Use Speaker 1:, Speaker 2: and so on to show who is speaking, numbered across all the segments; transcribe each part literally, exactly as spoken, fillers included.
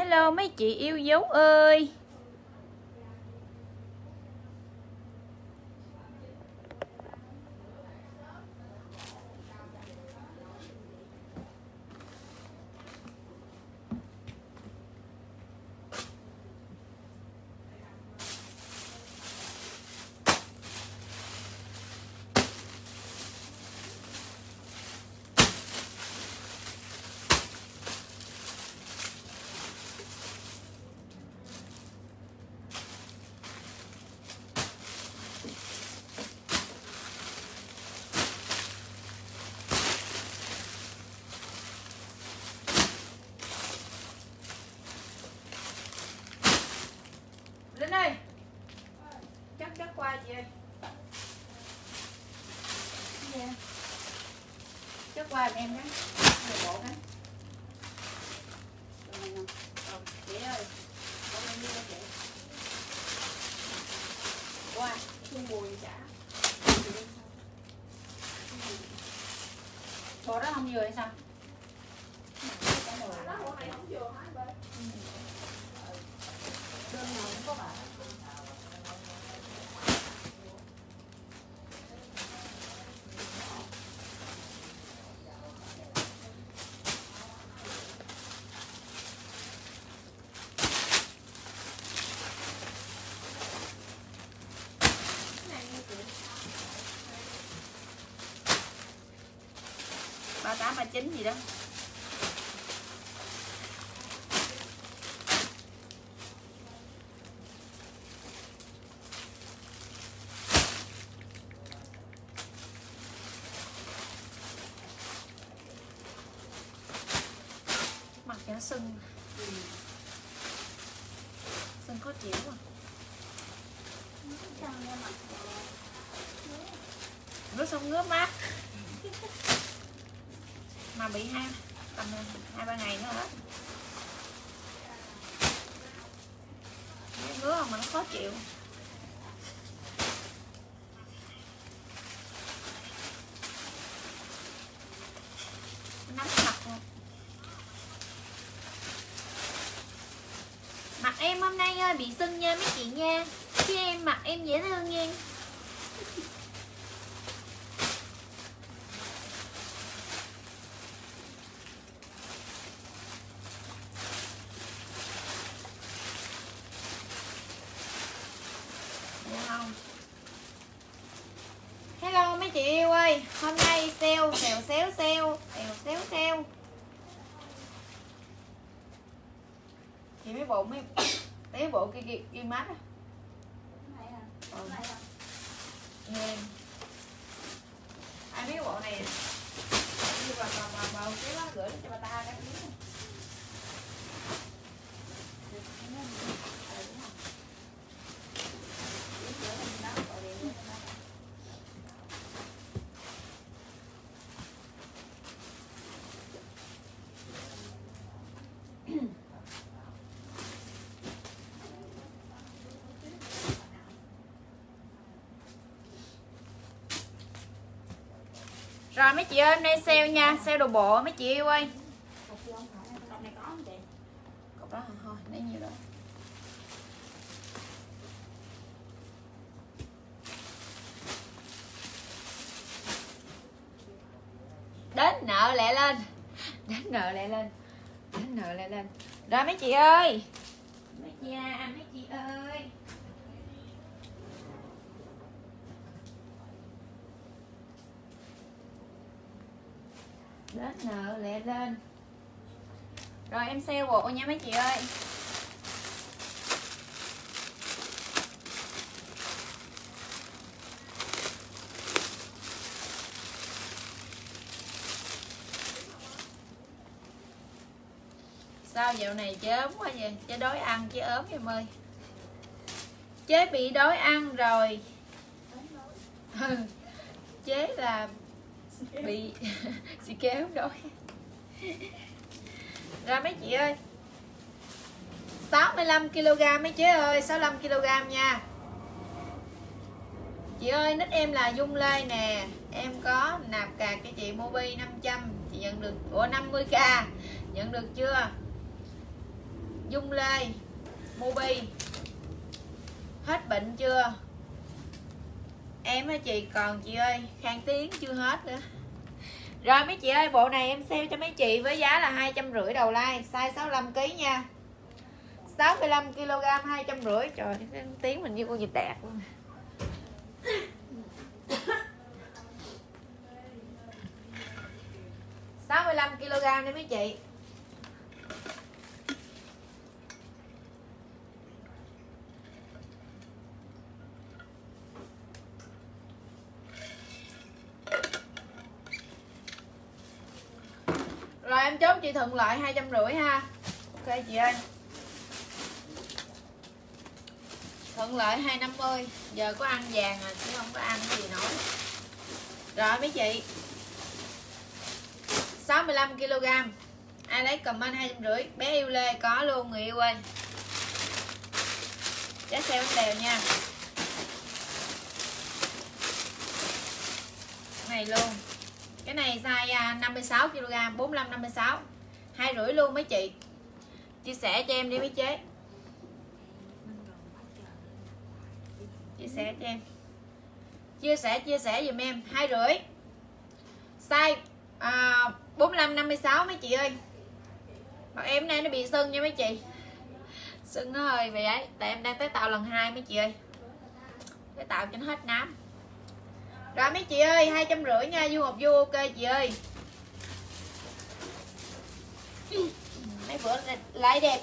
Speaker 1: Hello mấy chị yêu dấu ơi. Linh ơi, chắc chắc qua chị ơi. Yeah. Chắc qua em cái đồ bộ cái. Ờ, chị ơi, có bao nhiêu chị? Qua, chung bùi trả. Bộ đó không vừa hay sao? Đó bộ này không vừa hả bên? Đơn nào cũng có bạn. Ba tám ba chín gì đó. Mặt cho nó sưng. Ừ. Sưng khó chịu à. Nước sông ngứa mát. Mà bị hai tầm hai ba ngày nữa hết. Ngứa không mà nó khó chịu. Nắm mặt luôn. Mặt em hôm nay bị sưng nha mấy chị nha. Chứ em mặt em dễ thương nha. Hello mấy chị yêu ơi, hôm nay sale, xèo xéo sale, xèo xéo sale. Chị mấy bộ mấy mấy bộ kia kia, kia mát á. Ừ. Nghe. Ai biết bộ này đi vào vào vào vào cái đó gửi cho bà ta cái miếng. Rồi mấy chị ơi, hôm nay sale nha, sale đồ bộ mấy chị yêu ơi. Cọc này có không chị? Cọc đó hả? Thôi, lấy nhiêu đó. Đến nợ lẹ lên. Đến nợ lẹ lên. Đến nợ lẹ lên. Rồi mấy chị ơi. Mấy chị à, mấy chị ơi. Đến nợ lẹ lên. Rồi em sale bộ nha mấy chị ơi. Sao dạo này chế ốm quá vậy? Chế đói ăn chế ốm em ơi. Chế bị đói ăn rồi. Chế là bị xì kéo đói. Rồi mấy chị ơi, sáu mươi lăm ki lô gam mấy chế ơi, sáu mươi lăm ki lô gam nha. Chị ơi, nick em là Dung Lê nè. Em có nạp cạc cho chị Mobi năm trăm. Chị nhận được, ủa năm mươi k. Nhận được chưa? Dung Lê, Mobi. Hết bệnh chưa? Em á chị, còn chị ơi, Khang Tiến chưa hết nữa. Rồi mấy chị ơi, bộ này em sale cho mấy chị với giá là hai trăm rưỡi đầu like, size sáu mươi lăm ki lô gam nha. sáu mươi lăm ki lô gam hai trăm rưỡi. Trời, Tiến mình như con vịt đạt luôn. sáu mươi lăm ki lô gam đi mấy chị. Rồi em chốt chị Thuận Lợi hai trăm rưỡi ha. Ok chị ơi. Thuận Lợi hai trăm năm mươi. Giờ có ăn vàng à, chứ không có ăn gì nổi. Rồi mấy chị, sáu mươi lăm ki lô gam. Ai lấy comment hai trăm rưỡi. Bé yêu Lê có luôn người yêu ơi. Giá sale bánh bèo nha. Cái này luôn. Cái này size năm mươi sáu ki lô gam, bốn mươi lăm năm mươi sáu. Hai rưỡi luôn mấy chị. Chia sẻ cho em đi mấy chế. Chia sẻ cho em. Chia sẻ chia sẻ giùm em, hai rưỡi. Size à, bốn mươi lăm năm mươi sáu mấy chị ơi. Mặt em nay nó bị sưng nha mấy chị. Sưng nó hơi vậy ấy, tại em đang tái tạo lần hai mấy chị ơi. Tái tạo cho nó hết nám. Rồi mấy chị ơi, hai trăm rưỡi nha, du hộp du ok chị ơi. Mấy bữa lại đẹp.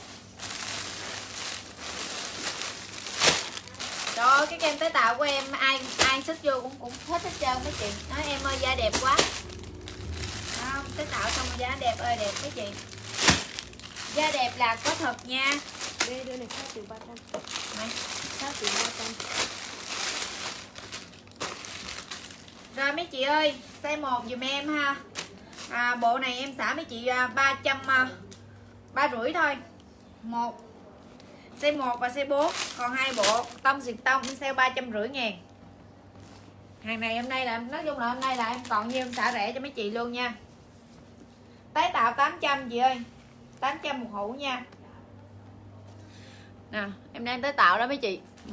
Speaker 1: Rồi cái kem tái tạo của em ai ai xích vô cũng cũng hết hết trơn mấy chị. Nói em ơi da đẹp quá. Không, tái tạo xong rồi da đẹp ơi đẹp mấy chị. Da đẹp là có thật nha.
Speaker 2: Đây đưa này sáu triệu ba trăm.
Speaker 1: Này,
Speaker 2: sáu triệu ba trăm.
Speaker 1: Rồi mấy chị ơi, size một dùm em ha. À, bộ này em xả mấy chị ba trăm ba rưỡi thôi. Một size một và size bốn, còn hai bộ tông xịt tông em sale ba trăm rưỡi ngàn. Hàng này hôm nay là nói chung là hôm nay là em còn nhiêu em xả rẻ cho mấy chị luôn nha. Tái tạo tám trăm chị ơi. tám trăm một hũ nha. Nè, em đang tái tạo đó mấy chị. Ừ.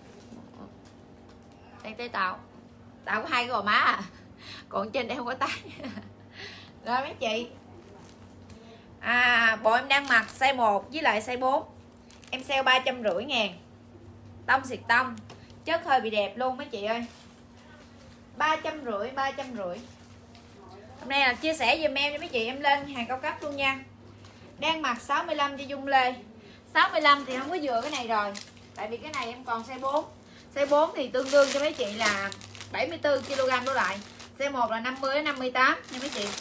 Speaker 1: Đang tái tạo. Tạo có hai cái gò má à. Còn trên đây không có tái. Rồi mấy chị. À, bộ em đang mặc size một với lại size bốn. Em sale ba trăm rưỡi ngàn. Tông xịt tông. Chất hơi bị đẹp luôn mấy chị ơi. ba trăm rưỡi, ba trăm rưỡi. Hôm nay là chia sẻ giùm em cho mấy chị, em lên hàng cao cấp luôn nha. Đang mặc sáu mươi lăm cho Dung Lê. sáu mươi lăm thì không có vừa cái này rồi. Tại vì cái này em còn size bốn. Size bốn thì tương đương cho mấy chị là bảy mươi tư ki lô gam đổ lại. Size một là năm mươi đến năm mươi tám nha mấy chị.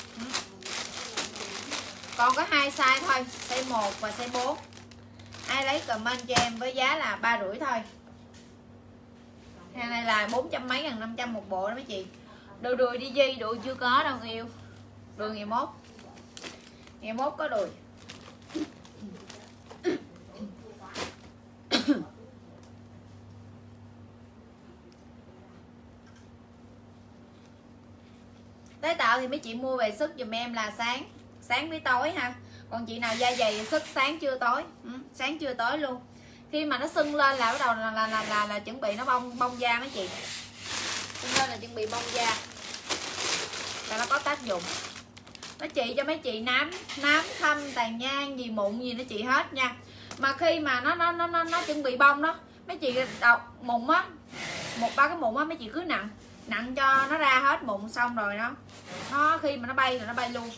Speaker 1: Còn có hai size thôi, size một và size bốn. Ai lấy comment cho em với giá là ba rưỡi thôi. Hàng này là bốn trăm mấy ngàn, năm trăm một bộ đó mấy chị. Đồ đùi đi Di, đùi chưa có đâu người yêu. Đùi ngày mốt. Ngày mốt có đùi. Tái tạo thì mấy chị mua về sức dùm em là sáng. Sáng với tối ha. Còn chị nào da dày sức sáng chưa tối. Ừ, sáng chưa tối luôn. Khi mà nó sưng lên là bắt đầu là là, là, là, là chuẩn bị nó bong bong da mấy chị. Sưng lên là chuẩn bị bong da. Và nó có tác dụng. Nó trị cho mấy chị nám nám thâm tàn nhang gì mụn gì nó trị hết nha. Mà khi mà nó nó nó nó, nó chuẩn bị bong đó, mấy chị đọc mụn á, một ba cái mụn á mấy chị cứ nặng nặng cho nó ra hết mụn xong rồi nó nó khi mà nó bay là nó bay luôn.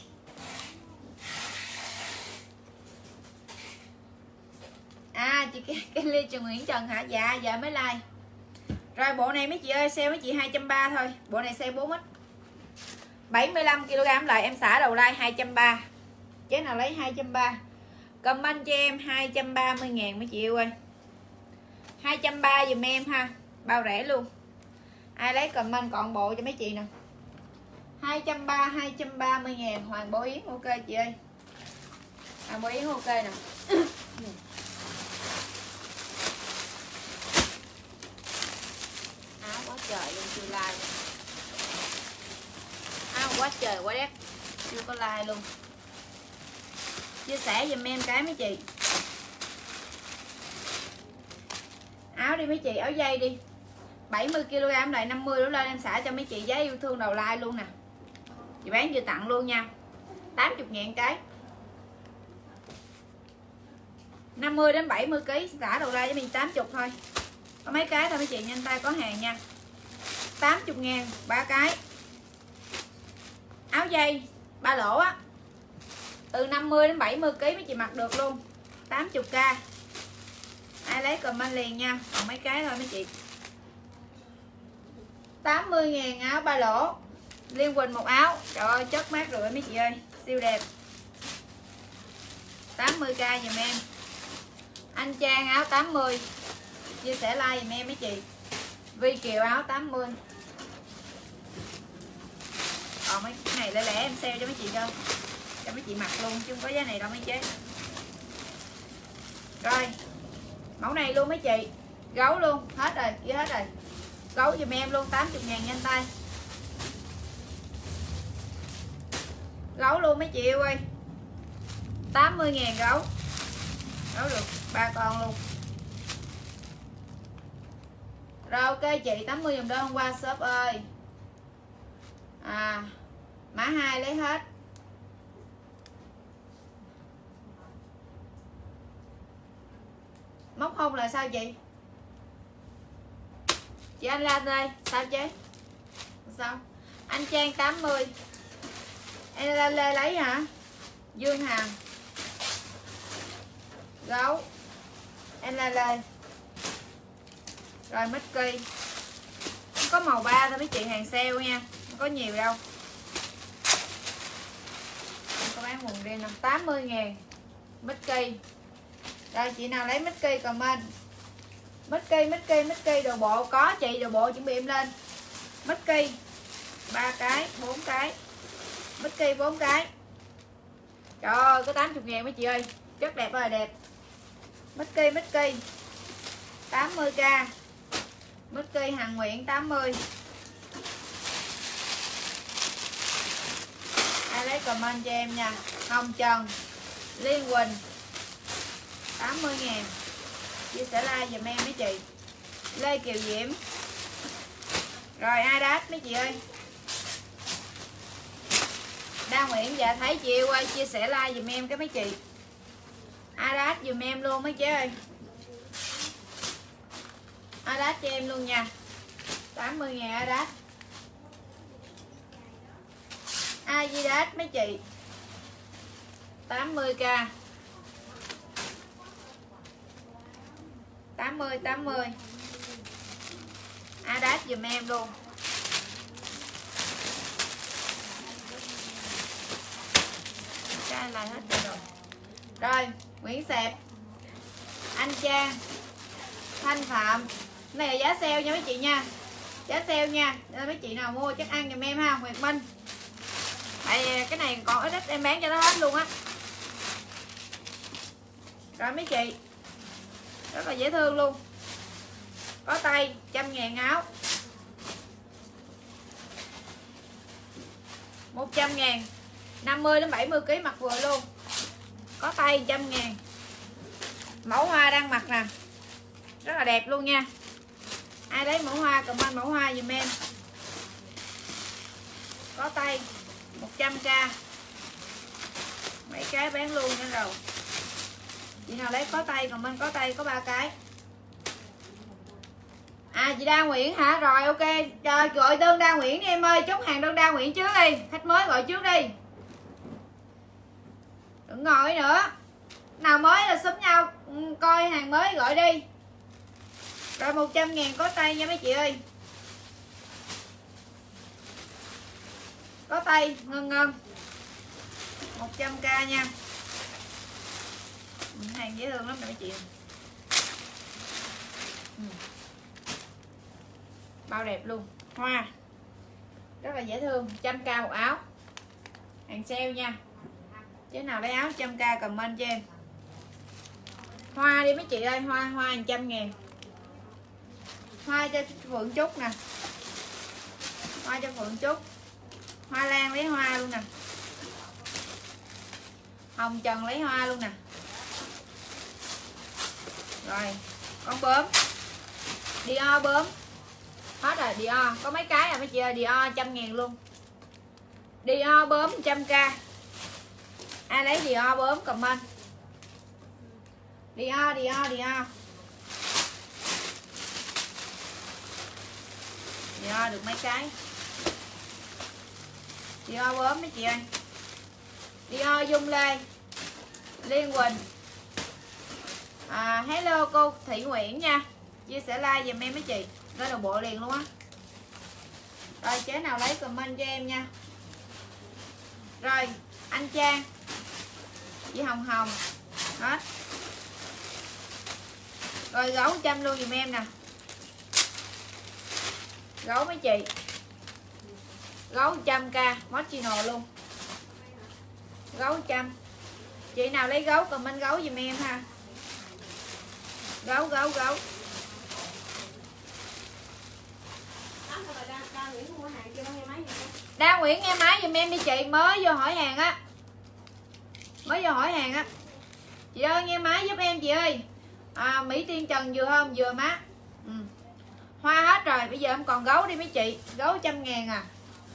Speaker 1: À chị cái, cái ly Trần Nguyễn Trần hả? Dạ dạ mới like. Rồi bộ này mấy chị ơi, sale mấy chị hai trăm ba thôi. Bộ này sale bốn x. bảy mươi lăm ki lô gam lại em xả đầu like hai trăm ba. Chế nào lấy hai trăm ba. Comment cho em hai trăm ba mươi ngàn mấy chị yêu ơi. hai trăm ba dùm em ha. Bao rẻ luôn. Ai lấy comment còn bộ cho mấy chị nè. hai trăm ba mươi, hai trăm ba mươi ngàn. Hoàng Bảo Yến ok chị ơi. Hoàng Bảo Yến ok nè. Áo quá trời luôn chưa like. Áo quá trời quá đẹp. Chưa có like luôn. Chia sẻ giùm em cái mấy chị. áo đi mấy chị, áo dây đi bảy mươi ki lô gam lại năm mươi đổ lên em xả cho mấy chị giá yêu thương đầu like luôn nè. Chị bán vừa tặng luôn nha, tám mươi ngàn cái, năm mươi đến bảy mươi ký xả đầu like cho mình tám mươi thôi. Có mấy cái thôi mấy chị, nhanh tay có hàng nha. tám mươi ngàn ba cái. Áo dây ba lỗ á, từ năm mươi đến bảy mươi ký mấy chị mặc được luôn, tám mươi k. Ai lấy comment liền nha. Còn mấy cái thôi mấy chị. tám mươi ngàn áo ba lỗ Liên Quỳnh một áo. Trời ơi chất mát rượi mấy chị ơi, siêu đẹp. tám mươi k giùm em. Anh Trang áo tám mươi, chia sẻ like giùm em mấy chị. Vi Kiều áo tám mươi. Còn mấy cái này lẻ lẻ em sale cho mấy chị cho cho mấy chị mặc luôn chứ không có giá này đâu mấy chế. Rồi mẫu này luôn mấy chị, gấu luôn, hết rồi, kia hết rồi. Gấu giùm em luôn, tám mươi ngàn nhanh tay. Gấu luôn mấy chị yêu ơi, tám mươi ngàn gấu. Gấu được ba con luôn. Rồi ok chị, tám mươi dùm đơn hôm qua shop ơi. À mã hai lấy hết. Móc không là sao chị? Chị Anh Lan đây, sao chứ? Sao? Anh Trang tám mươi. Em Lan Lê lấy hả? Dương Hằng. Gấu. Em Lan Lê. Rồi Mickey. Có màu ba thôi mấy chị, hàng sale nha, không có nhiều đâu. Có bán quần riêng nè, tám mươi ngàn Mickey. Rồi chị nào lấy Mickey comment. Mickey, Mickey, Mickey đồ bộ có chị, đồ bộ chuẩn bị em lên. Mickey ba cái, bốn cái. Mickey bốn cái. Trời ơi, có tám mươi ngàn mấy chị ơi, rất đẹp ơi đẹp. Mickey, Mickey tám mươi k. Mickey Hằng Nguyễn tám mươi. Ai lấy comment cho em nha. Hồng Trần, Liên Quỳnh tám mươi ngàn. Chia sẻ like dùm em mấy chị. Lê Kiều Diễm. Rồi Adidas mấy chị ơi. Đa Nguyễn, dạ thấy chị yêu ơi, chia sẻ like dùm em cái mấy chị. Adidas dùm em luôn mấy chị ơi. Adidas cho em luôn nha, tám mươi ngàn Adidas. Adidas mấy chị, tám mươi k. tám mươi, tám mươi. Adidas dùm em luôn. Cái là hết rồi. Rồi, Nguyễn Sẹp, Anh Trang, Thanh Phạm. Cái này là giá sale nha mấy chị nha. Giá sale nha. Nên mấy chị nào mua chắc ăn giùm em ha. Nguyệt Minh. Tại cái này còn ít ít em bán cho nó hết luôn á. Rồi mấy chị, rất là dễ thương luôn. Có tay, trăm ngàn áo, một trăm ngàn, năm mươi đến bảy mươi ký mặc vừa luôn. Có tay trăm ngàn. Mẫu hoa đang mặc nè, rất là đẹp luôn nha. Ai lấy mẫu hoa comment mẫu hoa dùm em. Có tay một trăm k. Mấy cái bán luôn nha rồi. Chị nào lấy có tay comment có tay, có ba cái. À chị Đa Nguyễn hả? Rồi ok. Trời, gọi đơn Đa Nguyễn đi em ơi, chốt hàng đơn Đa Nguyễn trước đi. Khách mới gọi trước đi. Đừng ngồi nữa. Nào mới là xúm nhau coi hàng mới gọi đi. Rồi một trăm ngàn có tay nha mấy chị ơi. Có tay ngân ngân. một trăm k nha. Hàng dễ thương lắm nè mấy chị. Ừ. Bao đẹp luôn. Hoa rất là dễ thương, một trăm k một áo. Hàng sale nha. Chứ nào lấy áo một trăm k comment cho em. Hoa đi mấy chị ơi, hoa hoa một trăm ngàn. Hoa cho Phượng Trúc nè. Hoa cho Phượng Trúc. Hoa Lan lấy hoa luôn nè. Hồng Trần lấy hoa luôn nè. Rồi con bướm Dior bướm hết rồi. Dior có mấy cái à mấy chị ơi. Dior trăm ngàn luôn. Dior bướm một trăm k. Ai lấy Dior bướm comment. Dior Dior Dior Dior được mấy cái. Dior bướm mấy chị ơi. Dior Dung Lê, Liên Quỳnh. à, Hello cô Thị Nguyễn nha, chia sẻ like giùm em mấy chị, lên đầu bộ liền luôn á. Rồi chế nào lấy comment cho em nha. Rồi anh Trang, chị Hồng Hồng hết. Rồi gấu một trăm luôn giùm em nè. Gấu mấy chị, gấu một trăm k Moschino luôn. Gấu một trăm. Chị nào lấy gấu comment gấu giùm em ha. Gấu gấu gấu. Đa Nguyễn nghe máy giùm em đi chị, mới vô hỏi hàng á. Mới vô hỏi hàng á. Chị ơi nghe máy giúp em chị ơi. à, Mỹ Tiên Trần vừa không vừa má. ừ. Hoa hết rồi, bây giờ em còn gấu đi mấy chị. Gấu trăm ngàn à.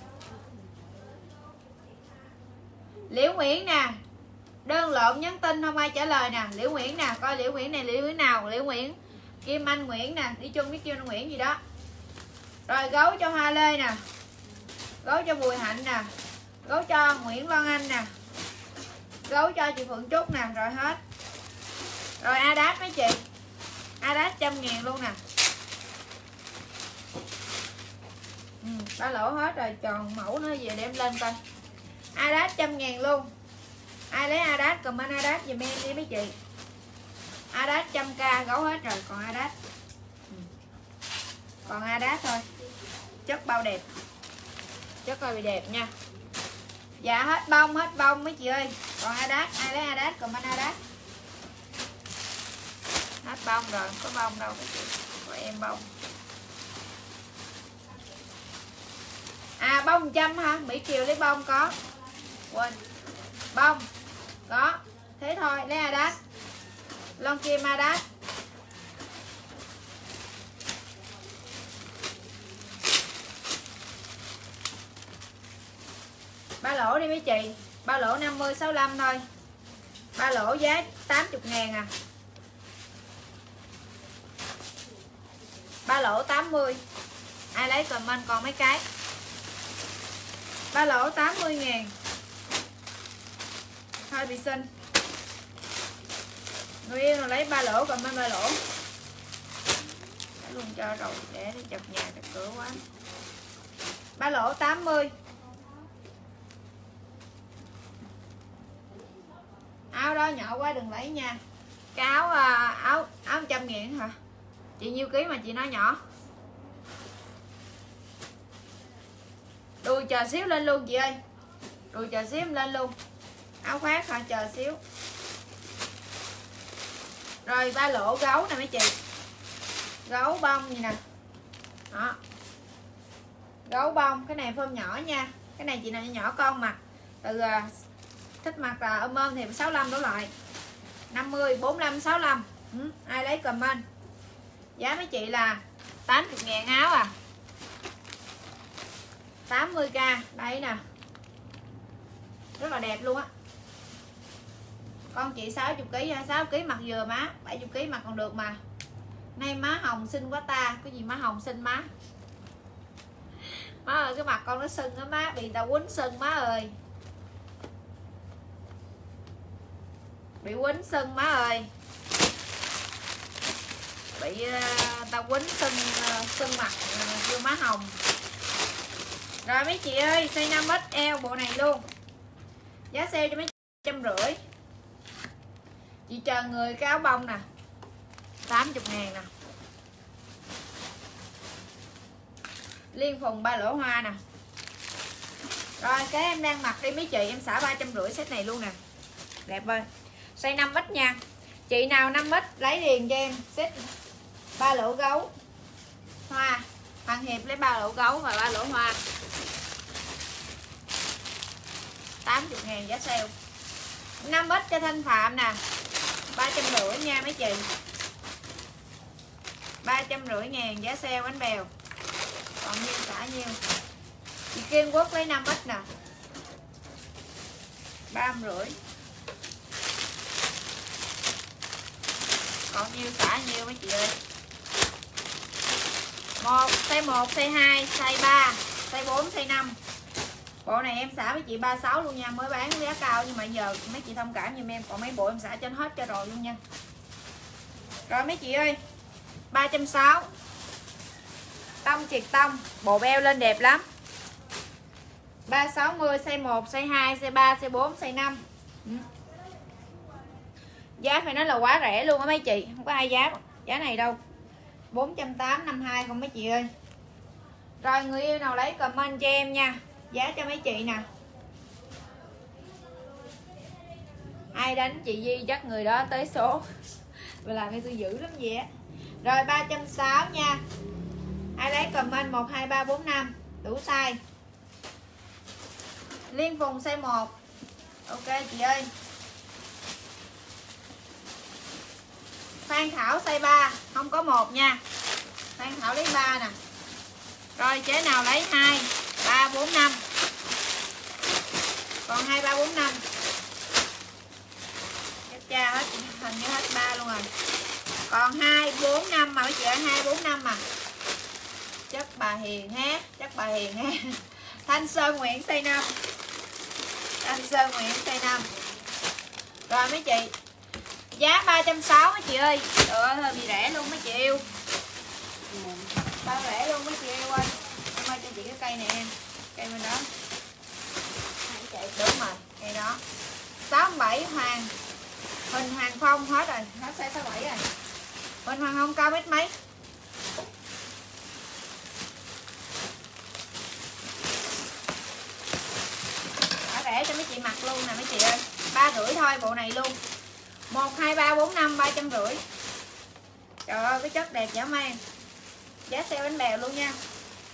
Speaker 1: Liễu Nguyễn nè, đơn lộn nhắn tin không ai trả lời nè. Liễu Nguyễn nè, coi Liễu Nguyễn này, Liễu Nguyễn nào. Liễu Nguyễn, Kim Anh Nguyễn nè, đi chung với Kim Anh Nguyễn gì đó. Rồi gấu cho Hoa Lê nè, gấu cho Bùi Hạnh nè, gấu cho Nguyễn Loan Anh nè, gấu cho chị Phượng Trúc nè. Rồi hết. Rồi Adidas mấy chị, Adidas trăm ngàn luôn nè. ừ, ba lỗ hết rồi, tròn mẫu nữa về đem lên coi. Adidas trăm ngàn luôn. Ai lấy Adidas comment Adidas giùm em đi mấy chị. Adidas trăm k gấu hết rồi, còn Adidas. ừ. Còn Adidas thôi. Chất bao đẹp, chất coi bị đẹp nha. Dạ hết bông, hết bông mấy chị ơi. Còn Adidas, ai lấy Adidas comment Adidas. Hết bông rồi, có bông đâu mấy chị. Có em bông. À bông trăm hả? Mỹ Kiều lấy bông có. Quên. Bông có. Thế thôi, lấy Adidas. Lon Kim Adidas. Ba lỗ đi mấy chị. Ba lỗ năm mươi sáu mươi lăm thôi. Ba lỗ giá tám mươi ngàn à. Ba lỗ tám mươi. Ai lấy comment còn mấy cái. Ba lỗ tám mươi ngàn. Hơi bị xinh. Người yêu nào lấy ba lỗ comment ba lỗ. Để luôn cho rồi để nó chật nhà chật cửa quá. Ba lỗ tám mươi. Áo đó nhỏ quá đừng lấy nha. Cái áo áo áo một trăm ngàn hả? Chị nhiêu ký mà chị nói nhỏ. Đùi chờ xíu lên luôn chị ơi. Đùi chờ xíu em lên luôn. Áo khoác hả? Chờ xíu. Rồi ba lỗ gấu nè mấy chị. Gấu bông gì nè. Đó. Gấu bông. Cái này phơm nhỏ nha. Cái này chị nào nhỏ con mặc. Từ thích mặc là ôm ôm thì sáu mươi lăm đổ lại. năm mươi, bốn mươi lăm, sáu mươi lăm. ừ, Ai lấy comment. Giá mấy chị là tám mươi ngàn áo à. tám mươi k. Đây nè. Rất là đẹp luôn á. Con chị sáu mươi ký, sáu mươi ký mặc vừa má, bảy mươi ký mặc còn được mà. Nay má hồng xinh quá ta. Cái gì má hồng xinh má. Má ơi cái mặt con nó sưng á má, bị tao quýnh sưng má ơi. Bị quýnh sưng má ơi. Bị uh, tao quýnh sưng uh, sưng mặt vô uh, má hồng. Rồi mấy chị ơi, size năm ích eo bộ này luôn. Giá sale cho mấy trăm rưỡi. Chị chờ người cái áo bông nè, tám mươi ngàn nè. Liên phùng ba lỗ hoa nè. Rồi cái em đang mặc đi mấy chị, em xả ba trăm rưỡi set này luôn nè. Đẹp ơi. Size năm ích nha. Chị nào năm ích lấy liền cho em set ba lỗ gấu hoa. Hoàng Hiệp lấy ba lỗ gấu và ba lỗ hoa. tám mươi ngàn giá sale. năm ích cho Thanh Phạm nè, ba trăm rưỡi nha mấy chị. ba trăm rưỡi ngàn giá sale bánh bèo. Còn nhiêu xả nhiêu. Chị Kim Quốc lấy năm ít nè, ba rưỡi. Còn nhiêu xả nhiêu mấy chị ơi. Một, size một, size hai, size ba, size bốn, size năm. Bộ này em xả mấy chị ba mươi sáu luôn nha. Mới bán giá cao nhưng mà giờ mấy chị thông cảm giùm em. Còn mấy bộ em xả trên hết cho rồi luôn nha. Rồi mấy chị ơi, ba trăm sáu mươi. Tông triệt tông, bộ beo lên đẹp lắm. ba sáu mươi, size một, size hai, size ba, size bốn, size năm. Ừ. Giá phải nói là quá rẻ luôn á mấy chị. Không có ai giá giá này đâu. Bốn trăm tám mươi, năm mươi hai không mấy chị ơi. Rồi người yêu nào lấy comment cho em nha. Giá cho mấy chị nè. Ai đánh chị Di chắc người đó tới số. Và làm cho tôi dữ lắm vậy á. Rồi ba trăm sáu mươi nha. Ai lấy comment một, hai, ba, bốn, năm. Đủ size. Liên Phùng size một. Ok chị ơi. Phan Thảo size ba. Không có một nha. Phan Thảo lấy ba nè. Rồi chế nào lấy hai, ba, bốn, năm. Còn hai, ba, bốn, năm. Chết cha hết. Hình như hết ba luôn rồi. Còn hai, bốn, năm mà mấy chị ơi. hai, bốn, năm mà. Chắc bà Hiền ha. Chắc bà Hiền ha. Thanh Sơn Nguyễn size năm. Thanh Sơn Nguyễn size năm. Rồi mấy chị. Giá ba trăm sáu mươi mấy chị ơi. Trời ơi hơi bị rẻ luôn mấy chị yêu. Bao rẻ luôn mấy chị yêu ơi. Em ơi cho chị cái cây này em. Cây bên đó. Đúng rồi, cây đó. sáu mươi bảy Hoàng. Hình Hoàng Phong hết rồi. Hết size sáu mươi bảy rồi. Hình Hoàng Phong cao mét mấy. Đã rẻ cho mấy chị mặc luôn nè mấy chị ơi. Ba rưỡi thôi bộ này luôn. Một, hai, ba, bốn, năm, ba trăm rưỡi. Trời ơi cái chất đẹp dã man. Giá sale bánh bèo luôn nha.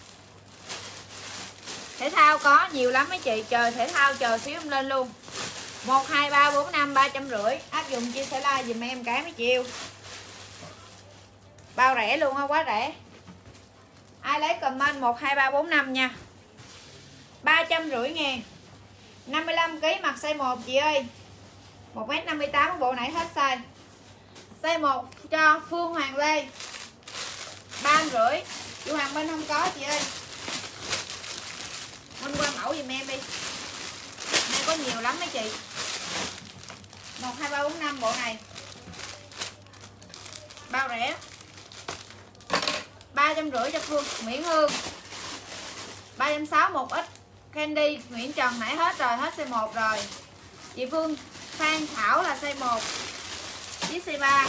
Speaker 1: Thể thao có nhiều lắm mấy chị. Chờ thể thao chờ xíu em lên luôn. Một, hai, ba, bốn, năm, ba trăm rưỡi. Áp dụng chia sẻ like dùm em cái mấy chị yêu. Bao rẻ luôn á, quá rẻ. Ai lấy comment một, hai, ba, bốn, năm nha. Ba trăm rưỡi ngàn. Năm mươi lăm ký mặc size một chị ơi. Một mét năm mươi tám bộ nãy hết size. Size một cho Phương Hoàng Lê. Ba rưỡi. Chị Hoàng Minh không có chị ơi. Minh qua mẫu giùm em đi. Đây có nhiều lắm mấy chị. Một, hai, ba, bốn, năm bộ này. Bao rẻ. Ba trăm rưỡi cho Phương Nguyễn Hương. Ba trăm sáu mươi một ít. Candy Nguyễn Trần nãy hết rồi. Hết size một rồi. Chị Phương Phan Thảo là size một. Chiếc size ba.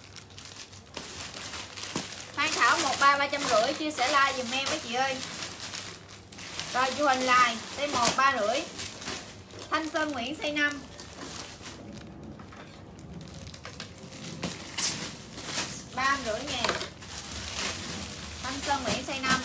Speaker 1: Phan Thảo một ba ba trăm rưỡi. Chia sẻ like dùm em mấy chị ơi. Rồi chú Hình Lai size một ba rưỡi. Thanh Sơn Nguyễn size năm. Ba rưỡi ngàn. Thanh Sơn Nguyễn size năm.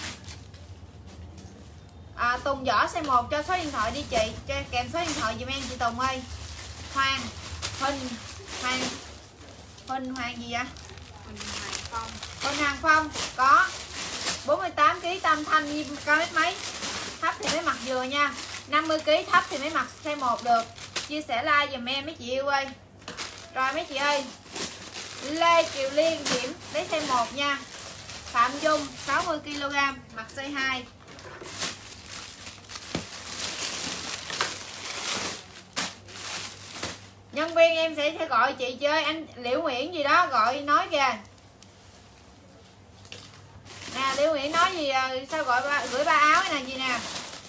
Speaker 1: À, Tùng Võ size một cho số điện thoại đi chị. Cho kèm số điện thoại dùm em chị Tùng ơi. Hoàng Huỳnh Hoàng Huỳnh Hoàng gì vậy? Huỳnh Hoàng Phong. Huỳnh Hoàng Phong có bốn mươi tám ký tam thanh cao mét mấy. Thấp thì mới mặc vừa nha. năm mươi ký thấp thì mới mặc size một được. Chia sẻ like dùm em mấy chị yêu ơi. Rồi mấy chị ơi. Lê Kiều Liên Diễm lấy size một nha. Phạm Dung sáu mươi ki lô gam mặc size hai. Nhân viên em sẽ, sẽ gọi chị chơi anh Liễu Nguyễn gì đó gọi nói kìa. Nè Liễu Nguyễn nói gì sao gọi ba, gửi ba áo này gì nè.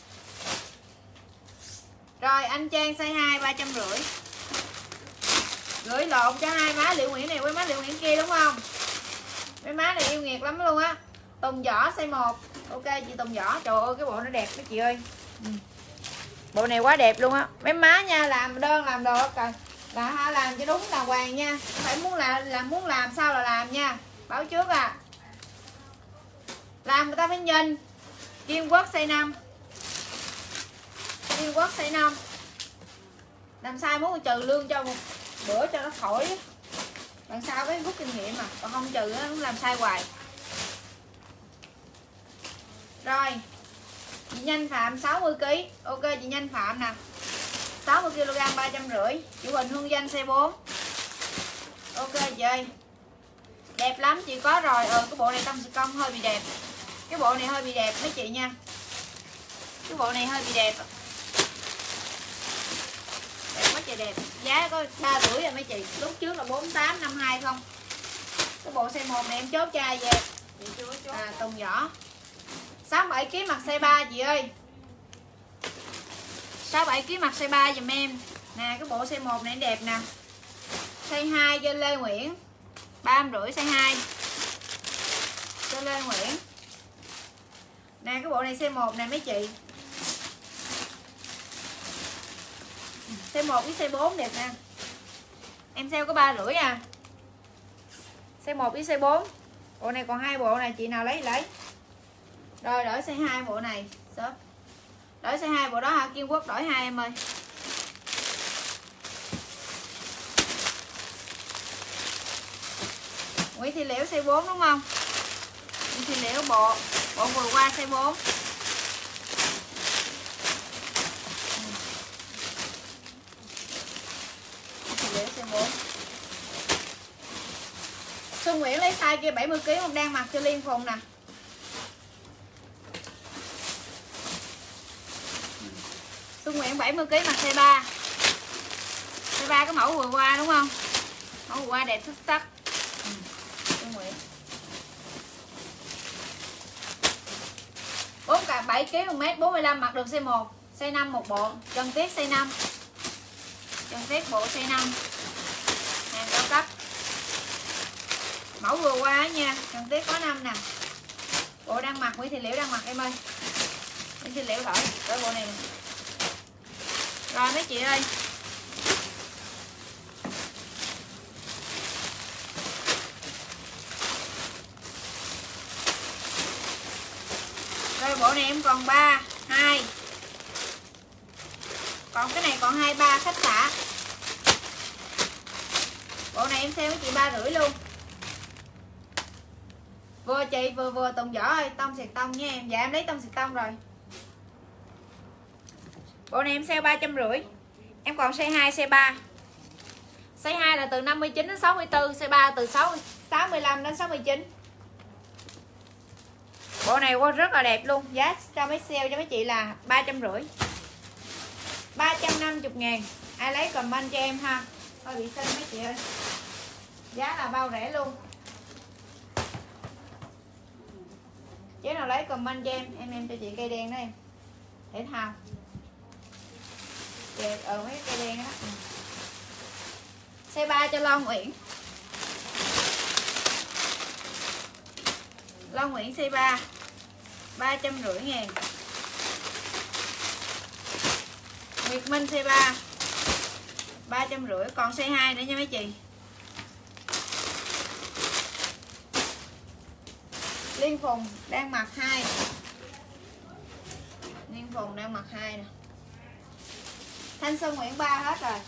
Speaker 1: Rồi anh Trang size hai ba trăm rưỡi. Gửi lộn cho hai má Liễu Nguyễn này với má Liễu Nguyễn kia đúng không? Mấy má này yêu nghiệt lắm luôn á. Tùng Võ size một. Ok chị Tùng Võ. Trời ơi cái bộ nó đẹp mấy chị ơi. Ừ. Bộ này quá đẹp luôn á. Mấy má nha làm đơn làm đồ cần là làm cho đúng đàng hoàng nha. Phải muốn làm làm muốn làm sao là làm nha. Báo trước à. Làm người ta phải nhìn. Kim Quốc size năm. Kim Quốc size năm. Làm sai muốn trừ lương cho một bữa cho nó khỏi. Lần sau cái rút kinh nghiệm mà, còn không trừ nó làm sai hoài. Rồi chị Nhanh Phạm sáu mươi ki lô gam. Ok chị Nhanh Phạm nè, sáu mươi ki lô gam ba trăm năm mươi. Chị Huỳnh Hương Danh size bốn. Ok chị ơi, đẹp lắm chị có rồi. Ừ cái bộ này tông sự công hơi bị đẹp, cái bộ này hơi bị đẹp mấy chị nha, cái bộ này hơi bị đẹp, đẹp quá trời đẹp. Giá có ba rưỡi rồi mấy chị, lúc trước là bốn tám năm hai không. Cái bộ size một này em chốt chai về à, tùng vỏ sáu mươi bảy ki lô gam mặc size ba chị ơi, sáu mươi bảy ki lô gam mặc size ba dùm em nè. Cái bộ size một này đẹp nè, size hai cho Lê Nguyễn ba trăm năm mươi. Size hai cho Lê Nguyễn nè, cái bộ này size một này mấy chị, size một với size bốn đẹp nè. Em sale có ba rưỡi à, size một với size bốn. Bộ này còn hai bộ này, chị nào lấy lấy. Rồi đổi size hai bộ này shop. Đổi size hai bộ đó hả Kiên Quốc, đổi hai em ơi. Nguyễn Thị Liễu size bốn đúng không? Nguyễn Thị Liễu bộ bộ vừa qua size bốn. Nguyễn Thị Liễu size bốn. Xuân Nguyễn lấy size kia bảy mươi ki lô gam đang mặc cho Liên Phùng nè. Xuân Nguyễn bảy mươi ki lô gam mặc size ba. Size ba cái mẫu vừa qua đúng không? Mẫu vừa qua đẹp xuất sắc. Xuân Nguyễn. bốn cả bảy ki lô gam một mét bốn mươi lăm mặc được size một, size năm một bộ, Trần Tiết size năm. Trần Tiết bộ size năm. Hàng cao cấp. Mẫu vừa qua nha, Trần Tiết có năm nè. Bộ đang mặc, Nguyễn Thị Liễu đang mặc em ơi. Nguyễn Thị Liễu đổi, đổi bộ này nè. Rồi mấy chị ơi. Rồi bộ này em còn ba, hai. Còn cái này còn hai ba khách xả. Bộ này em xem với chị ba rưỡi luôn. Vừa chị vừa vừa Tùng Võ ơi, tông xịt tông nha em. Dạ em lấy tông xịt tông rồi. Bộ này em sale ba trăm rưỡi. Em còn size hai, size ba. Size hai là từ năm mươi chín đến sáu mươi tư, size ba từ sáu mươi lăm đến sáu mươi chín. Bộ này quá rất là đẹp luôn. Giá cho mấy sale cho mấy chị là ba trăm rưỡi. ba trăm năm mươi ngàn. Ai lấy comment cho em ha. Thôi bị xinh mấy chị ơi. Giá là bao rẻ luôn. Chế nào lấy comment cho em. Em em cho chị cây đen đó em. Thể thao. Đẹp ở mấy cây đen đó. Ừ. Size ba cho Long Nguyễn. Long Nguyễn size ba ba trăm rưỡi ngàn. Nguyệt Minh size ba ba trăm rưỡi. Còn size hai nữa nha mấy chị. Liên Phùng đang mặc hai. Liên Phùng đang mặc hai nè. Thanh Xuân Nguyễn ba hết rồi.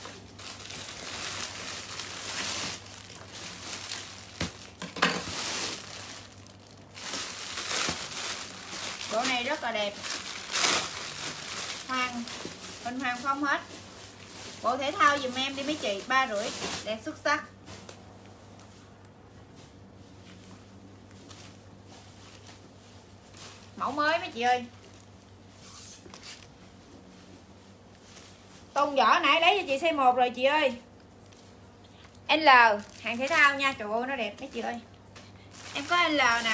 Speaker 1: Bộ này rất là đẹp. Hoàng Bình Hoàng Phong hết. Bộ thể thao dùm em đi mấy chị, ba rưỡi, đẹp xuất sắc. Mẫu mới mấy chị ơi. Tùng Võ nãy lấy cho chị size một rồi chị ơi. L hàng thể thao nha, trời ơi nó đẹp mấy chị ơi. Em có L nè.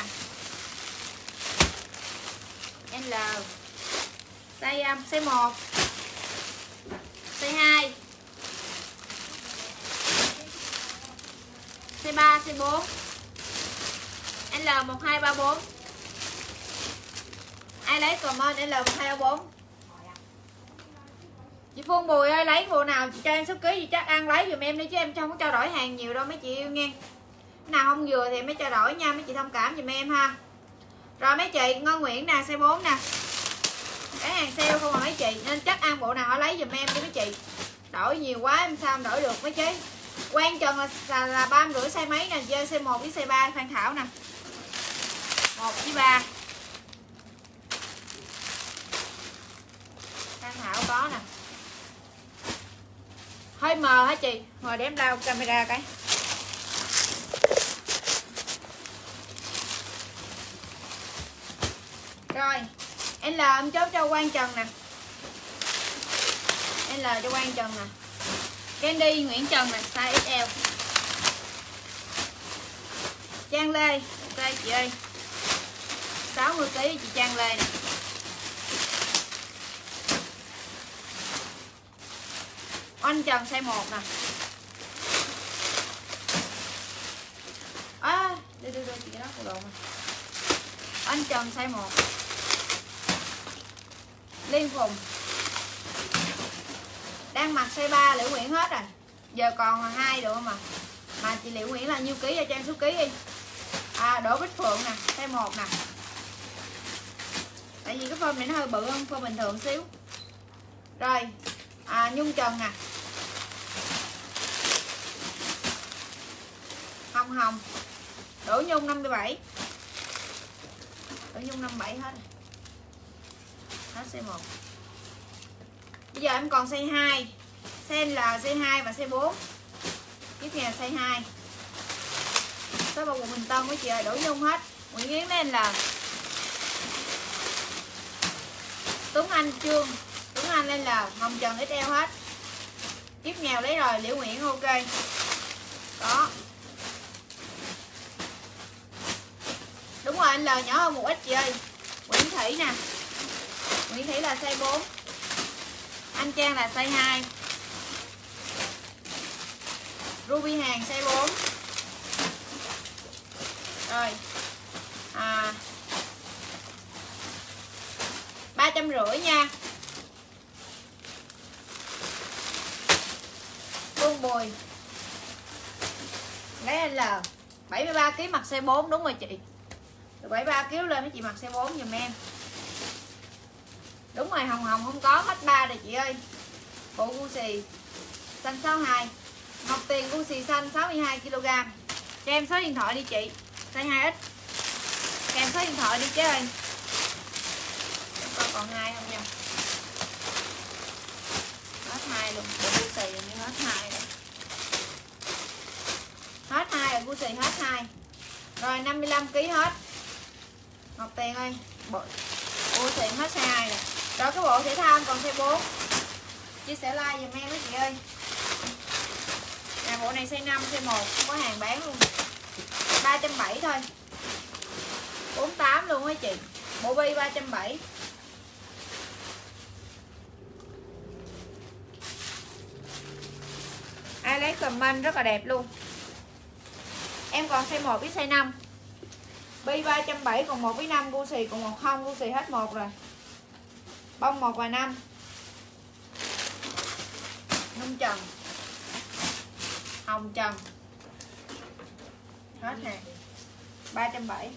Speaker 1: L size um, size một, size hai, size ba, size bốn, L một hai ba bốn. Ai lấy comment L một hai ba bốn. Chị Phương Bùi ơi, lấy bộ nào chị cho em số ký gì chắc ăn lấy giùm em đi, chứ em không có trao đổi hàng nhiều đâu mấy chị yêu nghe. Nào không vừa thì mới trao đổi nha mấy chị, thông cảm giùm em ha. Rồi mấy chị, Ngân Nguyễn nè, size bốn nè. Cái hàng sale không mà mấy chị, nên chắc ăn bộ nào họ lấy giùm em đi mấy chị. Đổi nhiều quá em sao em đổi được mấy chị. Quan Trần là, là, là ba rưỡi size mấy nè, chơi size một với size ba Phan Thảo nè. một với ba. Phan Thảo có nè. Hơi mờ hả chị? Hồi đem lao camera cái. Rồi, L em chốt cho Quang Trần nè. L cho Quang Trần nè. Candy Nguyễn Trần nè, size ích lờ. Trang Lê, ok chị ơi. sáu mươi ký chị Trang Lê nè. Anh Trần size một nè. À, đưa đưa đưa chị cái đó của lộn. Anh Trần size một. Liên Phùng đang mặc size ba Liễu Nguyễn hết rồi. Giờ còn hai được mà. Mà chị Liễu Nguyễn là nhiêu ký cho Trang số ký đi. À, Đỗ Bích Phượng nè, size một nè. Tại vì cái form này nó hơi bự hơn form bình thường xíu. Rồi, à, Nhung Trần nè. Hồng Hồng. Đỗ Nhung năm mươi bảy. Đỗ Nhung năm mươi bảy hết rồi. Hết size một. Bây giờ em còn size hai. Size là size hai và size bốn. Tiếp theo size hai. Tới bao quận Bình Tân với chị ơi, Đỗ Nhung hết. Nguyễn Yến lên là Tuấn Anh Trương, Tuấn Anh lên là Hồng Trần ích lờ hết. Tiếp nghèo lấy rồi, Liễu Nguyễn ok. Đó. Đúng rồi, anh L nhỏ hơn một ít chị ơi. Nguyễn Thủy nè. Nguyễn Thủy là size bốn. Anh Trang là size hai. Ruby Hàng size bốn. Rồi. À ba trăm rưỡi nha. Phương Bùi lấy anh L bảy mươi ba ký mặc size bốn. Đúng rồi chị. Từ bảy mươi ba ký lên mấy chị mặc size bốn giùm em. Đúng rồi, Hồng Hồng không có, hết ba rồi chị ơi. Bộ Gucci xanh sáu mươi hai. Ngọc Tiền Gucci xanh sáu mươi hai ki lô gam. Cho em số điện thoại đi chị. Size hai x. Kèm số điện thoại đi chứ ơi. Em coi còn hai không nha. Hết hai luôn. Bộ Gucci như hết hai rồi. Hết hai rồi, Gucci hết hai. Rồi năm mươi lăm ký hết. Ngọc Tiền ơi. Bộ Gucci hết size hai rồi. Rồi cái bộ thể thao còn size bốn. Chia sẻ like giùm em đó chị ơi. Nè bộ này size năm, size một, không có hàng bán luôn. ba trăm bảy mươi thôi. bốn mươi tám luôn á chị. Bộ bi ba trăm bảy mươi. Ai lấy comment rất là đẹp luôn. Em còn size một với size năm. Bi ba trăm bảy mươi còn một với năm, Gucci còn một không, Gucci hết một rồi. Bông một và năm. Nhung Trần. Hồng Trần. Hết hàng. ba trăm bảy mươi.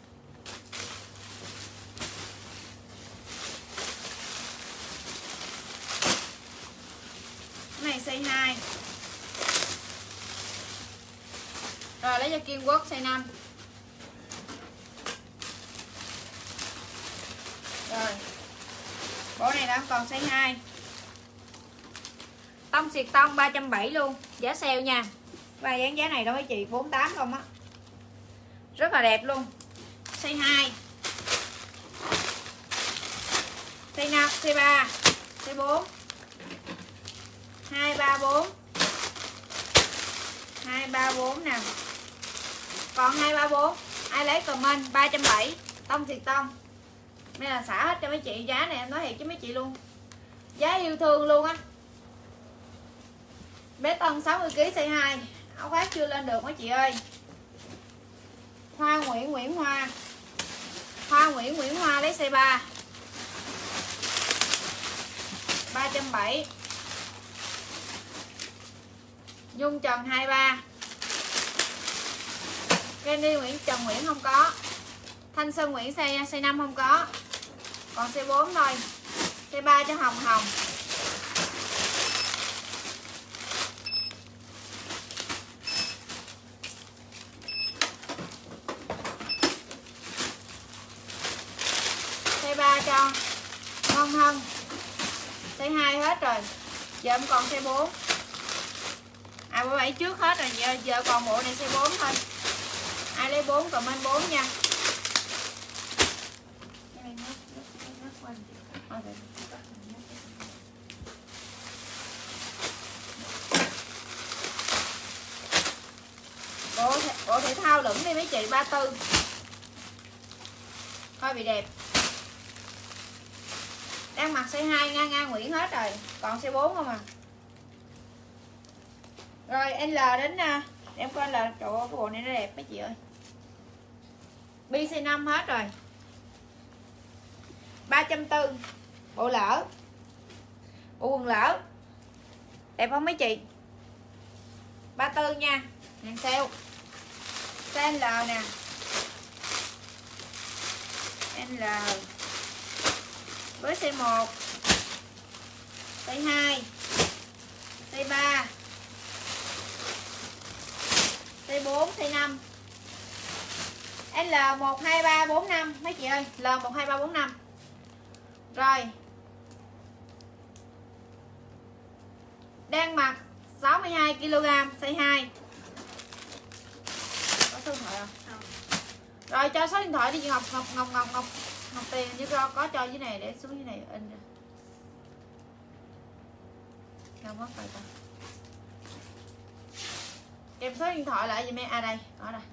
Speaker 1: Cái này size hai. Rồi lấy cho Kim Quốc size năm. Rồi. Bộ này đang còn size hai. Tông xịt tông ba trăm bảy mươi luôn. Giá sale nha. Và dáng giá này đâu mấy chị, bốn mươi tám không á. Rất là đẹp luôn. Size hai. Size năm, size ba, size bốn. hai ba bốn. hai ba bốn nè. Còn hai ba bốn. Ai lấy comment ba trăm bảy mươi. Tông xịt tông. Đây là xả hết cho mấy chị. Giá này em nói thiệt cho mấy chị luôn. Giá yêu thương luôn á. Bé Tân sáu mươi ký size hai. Áo khoác chưa lên được mấy chị ơi. Hoa Nguyễn Nguyễn Hoa. Hoa Nguyễn Nguyễn Hoa lấy size ba. ba trăm bảy mươi. Nhung Trần hai mươi ba. Candy Nguyễn Trần Nguyễn không có. Thanh Sơn Nguyễn size size năm không có. Còn size bốn thôi. Size ba cho Hồng Hồng. rồi. Giờ em còn size bốn. À bộ bảy trước hết rồi, giờ, giờ còn bộ này size bốn thôi. Ai lấy bốn comment bốn nha. Bộ, bộ thể thao lửng đi mấy chị, ba tư. Thôi bị đẹp. Đang mặc size hai Nga Nga Nguyễn hết rồi, còn size bốn không à. Rồi L đến em coi là trời ơi, cái bộ này nó đẹp mấy chị ơi. Bi size năm hết rồi. ba trăm bốn mươi. Bộ lỡ. Bộ quần lỡ. Đẹp không mấy chị? ba mươi tư nha. Hàng sale. Size L nè. L với size một, size hai, size ba, size bốn, size năm. L một hai ba bốn năm mấy chị ơi, L một hai ba bốn năm. Rồi. Đang mặc sáu mươi hai ki lô gam size hai. Có số điện thoại không? Không. Rồi cho số điện thoại đi chị Ngọc Ngọc Ngọc Ngọc Ngọc Ngọc Tiền như có có cho dưới này để xuống dưới này in ra. Đâu mất rồi ta. Kèm số điện thoại lại giùm em. À đây, có đây.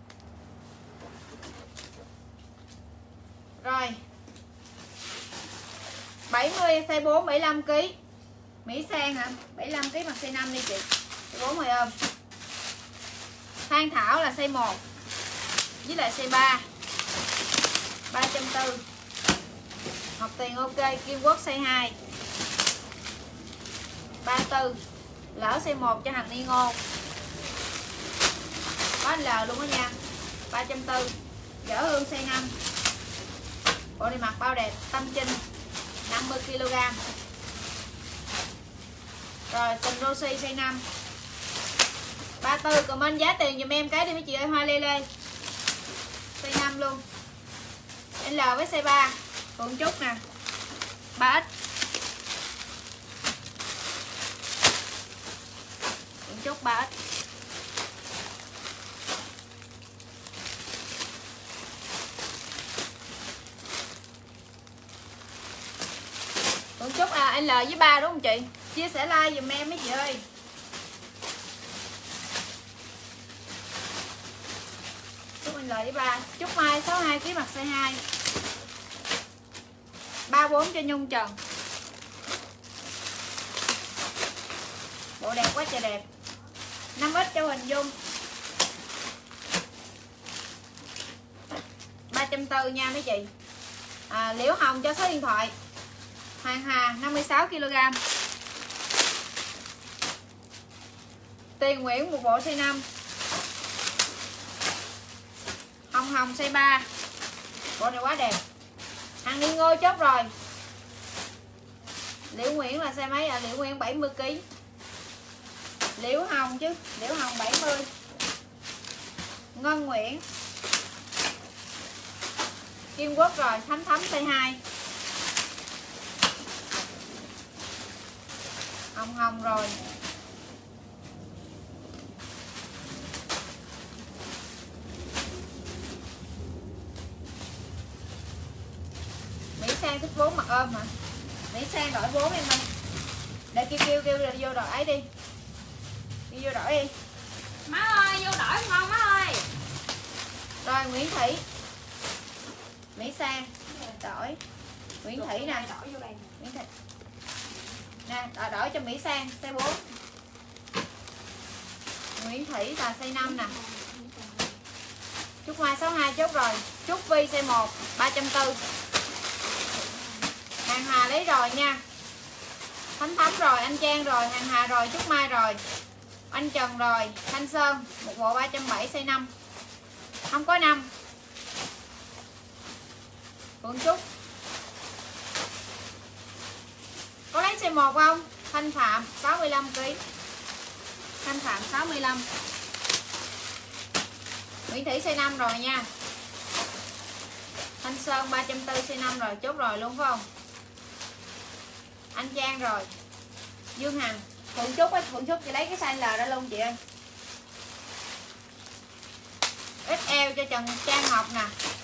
Speaker 1: Rồi. bảy mươi size bốn bảy mươi lăm ki lô gam. Mỹ Sang hả? bảy mươi lăm ki lô gam mặc size năm đi chị. Size bốn rồi ôm. Than Thảo là size một với lại size ba. ba trăm bốn mươi. Ngọc Tiền ok, Kim Quốc size hai. ba mươi tư. Lỡ size một cho hàng Ni Ngô. Có L luôn đó nha. ba trăm bốn mươi. Dở Hương size năm. Bộ này mặc bao đẹp. Tâm Trinh năm mươi ki lô gam. Rồi Tình Rosie size năm. ba mươi tư comment giá tiền dùm em cái đi mấy chị ơi. Hoa lê lê size năm luôn. L với size ba. Phượng Trúc nè. ba x. Phượng Trúc ba x. Phượng Trúc à, L với ba đúng không chị? Chia sẻ like dùm em mấy chị ơi. Chúc L với ba. Chúc Mai sáu mươi hai ki lô gam mặc size hai. ba mươi bốn cho Nhung Trần. Bộ đẹp quá trời đẹp. năm x cho Huỳnh Dung. ba trăm bốn mươi nha mấy chị. À, Liễu Hồng cho số điện thoại. Hoàng Hà năm mươi sáu ki lô gam. Tiền Nguyễn một bộ size năm. Hồng Hồng size ba. Bộ này quá đẹp. Hàng Ni Ngô chốt rồi. Liễu Nguyễn là size mấy ạ? À? Liễu Nguyễn bảy mươi ki lô gam. Liễu Hồng chứ. Liễu Hồng bảy mươi. Ngân Nguyễn. Kim Quốc rồi. Thấm Thấm size hai. Hồng Hồng rồi. Mỹ Sang thích bốn mặc ôm hả? Mỹ Sang đổi bốn em ơi. Để kêu kêu kêu là vô đổi ấy đi. Đi vô đổi đi.
Speaker 2: Má ơi, vô đổi không má ơi.
Speaker 1: Rồi Nguyễn Thị. Mỹ Sang đổi. Nguyễn Thị nè.
Speaker 2: Đổi vô đây.
Speaker 1: Nguyễn Thị. Nè, đổi, đổi cho Mỹ Sang size bốn. Nguyễn Thị là size năm nè. Trúc Mai sáu mươi hai chốt rồi. Trúc Vi size một ba trăm bốn mươi. Hàng Hà lấy rồi nha. Thánh Thấm rồi, anh Trang rồi, Hàng Hà rồi, Trúc Mai rồi, anh Trần rồi, Thanh Sơn một bộ ba trăm bảy mươi size năm. Không có năm. Phượng Trúc có lấy size một không? Thanh Phạm sáu mươi lăm ki lô gam. Thanh Phạm sáu mươi lăm. Nguyễn Thị size năm rồi nha. Thanh Sơn ba trăm bốn mươi size năm rồi, chốt rồi luôn phải không? Anh Trang rồi. Dương Hằng, Phượng Trúc á, Phượng Trúc chị lấy cái size L ra luôn chị ơi. ích eo cho Trần Trang Ngọc nè.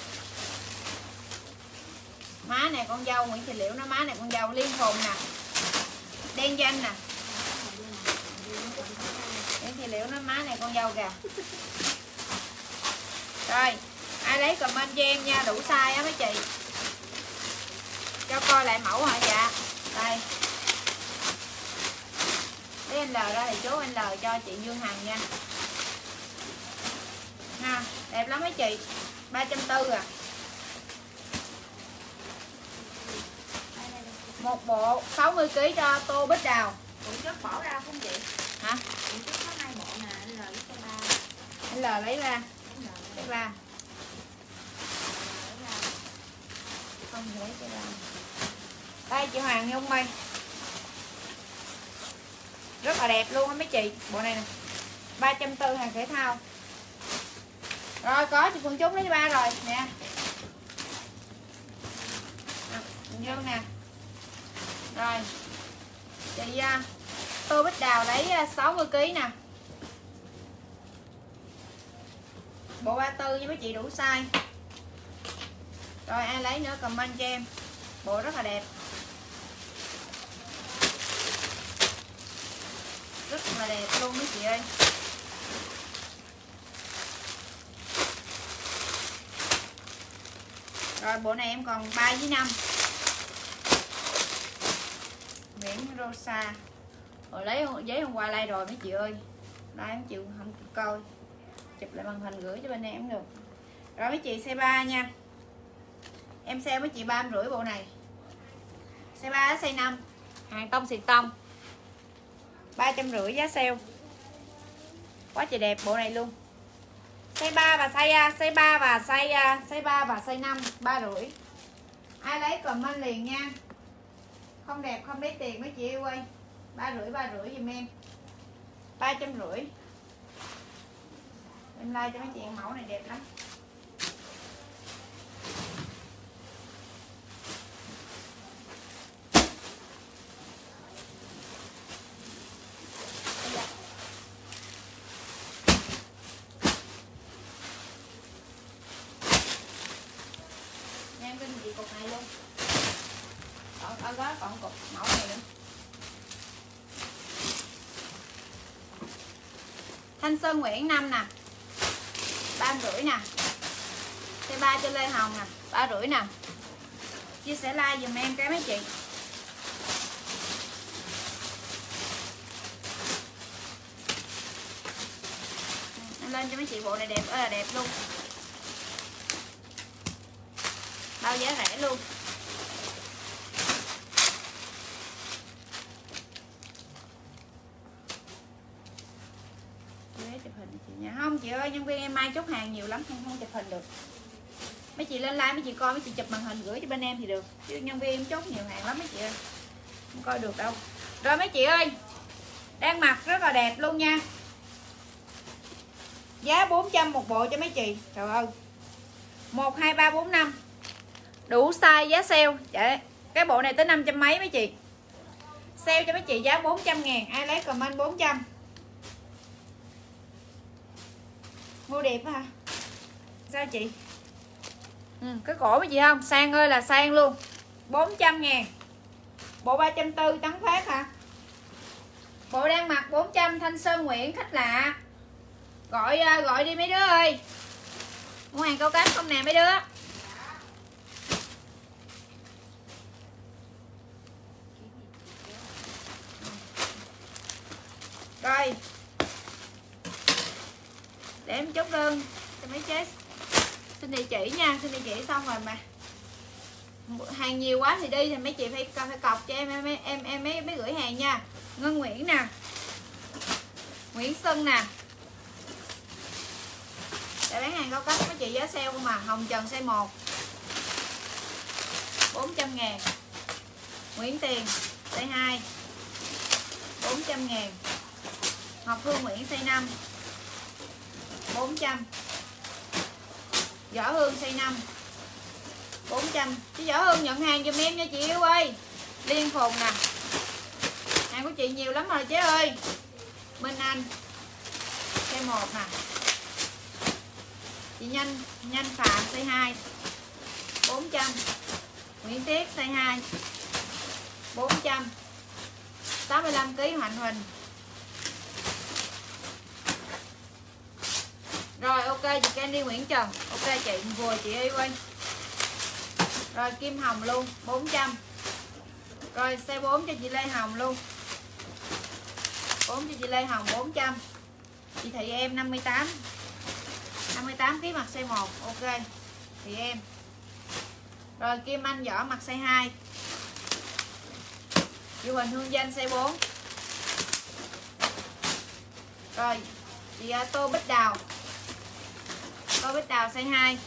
Speaker 1: Má này con dâu Nguyễn Thị Liễu, nó má này con dâu Liên Phùng nè. Đen Danh nè. Nguyễn Thị Liễu nó má này con dâu kìa. Rồi, ai lấy comment cho em nha, đủ size á mấy chị. Cho coi lại mẫu hả? Dạ. Đây. Lấy anh L ra thì chú anh L cho chị Dương Hằng nha. Ha, đẹp lắm mấy chị. ba trăm tư mươi à. Một bộ sáu mươi ki lô gam cho Tô Bích Đào.
Speaker 2: Cũng trước bỏ ra không chị?
Speaker 1: Hả?
Speaker 2: Cũng trước có hai bộ nè, L với size ba.
Speaker 1: Anh L lấy ra. Lấy ra. Không thì lấy cái ra. Đây chị Hoàng Nhung ơi. Rất là đẹp luôn á mấy chị. Bộ này nè. ba trăm tư mươi hàng thể thao. Rồi có chị Phương Trúc lấy ba rồi nè. Vô nè. Rồi. Chị uh, Tô Bích Đào lấy uh, sáu mươi ki lô gam nè. Bộ ba mươi tư với mấy chị đủ size. Rồi ai lấy nữa comment cho em. Bộ rất là đẹp. Rất là đẹp luôn mấy chị ơi. Rồi bộ này em còn ba với năm. Nguyễn Rosa. Rồi lấy giấy hôm qua like rồi mấy chị ơi. Like em chịu không chịu coi. Chụp lại màn hình gửi cho bên em cũng được. Rồi mấy chị size ba nha. Em sale mấy chị ba trăm rưỡi bộ này. Size ba size năm. Hàng tông xịt tông. ba trăm rưỡi giá sale. Quá trời đẹp bộ này luôn. Size ba và size size ba và size size ba và size năm, ba rưỡi. Ai lấy comment liền nha. Không đẹp không lấy tiền mấy chị yêu ơi. ba rưỡi ba rưỡi giùm em. ba trăm rưỡi. Em like cho mấy chị mẫu này đẹp lắm. Em kinh chị cục này luôn. Còn ở đó còn cục mẫu này nữa. Thanh Sơn Nguyễn năm nè. ba trăm rưỡi nè. Size ba cho Lê Hồng nè, ba rưỡi nè. Chia sẻ like giùm em cái mấy chị. Em lên cho mấy chị bộ này đẹp ơi là đẹp luôn. Bao giá rẻ luôn. Chụp hình chị nha. Không chị ơi, nhân viên em mai chốt hàng nhiều lắm, không không chụp hình được. Mấy chị lên like mấy chị coi, mấy chị chụp màn hình gửi cho bên em thì được. Chứ nhân viên em chốt nhiều hàng lắm mấy chị ơi. Không coi được đâu. Rồi mấy chị ơi, đang mặc rất là đẹp luôn nha. Giá bốn trăm một bộ cho mấy chị. Trời ơi. một hai ba bốn năm. Đủ size giá sale. Dạ, cái bộ này tới năm trăm mấy mấy chị. Sale cho mấy chị giá bốn trăm ngàn. Ai lấy comment bốn trăm. Mua đẹp hả? Sao chị? Ừ, cái cổ mấy chị không? Sang ơi là sang luôn. bốn trăm ngàn. Bộ ba trăm tư mươi trắng phát hả? Bộ đang mặc bốn trăm. Thanh Sơn Nguyễn khách lạ. Gọi gọi đi mấy đứa ơi. Mua hàng cao cấp không nè mấy đứa. Rồi. Để em chốt đơn cho mấy chế. Xin địa chỉ nha, xin địa chỉ xong rồi mà. Hàng nhiều quá thì đi thì mấy chị phải phải cọc cho em em em em mới mới gửi hàng nha. Ngân Nguyễn nè. Nguyễn Xuân nè. Để bán hàng cao cấp mấy chị giá sale mà. Hồng Trần size một. bốn trăm ngàn. Nguyễn Tiền size hai. bốn trăm ngàn. Ngọc Hương Nguyễn size năm. bốn trăm. Võ Hương size năm. bốn trăm. Chứ Võ Hương nhận hàng giùm em nha chị yêu ơi. Liên Phùng nè. Hàng của chị nhiều lắm rồi chế ơi. Minh Anh size một nè. Chị Nhanh Nhanh Phạm size hai bốn trăm. Nguyễn Tiết size hai bốn trăm. Sáu mươi lăm ký Hạnh Huỳnh. Rồi ok chị Candy Nguyễn Trần. Ok chị vừa chị yêu ơi. Rồi Kim Hồng luôn bốn trăm. Rồi size bốn cho chị Lê Hồng luôn. bốn cho chị Lê Hồng bốn trăm. Chị Thị Em năm mươi tám. năm mươi tám ký mặt size một. Ok. Thị Em. Rồi Kim Anh Võ mặt size hai. Chị Huỳnh Hương Danh size bốn. Rồi chị Tô Bích Đào. Tô Bích Đào size hai.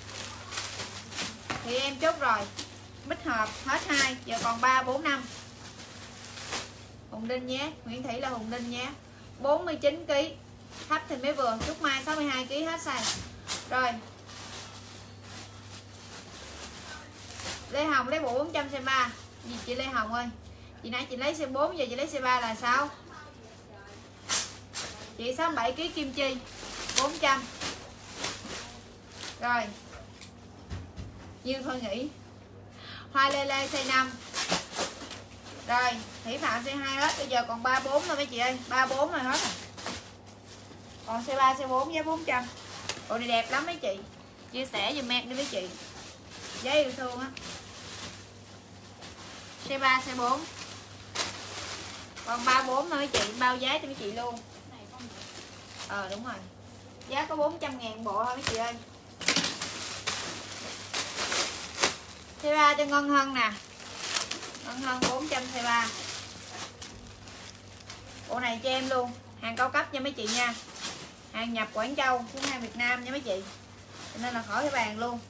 Speaker 1: Thì em chốt rồi. Bích Hợp hết hai, giờ còn ba bốn năm. Hùng Đinh nhé, Nguyễn Thị là Hùng Đinh nhé. bốn mươi chín ký. Thấp thì mới vừa, Trúc Mai sáu mươi hai ký hết size. Rồi. Lê Hồng lấy bộ bốn trăm size ba. Gì chị Lê Hồng ơi? Chị nãy chị lấy size bốn, giờ chị lấy size ba là sao? Chị sáu mươi bảy ký Kim Chi bốn trăm. Rồi. Như thôi nghĩ. Hoa Lê Lê size năm. Rồi, Thủy Phạm size hai hết, bây giờ còn ba bốn thôi mấy chị ơi, ba bốn rồi hết rồi. Còn size ba size bốn giá bốn trăm. Bộ này đẹp lắm mấy chị. Chia sẻ giùm em đi mấy chị. Giá yêu thương á. Size ba size bốn. Còn ba bốn thôi mấy chị, bao giá cho mấy chị luôn. Ờ đúng rồi. Giá có bốn trăm ngàn bộ thôi mấy chị ơi. Size ba cho Ngân Hân nè. Ngân Hân bốn trăm size ba. Bộ này cho em luôn. Hàng cao cấp nha mấy chị nha. Hàng nhập Quảng Châu, cũng hàng Việt Nam nha mấy chị. Cho nên là khỏi cái bàn luôn.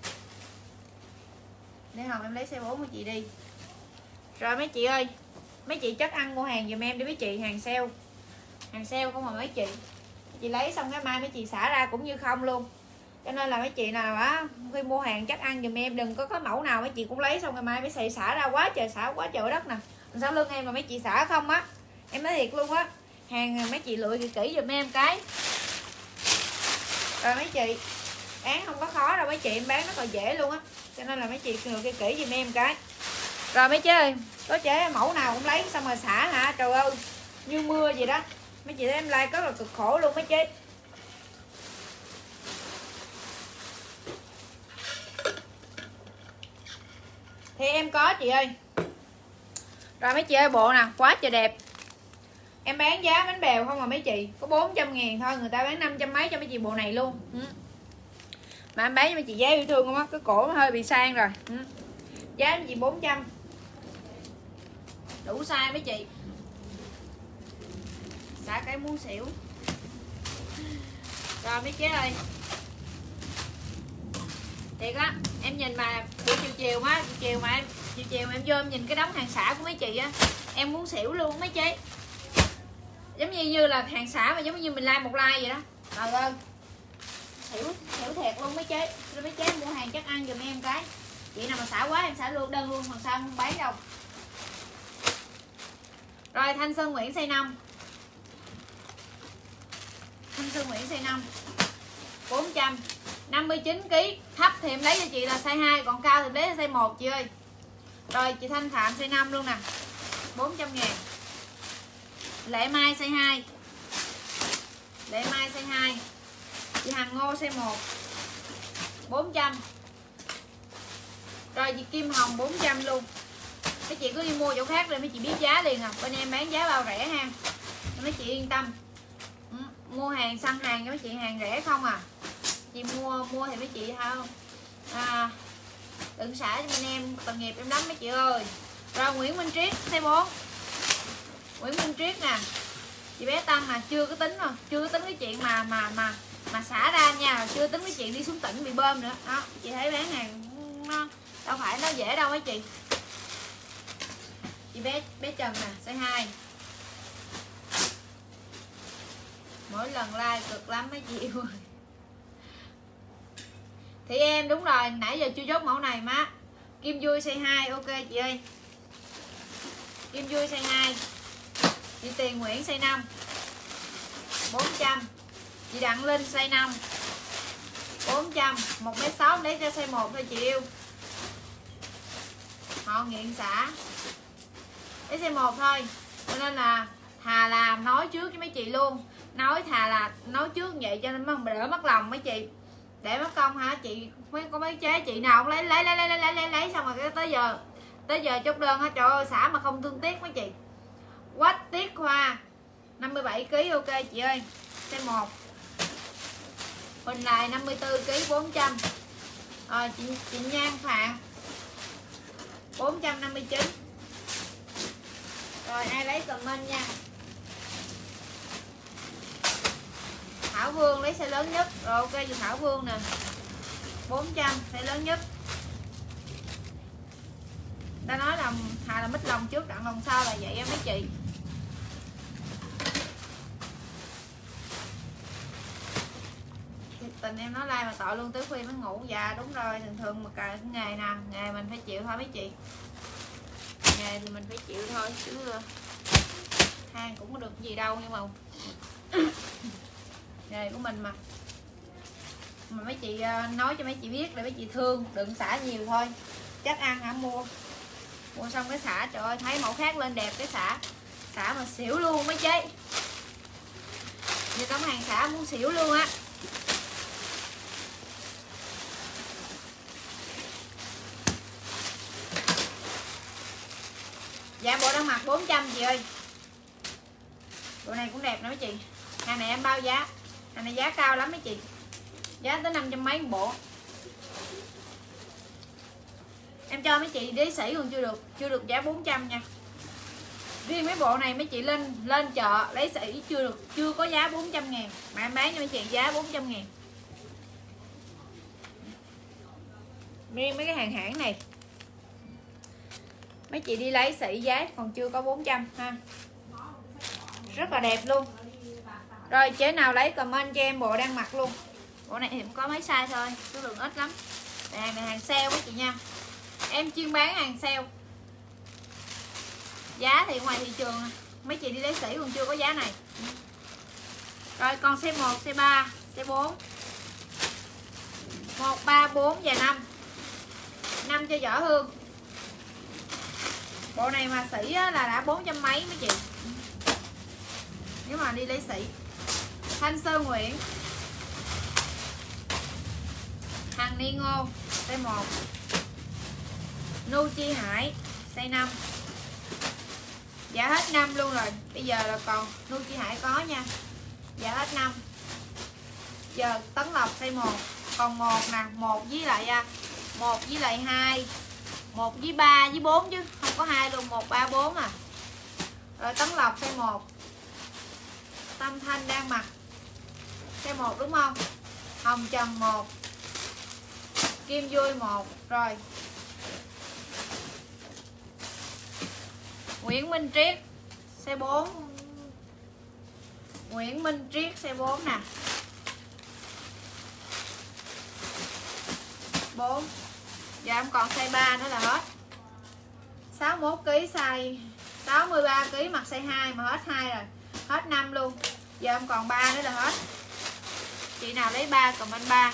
Speaker 1: Để Hồng em lấy size bốn của chị đi. Rồi mấy chị ơi, mấy chị chất ăn mua hàng giùm em đi mấy chị. Hàng sale. Hàng sale không mà mấy chị. Chị lấy xong cái mai mấy chị xả ra cũng như không luôn. Cho nên là mấy chị nào á khi mua hàng chắc ăn giùm em, đừng có có mẫu nào mấy chị cũng lấy xong ngày mai mấy chị xả ra quá trời, xả quá trời đất nè. Sau lưng em mà mấy chị xả không á, em nói thiệt luôn á, hàng mấy chị lựa kỹ kỹ giùm em cái. Rồi mấy chị bán không có khó đâu mấy chị, em bán rất là dễ luôn á, cho nên là mấy chị lựa kỹ kỹ giùm em cái. Rồi mấy chị ơi, có chế mẫu nào cũng lấy xong rồi xả hả, trời ơi như mưa gì đó. Mấy chị thấy em like rất là cực khổ luôn mấy chị. Thì em có chị ơi. Rồi mấy chị ơi, bộ nè, quá trời đẹp. Em bán giá bánh bèo không mà mấy chị, có bốn trăm ngàn thôi, người ta bán năm trăm mấy cho mấy chị bộ này luôn. Ừ. Mà em bán cho mấy chị giá yêu thương không á, cái cổ nó hơi bị sang rồi. Ừ. Giá mấy chị bốn trăm. Đủ size mấy chị. Xả cái muốn xỉu. Rồi mấy chế ơi. Thiệt á, em nhìn mà buổi chiều chiều á, chiều chiều mà em chiều chiều mà em vô em nhìn cái đống hàng xả của mấy chị á, em muốn xỉu luôn mấy chị. Giống như như là hàng xả mà giống như mình like một like vậy đó. Trời ơi. Xỉu xỉu thiệt luôn mấy chế. Rồi mấy chế mua hàng chắc ăn giùm em cái. Chị nào mà xả quá em xả luôn đơn luôn, còn sao không bán đâu. Rồi Thanh Sơn Nguyễn size năm. Thanh Sơn Nguyễn size năm. bốn trăm. năm mươi chín ký. Thấp thì em lấy cho chị là size hai, còn cao thì em lấy là size một chị ơi. Rồi chị Thanh Phạm size năm luôn nè. bốn trăm ngàn. Lệ Mai size hai. Lệ Mai size hai. Chị Hằng Ngô size một. bốn trăm. Rồi chị Kim Hồng bốn trăm luôn. Mấy chị cứ đi mua chỗ khác rồi mấy chị biết giá liền à. Bên em bán giá bao rẻ ha. Mấy chị yên tâm. Ừ, mua hàng săn hàng cho mấy chị hàng rẻ không à. Chị mua mua thì mấy chị không à, đừng xả cho bên em tội nghiệp em lắm mấy chị ơi. Rồi Nguyễn Minh Triết size bốn. Nguyễn Minh Triết nè. Chị bé Tăng nè, chưa có tính rồi, chưa có tính cái chuyện mà mà mà mà xả ra nha, chưa tính cái chuyện đi xuống tỉnh bị bơm nữa. Đó, chị thấy bán hàng nó đâu phải nó dễ đâu mấy chị. Chị bé bé Trần nè, size hai. Mỗi lần like cực lắm mấy chị ơi. Thì em đúng rồi, nãy giờ chưa chốt mẫu này má. Kim Vui size hai, ok chị ơi. Kim Vui size hai. Chị Tiền Nguyễn size năm bốn trăm. Chị Đặng Linh size năm bốn trăm. Một mét sáu lấy cho size một thôi chị yêu. Họ nghiện xả lấy size một thôi. Cho nên là thà là nói trước với mấy chị luôn. Nói thà là nói trước vậy cho nên đỡ mất lòng mấy chị. Để mất công hả chị, mấy có mấy chế chị nào cũng lấy lấy lấy lấy lấy lấy, lấy xong rồi cái tới giờ tới giờ chốt đơn hết. Trời ơi xả mà không thương tiếc mấy chị. Quách Tiết Hoa năm mươi bảy ki lô gam ok chị ơi. Size một. Huỳnh Lại năm mươi tư ki lô gam bốn trăm. Rồi chị, chị Nhan Phạm bốn trăm năm mươi chín. Rồi ai lấy comment nha. Thảo Vương lấy size lớn nhất. Rồi ok chị Thảo Vương nè bốn trăm size lớn nhất. Ta nói là thà là mít lòng trước đặng lòng sau là vậy á mấy chị. Tình em nói like mà tội luôn tới khuya mới ngủ. Dạ đúng rồi, thường thường mà cả nghề nào nghề mình phải chịu thôi mấy chị. Nghề thì mình phải chịu thôi chứ than cũng có được gì đâu. Nhưng mà nghề của mình mà mà mấy chị nói cho mấy chị biết để mấy chị thương, đừng xả nhiều thôi. Chắc ăn hả mua mua xong cái xả, trời ơi thấy mẫu khác lên đẹp cái xả xả mà xỉu luôn mấy chị. Như tấm hàng xả muốn xỉu luôn á. Dạ bộ đang mặc bốn trăm chị ơi. Bộ này cũng đẹp nữa mấy chị. Hàng này em bao giá. Hàng này giá cao lắm mấy chị. Giá tới năm trăm mấy một bộ. Em cho mấy chị đế sĩ còn chưa được, chưa được giá bốn trăm nha. Riêng mấy bộ này mấy chị lên lên chợ lấy sĩ chưa được, chưa có giá bốn trăm ngàn. Mà em bán cho mấy chị giá bốn trăm ngàn. Riêng mấy cái hàng hãng này mấy chị đi lấy sĩ giá còn chưa có bốn trăm ha. Rất là đẹp luôn. Rồi chế nào lấy comment cho em bộ đang mặc luôn. Bộ này thì cũng có mấy size thôi, số lượng ít lắm. Hàng này hàng sale mấy chị nha. Em chuyên bán hàng sale. Giá thì ngoài thị trường mấy chị đi lấy sĩ còn chưa có giá này. Rồi còn size một, size ba, size bốn. một, ba, bốn và năm. năm cho Võ Hương. Bộ này mà sĩ là đã bốn trăm mấy mấy chị. Nếu mà đi lấy sĩ. Thanh Sơ Nguyễn, Hằng Ni Ngô size một. Nu Chi Hải size năm. Giá hết năm luôn rồi. Bây giờ là còn Nu Chi Hải có nha. Giá hết năm. Giờ Tấn Lộc size một. Còn một nè, một với lại một với lại hai, một với ba với bốn chứ không có hai luôn, một ba bốn à. Rồi Tấn Lộc size một. Tâm Thanh đang mặc size một đúng không? Hồng Trần một. Kim Vui một. Rồi Nguyễn Minh Triết size bốn. Nguyễn Minh Triết size bốn nè. bốn. Giờ em còn size ba nữa là hết. sáu mươi mốt ki lô gam size sáu mươi ba ki lô gam mặc size hai mà hết hai rồi. Hết năm luôn. Giờ em còn ba nữa là hết. Chị nào lấy ba comment ba.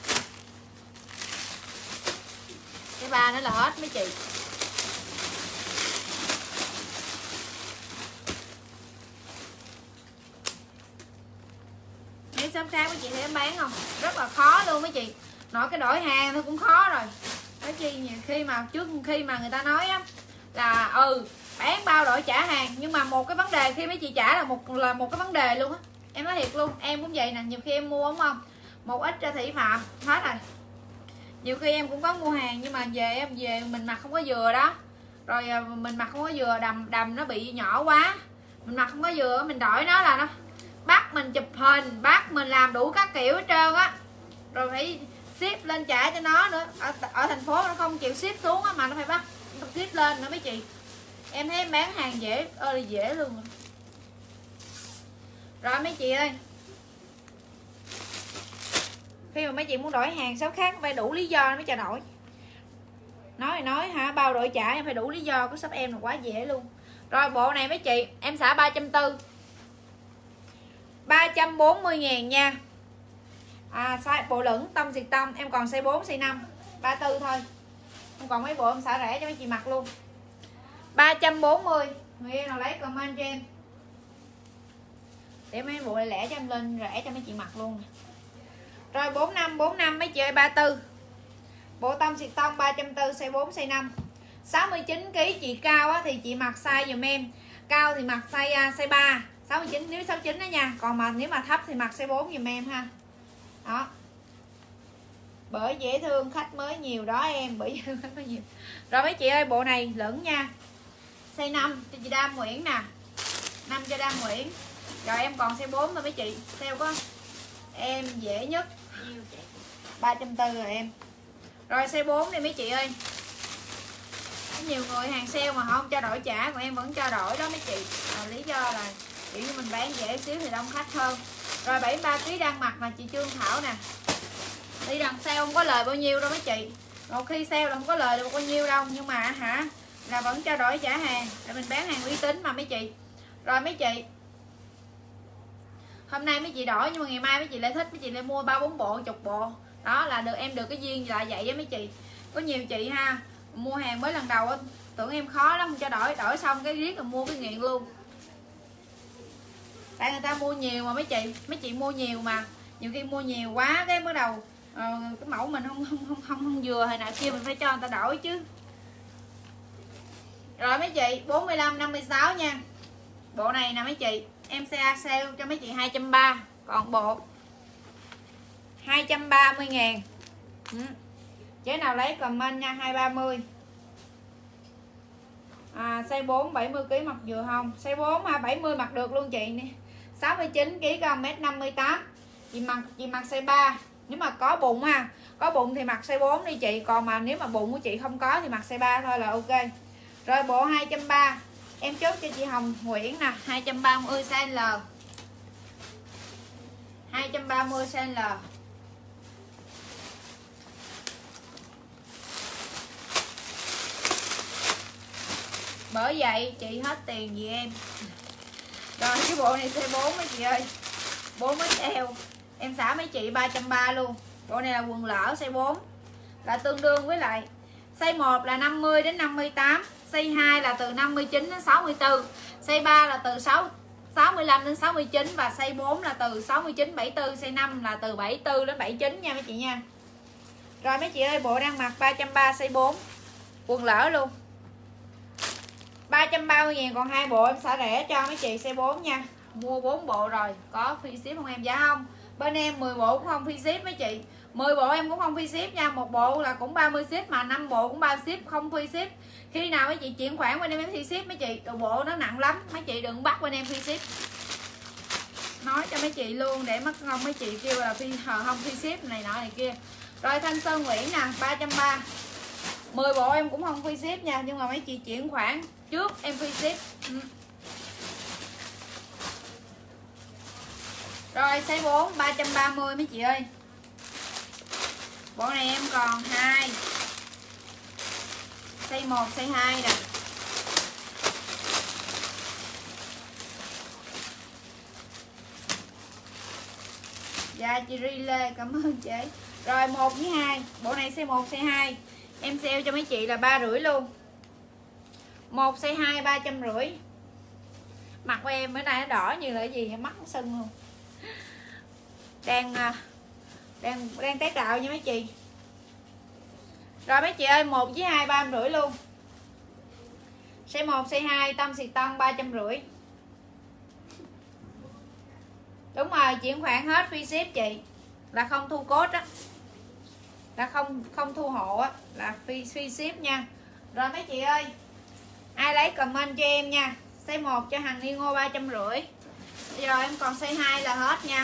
Speaker 1: Cái ba nữa là hết mấy chị. Mấy shop khác mấy chị thấy em bán không? Rất là khó luôn mấy chị. Nói cái đổi hàng thôi cũng khó rồi. Nói chi nhiều khi mà trước khi mà người ta nói á là ừ bán bao đổi trả hàng, nhưng mà một cái vấn đề khi mấy chị trả là một là một cái vấn đề luôn á. Em nói thiệt luôn, em cũng vậy nè, nhiều khi em mua đúng không? Một ít cho Thị Phạm hết rồi. Nhiều khi em cũng có mua hàng nhưng mà về em về mình mặc không có vừa đó. Rồi mình mặc không có vừa, đầm đầm nó bị nhỏ quá. Mình mặc không có vừa mình đổi nó là nó bắt mình chụp hình, bắt mình làm đủ các kiểu hết trơn á. Rồi phải ship lên trả cho nó nữa. Ở, ở thành phố nó không chịu ship xuống á, mà nó phải bắt ship lên nữa mấy chị. Em thấy em bán hàng dễ ơi dễ luôn. Rồi mấy chị ơi, khi mà mấy chị muốn đổi hàng shop khác phải đủ lý do mới cho đổi. Nói thì nói hả, bao đổi trả em phải đủ lý do. Cái shop em là quá dễ luôn. Rồi bộ này mấy chị em xả ba trăm bốn mươi, ba trăm bốn mươi ngàn nha. À, size bộ lửng tông xịt tông em còn size bốn, size năm, ba mươi tư thôi. Không còn mấy bộ em xả rẻ cho mấy chị mặc luôn. ba trăm bốn mươi. Người yêu nào lấy comment cho em. Để mấy bộ này lẻ cho em lên rẻ cho mấy chị mặc luôn. Rồi bốn năm, bốn năm mấy chị ơi, ba mươi tư. Bộ tông xịt tông ba trăm bốn mươi, size bốn, size năm. sáu mươi chín ki lô gam chị cao á, thì chị mặc size dùm em. Cao thì mặc size size ba, sáu mươi chín nếu sáu mươi chín đó nha. Còn mà nếu mà thấp thì mặc size bốn dùm em ha. Đó. Bởi dễ thương, khách mới nhiều đó em, bởi dễ thương khách mới nhiều. Rồi mấy chị ơi, bộ này lửng nha. Size năm cho chị Đam Nguyễn nè. năm cho Đam Nguyễn. Rồi em còn size bốn thôi mấy chị. Sale có em dễ nhất ba trăm bốn mươi rồi em. Rồi size bốn đi mấy chị ơi. Có nhiều người hàng sale mà họ không cho đổi trả, còn em vẫn cho đổi đó mấy chị. Rồi lý do là kiểu như mình bán dễ xíu thì đông khách hơn. Rồi bảy mươi ba ki lô gam đang mặc là chị Trương Thảo nè. Đi đằng sale không có lời bao nhiêu đâu mấy chị. Một khi sale là không có lời được bao nhiêu đâu, nhưng mà hả là vẫn cho đổi trả hàng để mình bán hàng uy tín mà mấy chị. Rồi mấy chị, hôm nay mấy chị đổi nhưng mà ngày mai mấy chị lại thích, mấy chị lại mua ba bốn bộ, chục bộ. Đó là được em được cái duyên là vậy với mấy chị. Có nhiều chị ha, mua hàng mới lần đầu tưởng em khó lắm, cho đổi, đổi xong cái riết rồi mua cái nghiện luôn. Tại người ta mua nhiều mà mấy chị, mấy chị mua nhiều mà nhiều khi mua nhiều quá cái bắt đầu uh, cái mẫu mình không không không không không vừa hồi nào kia mình phải cho người ta đổi chứ. Rồi mấy chị bốn mươi lăm, năm mươi sáu nha. Bộ này nè mấy chị, em sẽ sale cho mấy chị hai trăm ba mươi, còn bộ hai trăm ba mươi ngàn. Ừ. Chế nào lấy comment nha, hai trăm ba mươi. À, size bốn bảy mươi ki lô gam mặc vừa không? Size bốn ha, bảy mươi mặc được luôn chị nè. sáu mươi chín ki lô gam, mét năm mươi tám. Chị mặc chị mặc size ba. Nếu mà có bụng ha, có bụng thì mặc size bốn đi chị, còn mà nếu mà bụng của chị không có thì mặc size ba thôi là ok. Rồi bộ hai trăm ba mươi. Em chốt cho chị Hồng Nguyễn nè, hai trăm ba mươi size L. hai trăm ba mươi size L. Bởi vậy chị hết tiền gì em. Rồi cái bộ này size bốn mấy chị ơi, bốn ích eo em xả mấy chị ba trăm ba mươi luôn. Bộ này là quần lỡ size bốn, là tương đương với lại size một là năm mươi đến năm mươi tám, size hai là từ năm mươi chín đến sáu mươi tư, size ba là từ sáu mươi lăm đến sáu mươi chín và size bốn là từ sáu mươi chín bảy mươi tư, size năm là từ bảy mươi tư đến bảy mươi chín nha mấy chị nha. Rồi mấy chị ơi, bộ đang mặc ba trăm ba mươi size bốn, quần lỡ luôn. ba trăm ba mươi ngàn còn hai bộ em xả rẻ cho mấy chị size bốn nha. Mua bốn bộ rồi, có free ship không em? Dạ không. Bên em mười bộ cũng không free ship mấy chị. mười bộ em cũng không free ship nha. Một bộ là cũng ba mươi ship mà năm bộ cũng ba mươi ship, không free ship. Khi nào mấy chị chuyển khoản bên em em free ship mấy chị. Đồ bộ nó nặng lắm, mấy chị đừng bắt bên em free ship. Nói cho mấy chị luôn để mất không mấy chị kêu là free hờ không free ship này nọ này kia. Rồi Thanh Sơn Nguyễn nè, ba trăm ba mươi. mười bộ em cũng không free ship nha, nhưng mà mấy chị chuyển khoản trước em free ship. Ừ. Rồi size bốn ba trăm ba mươi mấy chị ơi. Bộ này em còn hai. Size một, size hai nè. Dạ chị Ri Lê, cảm ơn chị. Rồi một với hai. Bộ này size một, size hai. Em sale cho mấy chị là ba rưỡi luôn. Một size hai ba trăm rưỡi. Mặt của em bữa nay nó đỏ như là cái gì, mắt nó sưng luôn. Đang đang đang tái tạo nha mấy chị. Rồi mấy chị ơi, một với hai ba trăm rưỡi luôn. Size một, size hai tâm xì tông ba trăm rưỡi. Đúng rồi, chuyển khoản hết free ship chị. Là không thu code á. Là không không thu hộ á, là free free ship nha. Rồi mấy chị ơi, ai lấy comment cho em nha. Size một cho hàng Nigo ba trăm rưỡi. Rồi em còn size hai là hết nha.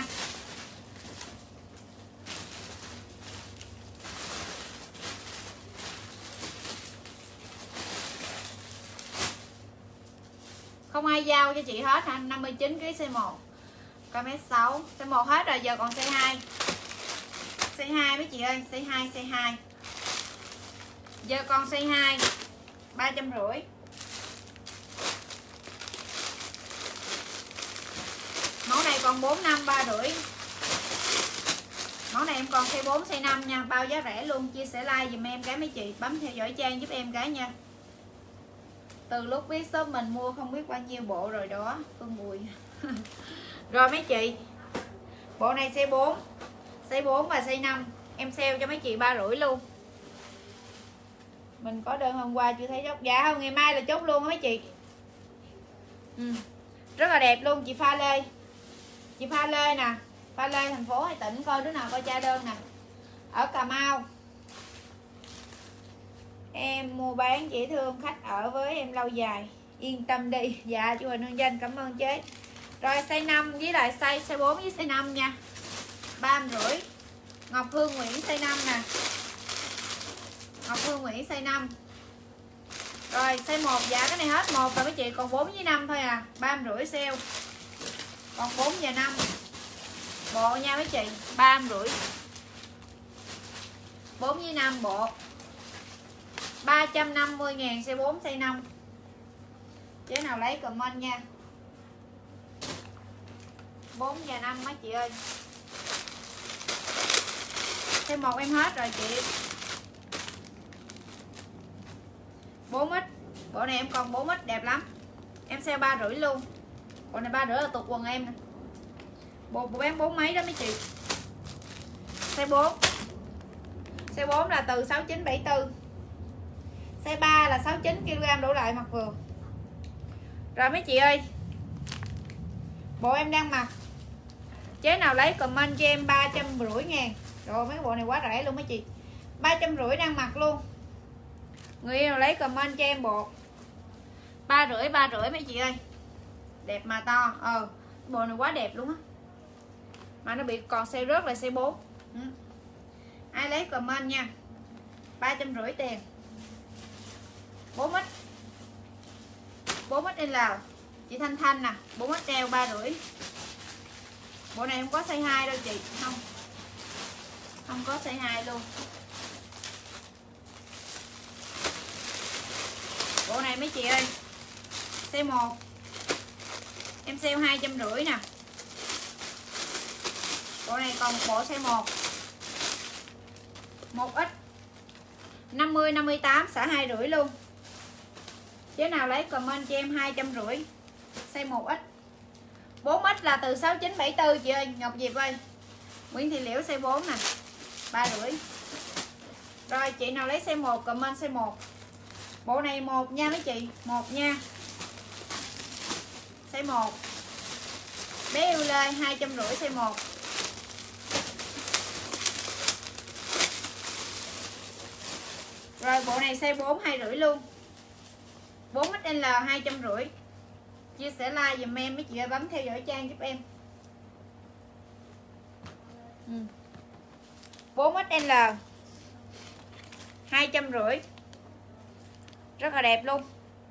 Speaker 1: Không ai giao cho chị hết hả? năm mươi chín ký size một. Coi mét sáu. Size một hết rồi, giờ còn size hai. Size hai mấy chị ơi, size hai, size hai. Giờ còn size hai ba trăm rưỡi. còn bốn năm ba rưỡi. Món này em còn size bốn size năm nha, bao giá rẻ luôn. Chia sẻ like dùm em cái mấy chị, bấm theo dõi trang giúp em cái nha. Từ lúc biết shop mình mua không biết bao nhiêu bộ rồi đó Phương Bùi. Rồi mấy chị, bộ này size bốn, size bốn và size năm em sale cho mấy chị ba rưỡi luôn. Mình có đơn hôm qua chưa thấy chốt giá không? Ngày mai là chốt luôn á mấy chị. Ừ. Rất là đẹp luôn chị Pha Lê. Chị Pha Lê nè, Pha Lê thành phố hay tỉnh, coi đứa nào coi tra đơn nè. Ở Cà Mau. Em mua bán dễ thương, khách ở với em lâu dài, yên tâm đi. Dạ chú Huỳnh Hương Danh cảm ơn chế. Rồi size năm với lại size size bốn với size năm nha, ba rưỡi. Ngọc Hương Nguyễn size năm nè, Ngọc Hương Nguyễn size năm. Rồi size một, dạ cái này hết một rồi mấy chị, còn bốn với năm thôi à, ba rưỡi sale. Còn bốn và năm bộ nha mấy chị, ba rưỡi. bốn với năm bộ ba trăm năm mươi ngàn, size bốn size năm. Chế nào lấy comment nha. bốn và năm mấy chị ơi. Size một em hết rồi chị. bốn x. Bộ này em còn bốn x đẹp lắm. Em sale ba rưỡi luôn. Bộ này ba rưỡi là tụt quần em nè. Bộ, bộ bán bốn mấy đó mấy chị. Size bốn. Size bốn là từ sáu chín bảy tư. Size ba là sáu mươi chín ki lô gam đổ lại mặc vừa. Rồi mấy chị ơi, bộ em đang mặc, chế nào lấy comment cho em ba trăm rưỡi ngàn. Rồi mấy bộ này quá rẻ luôn mấy chị, ba trăm rưỡi đang mặc luôn. Người yêu lấy comment cho em bộ ba rưỡi, ba rưỡi mấy chị ơi. Đẹp mà to. Ờ bộ này quá đẹp luôn á, mà nó bị còn size rớt là size bốn. Ừ. Ai lấy comment nha, ba trăm rưỡi tiền. bốn x, bốn x L chị Thanh Thanh nè, bốn x L ba rưỡi. Bộ này không có size hai đâu chị, không không có size hai luôn. Bộ này mấy chị ơi, size một em sale hai trăm rưỡi nè. Bộ này còn một bộ size một, một x năm mươi năm mươi tám xả hai rưỡi luôn. Chế nào lấy comment cho em hai trăm rưỡi, size một x. bốn x là từ sáu chín bảy tư chị ơi, Ngọc Diệp ơi. Nguyễn Thị Liễu size bốn nè, ba rưỡi. Rồi chị nào lấy size một comment size một. Bộ này một nha mấy chị, một nha. Size một. Bé yêu Lê hai trăm rưỡi size một. Rồi bộ này size bốn hai rưỡi luôn. bốn x L hai trăm rưỡi. Chia sẻ like dùm em mấy chị ơi, bấm theo dõi trang giúp em. Ừ. bốn x L hai trăm rưỡi. Rất là đẹp luôn.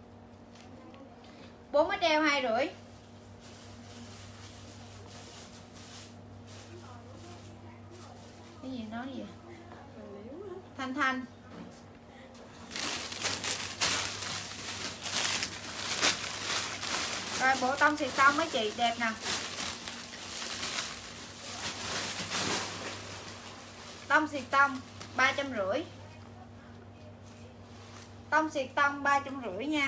Speaker 1: bốn x L hai rưỡi. Cái gì nói gì vậy? Thanh Thanh. Rồi bộ tông xịt tông mấy chị, đẹp nè. Tông xịt tông ba trăm rưỡi. Tông xịt tông ba trăm rưỡi nha.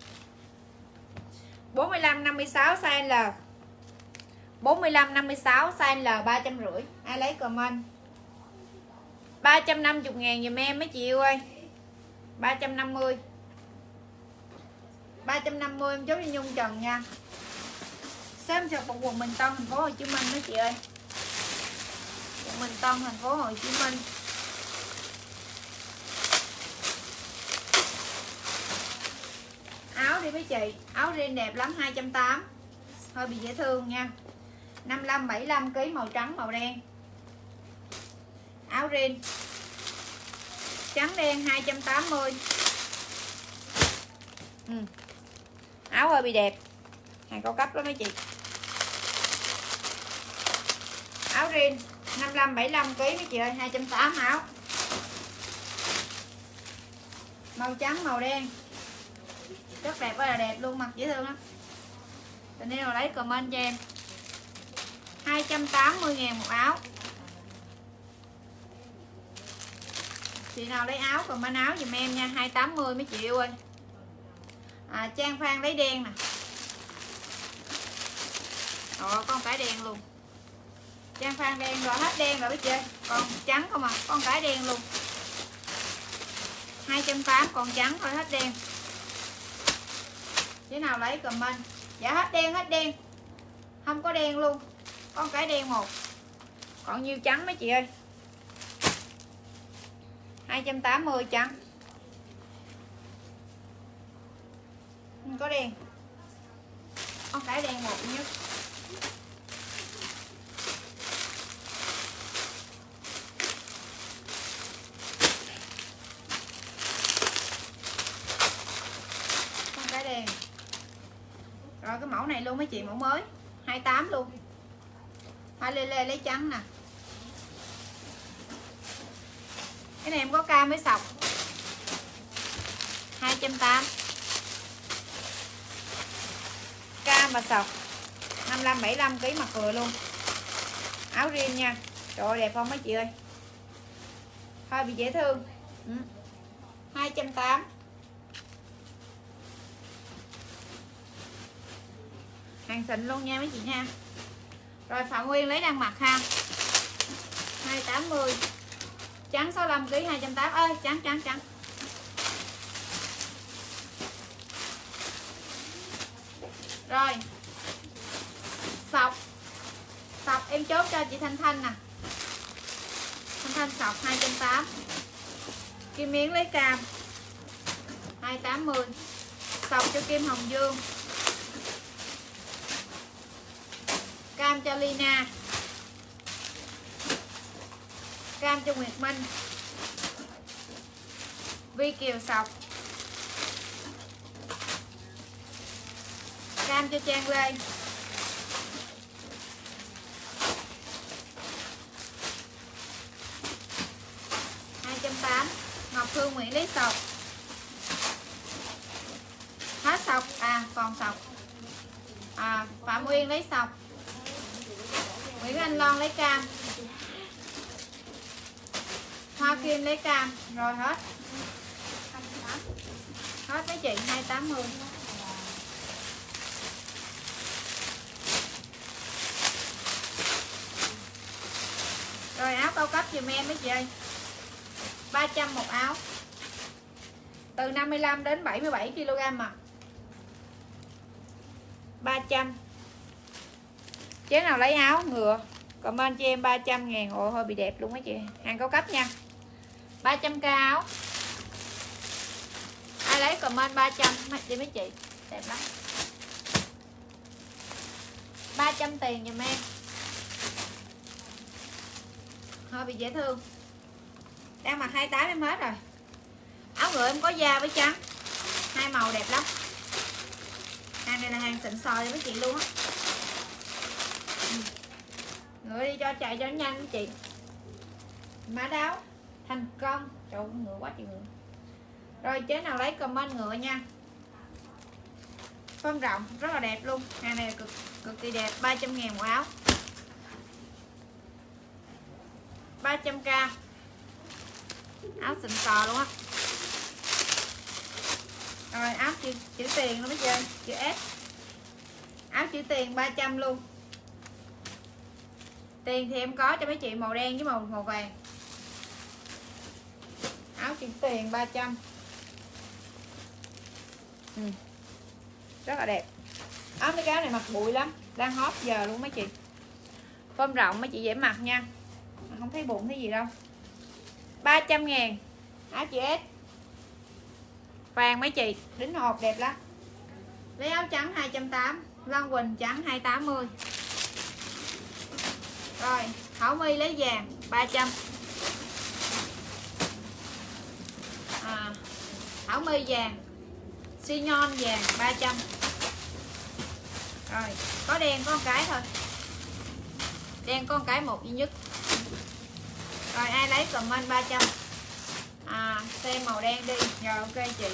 Speaker 1: bốn mươi lăm năm mươi sáu size L. bốn mươi lăm năm mươi sáu size L ba trăm rưỡi. Ai lấy comment. ba trăm năm mươi ngàn dùm em mấy chị yêu ơi. ba trăm năm mươi. ba trăm năm mươi em chốt cho Nhung Trần nha. Sớm cho một quần Bình Tân thành phố Hồ Chí Minh mấy chị ơi. Quận Bình Tân thành phố Hồ Chí Minh. Áo đi mấy chị, áo riêng đẹp lắm, hai trăm tám mươi. Hơi bị dễ thương nha. năm mươi lăm bảy mươi lăm ký, màu trắng màu đen. Áo riêng trắng đen hai trăm tám mươi. Ừ. Áo hơi bị đẹp, hàng cao cấp đó mấy chị. Áo riêng năm mươi lăm bảy mươi lăm ký mấy chị ơi, hai trăm tám mươi áo. Màu trắng màu đen. Rất đẹp ơi là đẹp luôn, mặc dễ thương lắm. Tình yêu lấy comment cho em. hai trăm tám mươi ngàn một áo. Chị nào lấy áo comment áo dùm em nha. Hai trăm tám mươi mấy chị yêu ơi. À, Trang Phan lấy đen nè. Rồi con cái đen luôn. Trang Phan đen rồi, hết đen rồi biết chưa. Còn trắng không à, con cái đen luôn. Hai trăm tám mươi còn trắng thôi, hết đen. Chứ nào lấy comment. Dạ hết đen, hết đen. Không có đen luôn. Con cái đen một. Còn nhiêu trắng mấy chị ơi. Hai trăm tám mươi trắng. Không có đen. Con cái đen một nhất. Con cái đen. Rồi cái mẫu này luôn mấy chị, mẫu mới hai mươi tám luôn. Hoa lê lê lấy trắng nè. Cái này em có cam với sọc. Hai trăm tám mươi. Cam và sọc năm mươi lăm bảy mươi lăm ký mặc vừa luôn. Áo riêng nha. Trời ơi, đẹp không mấy chị ơi. Thôi bị dễ thương. ừ. Hai trăm tám mươi. Hàng xịn luôn nha mấy chị nha. Rồi Phạm Nguyên lấy đang mặc ha. Hai trăm tám mươi. Trắng sáu mươi lăm ký hai trăm tám mươi. Ơi trắng trắng trắng. Rồi sọc. Sọc em chốt cho chị Thanh Thanh nè. Thanh Thanh sọc hai trăm tám mươi. Kim Miến lấy cam hai trăm tám mươi. Sọc cho Kim Hồng Dương. Cam cho Lina. Cam cho Nguyệt Minh. Vi Kiều sọc. Cam cho Trang Lê. Hai trăm tám mươi. Ngọc Thương Nguyễn lấy sọc. Hết sọc. À còn sọc. À Phạm Nguyên lấy sọc. Nguyễn Anh Loan lấy cam. Hoa Kim lấy cam. Rồi hết. Hết mấy chị. Hai trăm tám mươi. Rồi áo cao cấp dùm em mấy chị ơi. Ba trăm một áo. Từ năm mươi lăm đến bảy mươi bảy ki lô gam mà. Ba trăm. Chế nào lấy áo ngựa comment cho em ba trăm ngàn. Ồ hơi bị đẹp luôn mấy chị. Hàng cao cấp nha. Ba trăm k áo. Ai lấy comment ba trăm đi mấy chị. Đẹp lắm. Ba trăm tiền giùm em. Hơi bị dễ thương. Đang mặc hai mươi tám em hết rồi. Áo ngựa em có da với trắng. Hai màu đẹp lắm. Hàng này là hàng xịn sò cho mấy chị luôn á. Ngựa đi cho chạy cho nó nhanh chị. Mã đáo thành công. Trời ơi, ngựa quá chị ngựa. Rồi chế nào lấy comment ngựa nha. Phông rộng rất là đẹp luôn. Hàng này cực cực kỳ đẹp. Ba trăm ngàn một áo. Ba trăm k. Áo xịn sò luôn á. Rồi áo chữ, chữ tiền luôn mấy chị ơi. Chữ S. Áo chữ tiền ba trăm luôn. Tiền thì em có cho mấy chị màu đen với màu màu vàng. Áo chữ tiền ba trăm. Ừ. Rất là đẹp. Áo mấy cái này mặc bụi lắm. Đang hot giờ luôn mấy chị. Phông rộng mấy chị dễ mặc nha. Không thấy bụng thấy gì đâu. Ba trăm ngàn. Áo chữ S. Vàng mấy chị. Đính hộp đẹp lắm. Lấy áo trắng hai trăm tám mươi. Lan Quỳnh trắng hai trăm tám mươi. Rồi Thảo My lấy vàng ba trăm. à, Thảo My vàng. Xi nhon vàng ba trăm. Rồi có đen có một cái thôi. Đen có một cái một duy nhất. Rồi ai lấy comment ba trăm. À xem màu đen đi. Rồi ok chị.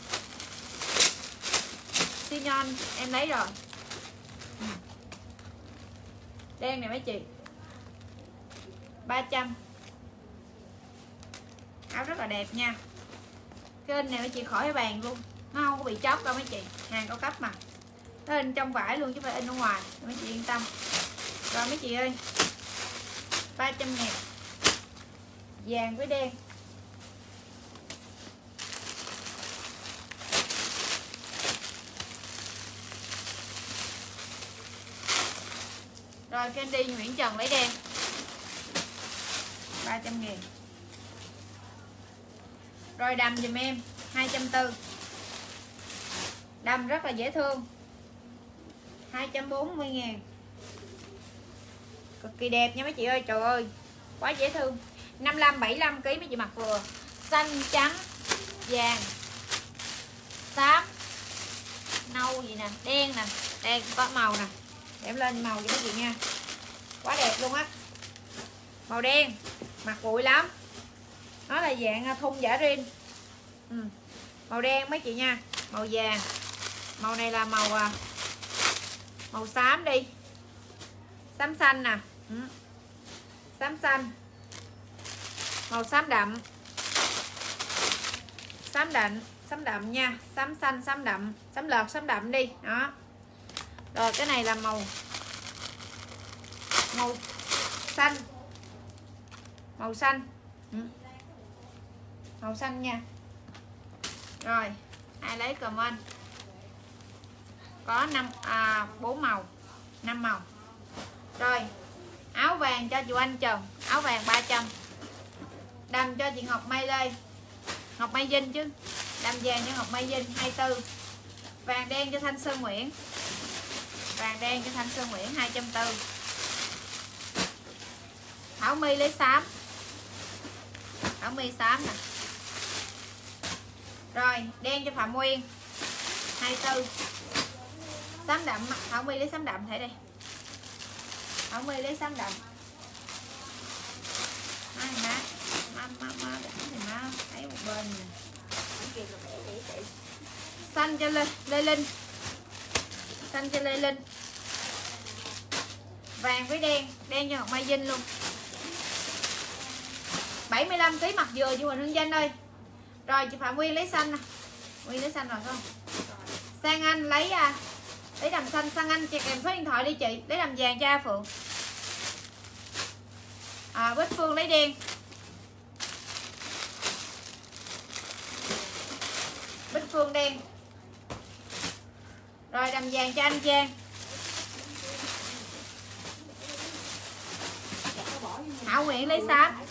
Speaker 1: Xi nhon em lấy rồi. Đen này mấy chị, ba trăm. Áo rất là đẹp nha. Cái in này mấy chị khỏi bàn luôn, nó không có bị chóc đâu mấy chị, hàng cao cấp mà. Nó in trong vải luôn chứ không phải in ở ngoài, mấy chị yên tâm. Rồi mấy chị ơi, ba trăm ngàn, vàng với đen. Rồi Candy Nguyễn Trần lấy đen, ba trăm ngàn. Rồi đầm dùm em hai trăm bốn mươi. Đầm rất là dễ thương, hai trăm bốn mươi ngàn. Cực kỳ đẹp nha mấy chị ơi, trời ơi quá dễ thương. Năm mươi lăm bảy mươi lăm ký mấy chị mặc vừa. Xanh trắng vàng xám nâu gì nè, đen nè, đen có màu nè, để lên màu cho mấy chị nha, quá đẹp luôn á. Màu đen mặc bụi lắm, nó là dạng thun giả rin. Ừ. Màu đen mấy chị nha, màu vàng, màu này là màu màu xám đi, xám xanh nè. Ừ. Xám xanh, màu xám đậm, xám đậm, xám đậm nha, xám xanh, xám đậm, xám lợt, xám đậm đi đó. Rồi cái này là màu màu xanh, màu xanh. Ừ. Màu xanh nha. Rồi ai lấy comment, có năm à bốn màu, năm màu. Rồi áo vàng cho chị Anh Trần, áo vàng ba trăm. Đầm cho chị Ngọc Mai Lê, Ngọc Mai Vinh chứ, đầm vàng cho Ngọc Mai Vinh hai mươi tư. Vàng đen cho Thanh Sơn Nguyễn, vàng đen cho Thanh Sơn Nguyễn hai trăm bốn mươi. Thảo My lấy xám, Thảo My xám nè. Rồi đen cho Phạm Nguyên hai mươi tư. Xám đậm, Thảo My lấy xám đậm thể đây, Thảo My lấy xám đậm. Ai má má má má để má thấy một bên nè. Xanh cho Lê, Lê Linh, xanh cho Lê Linh. Vàng với đen, đen cho Ngọc Mai Vinh luôn. bảy mươi lăm ký mặc vừa cho Huỳnh Hương Danh ơi. Rồi chị Phạm Nguyên lấy xanh nè, Nguyên lấy xanh rồi không? Sang Anh lấy à, lấy đầm xanh. Sang Anh chị kèm số điện thoại đi chị, lấy đầm vàng cho A Phượng. À, Bích Phương lấy đen, Bích Phương đen. Rồi đầm vàng cho anh Trang. Thảo Nguyễn lấy xám,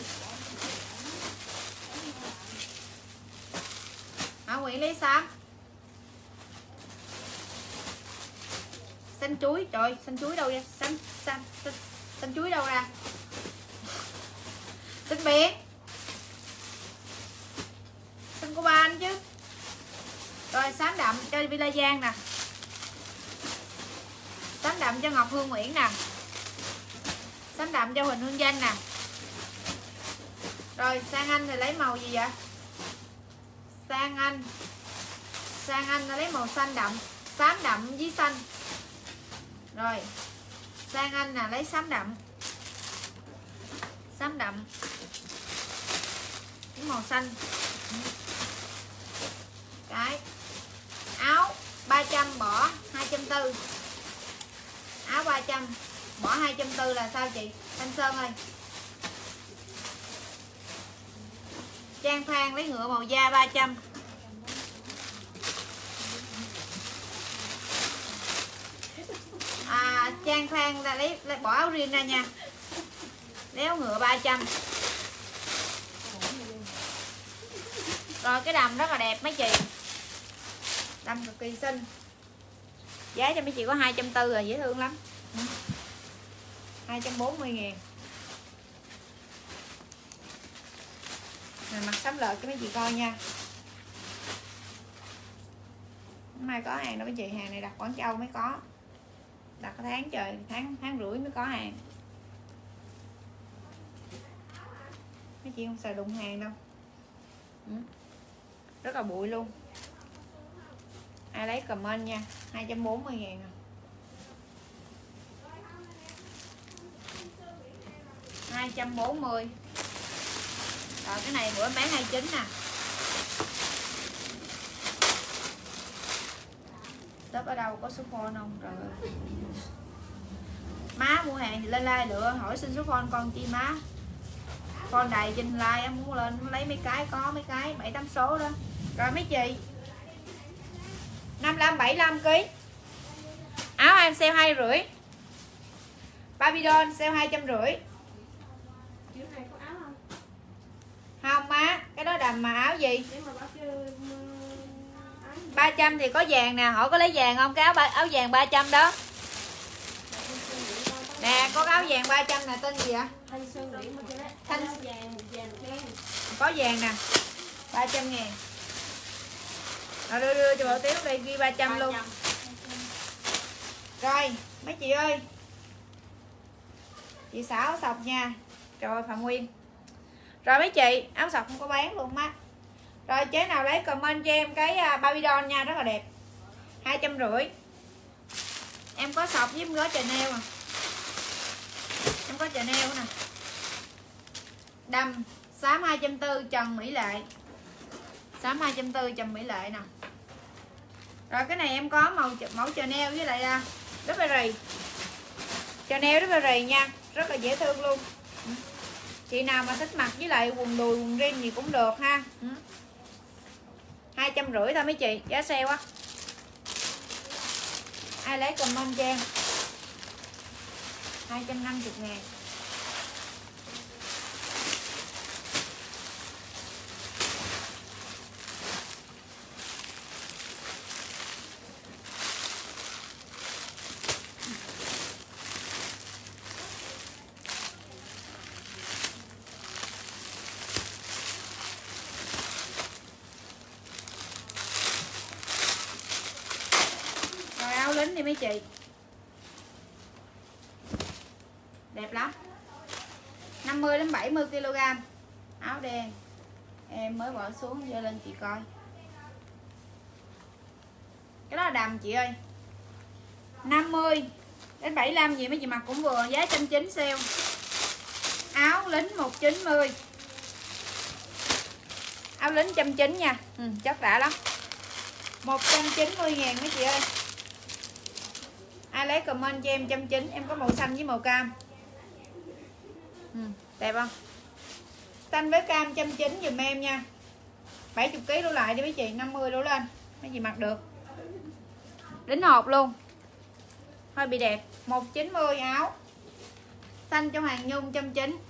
Speaker 1: Thảo Nguyễn lấy xám. Xanh chuối, trời xanh chuối đâu ra, xanh xanh xanh, xanh chuối đâu ra, xanh biển, xanh của ba anh chứ. Rồi xám đậm cho Villa Giang nè, xám đậm cho Ngọc Hương Nguyễn nè, xám đậm cho Huỳnh Hương Danh nè. Rồi Sang Anh thì lấy màu gì vậy? Sang Anh, Sang Anh là lấy màu xanh đậm, xám đậm với xanh. Rồi Sang Anh là lấy xám đậm, xám đậm cái màu xanh. Cái áo ba trăm bỏ hai trăm bốn mươi. Áo ba trăm bỏ hai trăm bốn mươi là sao chị Thanh Sơn ơi? Trang Phan lấy ngựa màu da ba trăm. À, Trang Phan là lấy, lấy bỏ áo riêng ra nha, lấy áo ngựa ba trăm. Rồi cái đầm rất là đẹp mấy chị, đầm cực kỳ xinh, giá cho mấy chị có hai trăm bốn mươi rồi, dễ thương lắm, hai trăm bốn mươi ngàn. Này, mặc sắm lợt cho mấy chị coi nha. Hôm nay có hàng đâu mấy chị, hàng này đặt Quảng Châu mới có, đặt có tháng trời, tháng tháng rưỡi mới có hàng. Mấy chị không xài đụng hàng đâu, ừ. Rất là bụi luôn. Ai lấy comment nha, hai trăm bốn mươi ngàn à. hai trăm bốn mươi. Rồi cái này bữa em bán hai mươi chín nè. Tớp ở đâu có số phone không? Trời ơi. Má mua hàng thì lên like lựa hỏi xin số phone con chi má. Con đầy trên like em muốn lên lấy mấy cái, có mấy cái bảy tám số đó. Rồi mấy chị năm mươi lăm bảy mươi lăm ký. Áo em sale hai rưỡi. Babydon sale hai trăm rưỡi.
Speaker 2: Kiểu này có áo không?
Speaker 1: Không má, cái đó đầm mà áo gì?
Speaker 2: Để mà bảo kêu
Speaker 1: ba trăm thì có vàng nè, hỏi có lấy vàng không? Cái áo áo vàng ba trăm đó. Nè, có áo vàng ba trăm nè, tên gì vậy?
Speaker 2: Thanh Sơn Nguyễn mà cái đó.
Speaker 1: Thanh
Speaker 2: vàng vàng đen.
Speaker 1: Có vàng nè. ba trăm ngàn. Rồi đưa, đưa cho Bảo Tiếu đây ghi ba trăm luôn. Rồi, mấy chị ơi. Chị xả áo sọc nha. Rồi Phạm Nguyên. Rồi mấy chị, áo sọc không có bán luôn má. Rồi chế nào lấy comment cho em cái Babydon nha, rất là đẹp. hai trăm rưỡi. Em có sọc với em gói Chanel à. Em có Chanel nè. Đầm xám hai trăm bốn mươi Trần Mỹ Lệ. Xám hai trăm bốn mươi Trần Mỹ Lệ nè. Rồi cái này em có màu mẫu Chanel với lại uh, Burberry. Chanel Burberry nha, rất là dễ thương luôn. Chị nào mà thích mặc với lại quần đùi quần jean gì cũng được ha. Hai trăm rưỡi thôi mấy chị, giá sale á. Ai lấy comment cho em. Hai trăm năm mươi ngàn. Lính đi mấy chị, đẹp lắm. Năm mươi đến bảy mươi ki lô gam áo đen, em mới bỏ xuống dơ lên chị coi. Cái đó là đầm chị ơi. Năm mươi đến bảy mươi lăm gì mấy chị mặc cũng vừa, giá một trăm chín mươi sale. Áo lính một trăm chín mươi. Áo lính một trăm chín mươi nha. Ừ, chất đã lắm. Một trăm chín mươi ngàn mấy chị ơi. Ai lấy comment cho em một trăm chín mươi. Em có màu xanh với màu cam. Ừ, đẹp không? Xanh với cam một trăm chín mươi dùm em nha. bảy mươi ký đổ lại đi mấy chị, năm mươi đổ lên. Mấy chị mặc được. Đính hộp luôn. Hơi bị đẹp. Một trăm chín mươi áo. Xanh trong hàng nhung một trăm chín mươi.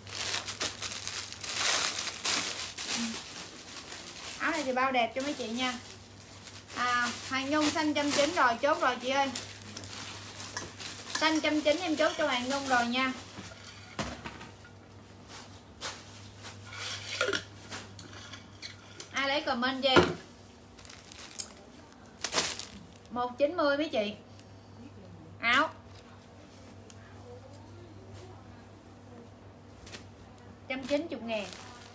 Speaker 1: Áo này thì bao đẹp cho mấy chị nha. À, hàng nhung xanh một trăm chín mươi rồi, chốt rồi chị ơi. Xanh một trăm chín mươi em chốt cho hàng nhung rồi nha. Ai lấy comment cho em. Một trăm chín mươi mấy chị. Áo một trăm chín mươi ngàn.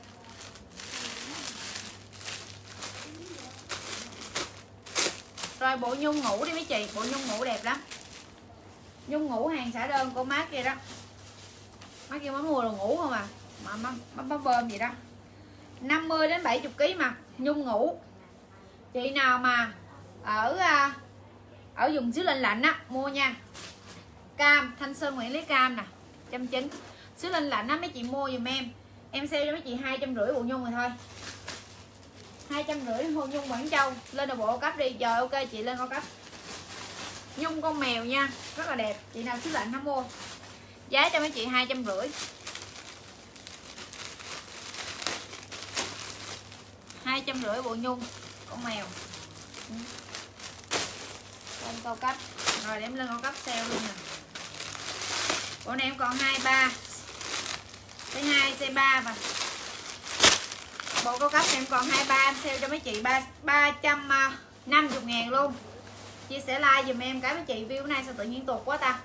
Speaker 1: Rồi bộ nhung ngủ đi mấy chị. Bộ nhung ngủ đẹp lắm. Nhung ngủ hàng xả đơn của má kia đó. Má kia mới mua đồ ngủ không à. Mà má, má, má bơm gì đó. Năm mươi đến bảy mươi ký mà. Nhung ngủ. Chị nào mà Ở Ở vùng xứ lạnh lạnh á, mua nha. Cam, Thanh Sơn Nguyễn lấy cam nè, một trăm chín mươi. Xứ lạnh lạnh á mấy chị mua giùm em. Em sale cho mấy chị hai trăm rưỡi bộ nhung rồi thôi. Hai trăm rưỡi bộ nhung Quảng Châu. Lên đồ bộ cấp đi. Trời, ok chị lên con cấp. Nhung con mèo nha, rất là đẹp. Chị nào xứ lạnh nó mua. Giá cho mấy chị hai trăm rưỡi. Hai trăm rưỡi bộ nhung con mèo. Lên cao cấp. Rồi để em lên cao cấp sale luôn nè. Bộ này em còn hai ba. Size hai, size ba và bộ cao cấp này em còn hai ba, em sale cho mấy chị ba trăm năm mươi ngàn luôn. Chia sẻ like dùm em cái mấy chị, view này sao tự nhiên tụt quá ta.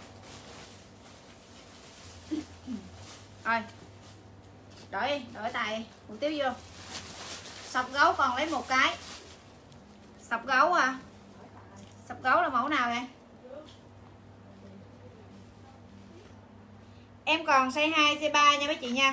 Speaker 1: Rồi đổi đổi tài một tiếp vô. Sọc gấu còn lấy một cái. Sọc gấu à. Sọc gấu là mẫu nào vậy? Em còn size hai, size ba nha mấy chị nha.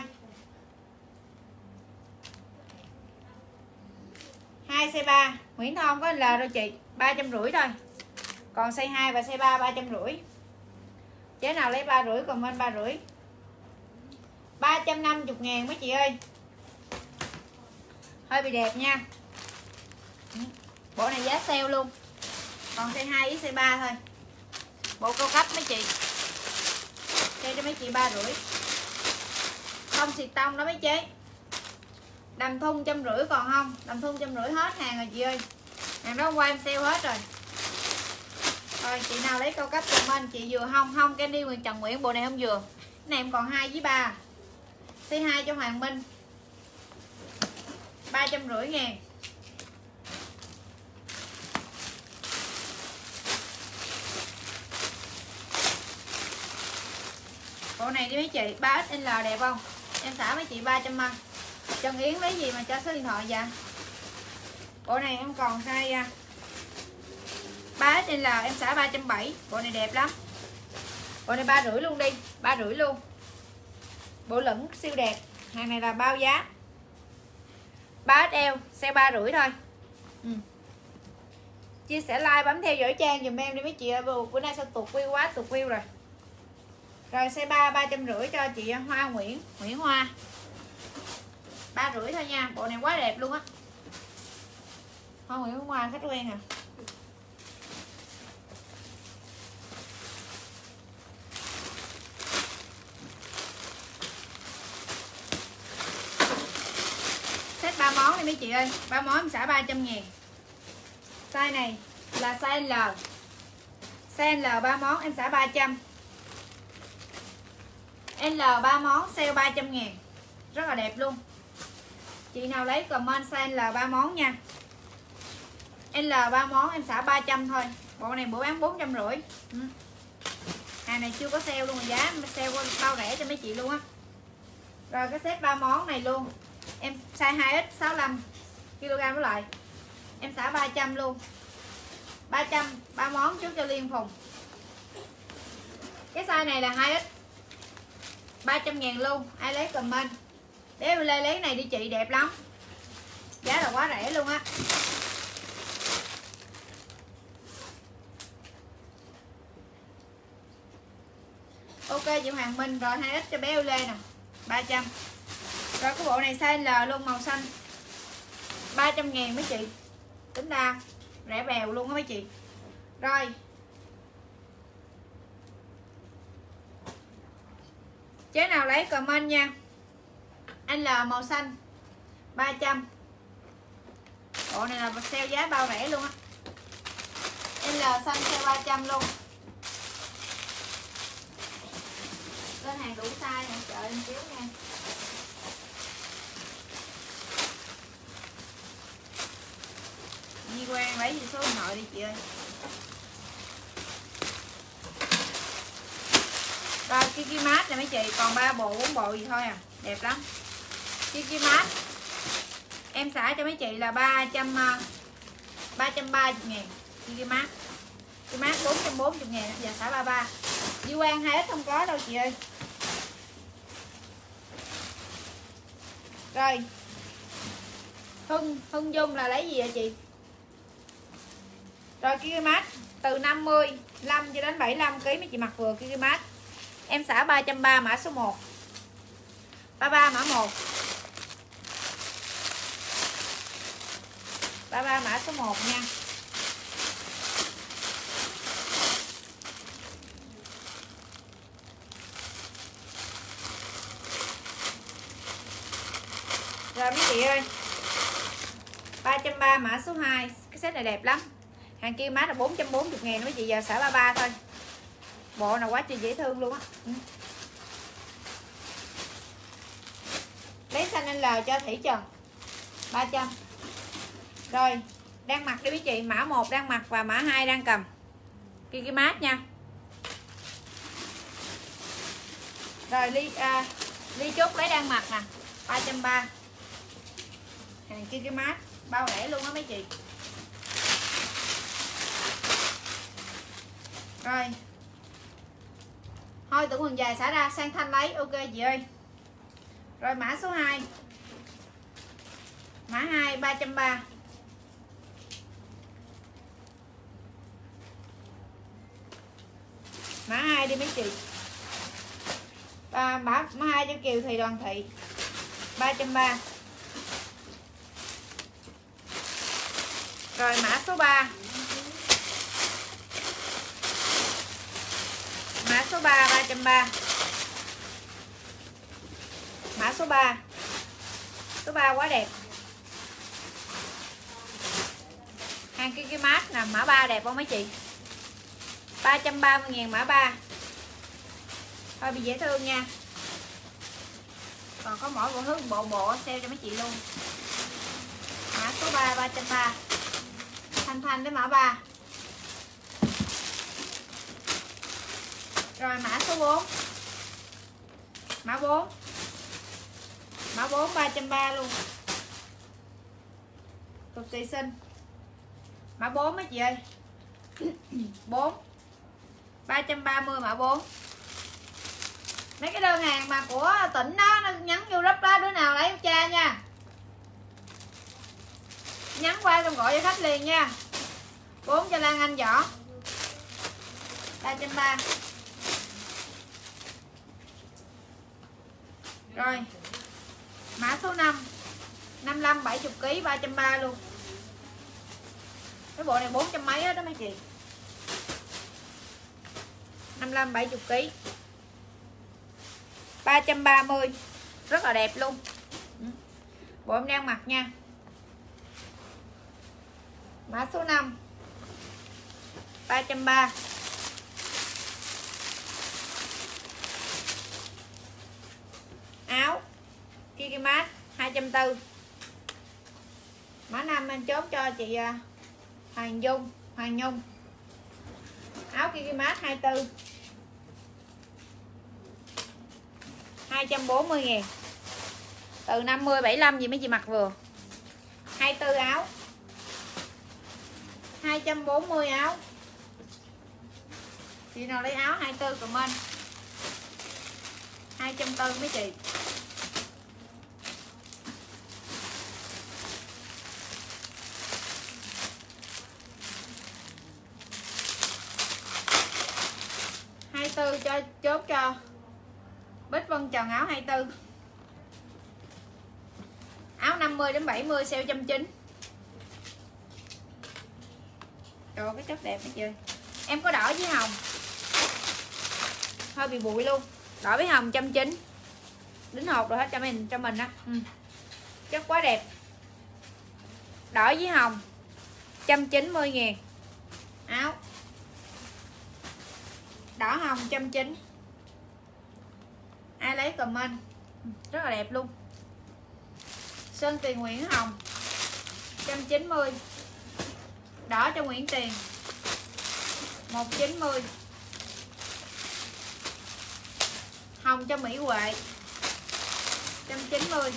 Speaker 1: hai size ba, Nguyễn Thông có L rồi chị, ba trăm rưỡi thôi. Còn size hai và size ba ba trăm rưỡi. Chế nào lấy ba rưỡi comment ba rưỡi. ba trăm năm mươi ngàn mấy chị ơi. Hơi bị đẹp nha. Bộ này giá sale luôn. Còn size hai với size ba thôi. Bộ cao cấp mấy chị. Đây cho mấy chị ba rưỡi. Không xịt tông đó mấy chế. Đầm thun trăm rưỡi còn không? Đầm thun trăm rưỡi hết hàng rồi chị ơi. Hàng đó hôm qua em sale hết rồi. Rồi chị nào lấy cao cấp comment chị vừa không? Không, Candy Nguyễn Trần Nguyễn bộ này không vừa. Cái này em còn hai với ba. Size hai cho Hoàng Minh. ba trăm rưỡi ngàn. Bộ này đi mấy chị, ba ích L đẹp không? Em xả mấy chị ba trăm măng. Trần Yến lấy gì mà cho số điện thoại dạ. Bộ này em còn size ba ích L em xả ba trăm bảy mươi. Bộ này đẹp lắm. Bộ này ba rưỡi luôn đi, ba rưỡi luôn. Bộ lửng siêu đẹp. Hàng này là bao giá. ba ích L size ba rưỡi thôi. Ừ. Chia sẻ like bấm theo dõi trang dùm em đi mấy chị ơi. Bữa nay sao tụt view quá, tụt view rồi. Rồi size ba ba trăm rưỡi cho chị Hoa Nguyễn, Nguyễn Hoa. ba rưỡi thôi nha, bộ này quá đẹp luôn á. Hoa Nguyễn Hoa khách quen à. Set ba món đi mấy chị ơi, ba món em xả ba trăm ngàn. Size này là size L. Size L ba món em xả ba trăm. L ba món sale ba trăm ngàn. Rất là đẹp luôn. Chị nào lấy comment size L ba món nha. L ba món em xả ba trăm thôi. Bộ này bộ bán bốn trăm rưỡi. Ừ. Hàng này chưa có sale luôn, giá sale bao rẻ cho mấy chị luôn á. Rồi cái set ba món này luôn. Em size hai x sáu mươi lăm ki lô gam với lại. Em xả ba trăm luôn. ba trăm ba món trước cho Liên Phùng. Cái size này là hai x ba trăm ngàn luôn. Ai lấy comment. Bé Lê lấy này đi chị, đẹp lắm. Giá là quá rẻ luôn á. Ok chị Hoàng Minh. Rồi hai x cho bé Lê nè, ba trăm. Rồi cái bộ này size L luôn, màu xanh, ba trăm ngàn mấy chị. Tính ra rẻ bèo luôn á mấy chị. Rồi chế nào lấy comment nha. Anh L màu xanh ba trăm. Bộ này là sale giá bao rẻ luôn á. L xanh sale ba trăm luôn. Lên hàng đủ size nè, chờ em xíu nha. Nhi Quang lấy gì số điện thoại đi chị ơi. Rồi Kiki Mát này mấy chị, còn ba bộ bốn bộ gì thôi à, đẹp lắm. Kiki Mát em xả cho mấy chị là ba trăm ba trăm ba mươi ngàn. Kiki Mát Kiki Mát bốn trăm bốn mươi ngàn, giờ xả ba mươi ba. Di Quang hai x không có đâu chị ơi. Rồi Hưng Hưng Dung là lấy gì vậy chị? Rồi Kiki Mát từ năm mươi lăm cho đến bảy mươi lăm ký mấy chị mặc vừa Kiki Mát. Em xả ba trăm ba mươi mã số một. ba mươi ba mã một. ba mươi ba mã số một nha. Rồi mấy chị ơi, ba trăm ba mươi mã số hai. Cái set này đẹp lắm. Hàng kia mát là bốn trăm bốn mươi ngàn mấy chị, giờ xả ba mươi ba thôi. Bộ nào quá chị dễ thương luôn á. Ừ. Lấy xanh L cho Thủy Trần ba trăm. Rồi đang mặc đi mấy chị, mã một đang mặc và mã hai đang cầm. Kiki Mát nha. Rồi ly à, ly chốt lấy đang mặc nè, ba trăm ba mươi. Hàng Kiki Mát bao rẻ luôn á mấy chị. Rồi Thôi tưởng quần dài xả ra sang Thanh lấy. Ok chị ơi. Rồi mã số hai. Mã hai ba trăm ba mươi. Mã hai đi mấy chị. À, mã mã hai cho Kiều Thị Đoàn Thị ba trăm ba mươi. Rồi mã số ba. Mã số ba ba trăm ba mươi. Mã số ba. Số ba quá đẹp. Hàng cái cái mát nè, mã ba đẹp không mấy chị? ba trăm ba mươi ngàn mã ba. Thôi bị dễ thương nha. Còn có mỗi bộ hướng bộ bộ sale cho mấy chị luôn. Mã số ba ba trăm ba mươi. Thanh Thanh với mã ba. Rồi mã số bốn. Mã bốn. Mã bốn ba trăm ba mươi luôn. Cực kỳ xinh. Mã bốn mấy chị ơi. bốn. ba trăm ba mươi mã bốn. Mấy cái đơn hàng mà của tỉnh đó nó nhắn vô group đó, đứa nào lấy cha nha. Nhắn qua xong gọi cho khách liền nha. bốn cho Lan Anh Võ. ba trăm ba mươi. Rồi. Mã số năm. năm mươi lăm bảy mươi ký ba trăm ba mươi luôn. Cái bộ này bốn trăm mấy hết đó mấy chị. năm mươi lăm bảy mươi ký ba trăm ba mươi. Rất là đẹp luôn. Bộ em đang mặc nha. Mã số năm ba trăm ba mươi. Áo Kikimat hai trăm bốn mươi. Mã năm anh chốt cho chị Hoàng Dung, Hoàng Nhung. Áo Kikimat hai mươi tư. hai trăm bốn mươi ngàn. Từ năm mươi bảy mươi lăm gì mấy chị mặc vừa. hai mươi tư áo. hai trăm bốn mươi áo. Chị nào lấy áo hai mươi tư comment. hai trăm bốn mươi mấy chị. hai mươi tư cho chốt cho Bích Vân Trần áo hai mươi tư. Áo năm mươi đến bảy mươi sale một trăm chín mươi. Trời cái chất đẹp hết chưa. Em có đỏ với hồng. Hơi bị bụi luôn. Đỏ với hồng một trăm chín mươi. Đính hộp rồi hết cho mình cho mình á. Ừ. Chất quá đẹp. Đỏ với hồng một trăm chín mươi ngàn. Áo đỏ hồng một trăm chín mươi. Ai lấy comment. Rất là đẹp luôn. Sơn Tiền Nguyễn Hồng một trăm chín mươi. Đỏ cho Nguyễn Tiền một trăm chín mươi. Hồng cho Mỹ Huệ một trăm chín mươi.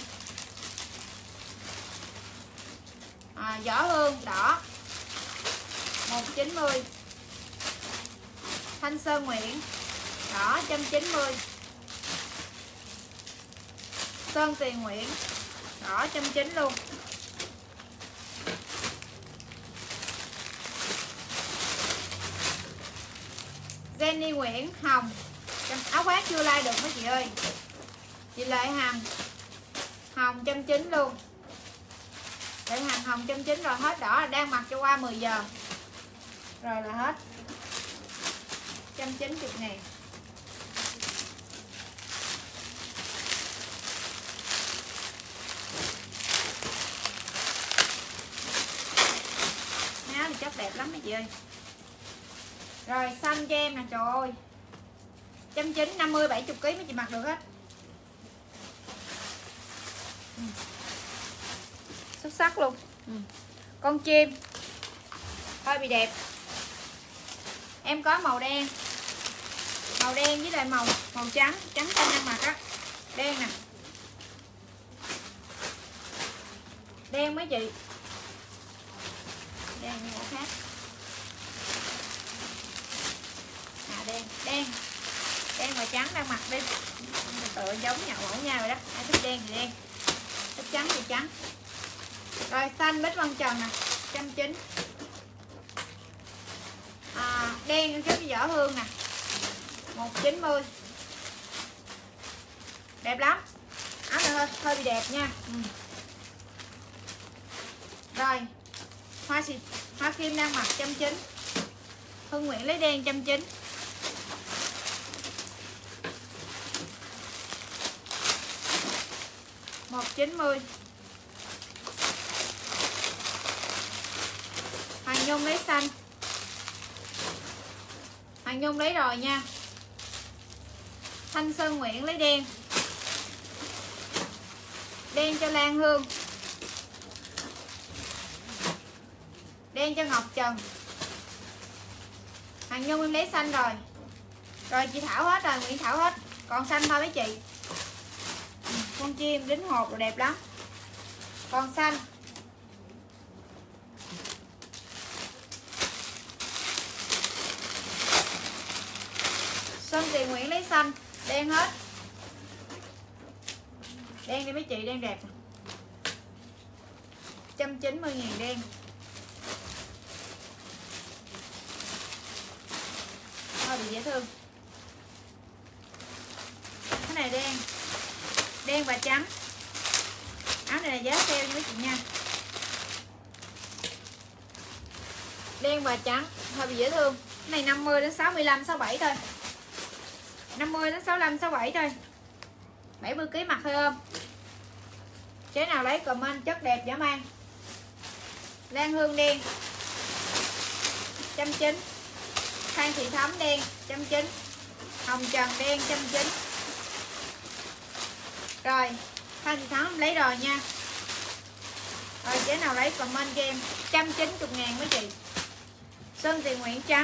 Speaker 1: à, Võ Hương đỏ một trăm chín mươi. Thanh Sơn Nguyễn đỏ một trăm chín mươi. Sơn Tiền Nguyễn đỏ một trăm chín mươi luôn. Jenny Nguyễn hồng. Áo khoác chưa like được mấy chị ơi. Chị Lệ Hằng hồng một trăm chín mươi luôn. Lệ Hằng hồng một trăm chín mươi rồi, hết đỏ đang mặc cho qua mười giờ. Rồi là hết. một trăm chín mươi ngàn. Áo thì chất đẹp lắm mấy chị ơi. Rồi xanh cho em nè, trời ơi. một trăm chín mươi, năm mươi, bảy mươi ký mấy chị mặc được hết. Ừ. Xuất sắc luôn. Ừ. Con chim hơi bị đẹp. Em có màu đen. Màu đen với lại màu màu trắng, trắng xanh đang mặc á. Đen nè. Đen mấy chị. Đen như màu khác. À đen, đen. Đen và trắng đang mặc đi, tựa giống nhau mẫu nhau rồi đó. Ai thích đen thì đen, thích trắng thì trắng. Rồi xanh Bích Vân Trần nè, một trăm chín mươi. À, đen cái vỏ hương nè, một trăm chín mươi. Đẹp lắm. Áo này hơi, hơi bị đẹp nha. Ừ. Rồi hoa xịt, hoa kim đang mặc một trăm chín mươi. Hương Nguyễn lấy đen một trăm chín mươi. một trăm chín mươi. Hoàng Nhung lấy xanh. Hoàng Nhung lấy rồi nha. Thanh Sơn Nguyễn lấy đen. Đen cho Lan Hương. Đen cho Ngọc Trần. Hoàng Nhung em lấy xanh rồi. Rồi chị Thảo hết rồi, Nguyễn Thảo hết. Còn xanh thôi mấy chị. Con chim đính hộp rồi đẹp lắm. Còn xanh. Sơn Tiền Nguyễn lấy xanh. Đen hết. Đen đi mấy chị, đen đẹp. một trăm chín mươi ngàn đen. Thôi bị dễ thương. Cái này đen. Đen và trắng. Áo này là giá sale nha mấy chị nha. Đen và trắng, hơi bị dễ thương. Cái này năm mươi đến sáu mươi lăm, sáu mươi bảy thôi. năm mươi đến sáu mươi lăm, sáu mươi bảy thôi. bảy mươi ký mặc thôi ôm. Chế nào lấy comment chất đẹp dã man. Lan Hương đen một trăm chín mươi. Phan Thị Thắm đen một trăm chín mươi. Hồng Trần đen một trăm chín mươi. Rồi Phan Thị Thắm lấy rồi nha. Rồi chế nào lấy comment cho em. một trăm chín mươi ngàn mấy chị. Sơn Tiền Nguyễn trắng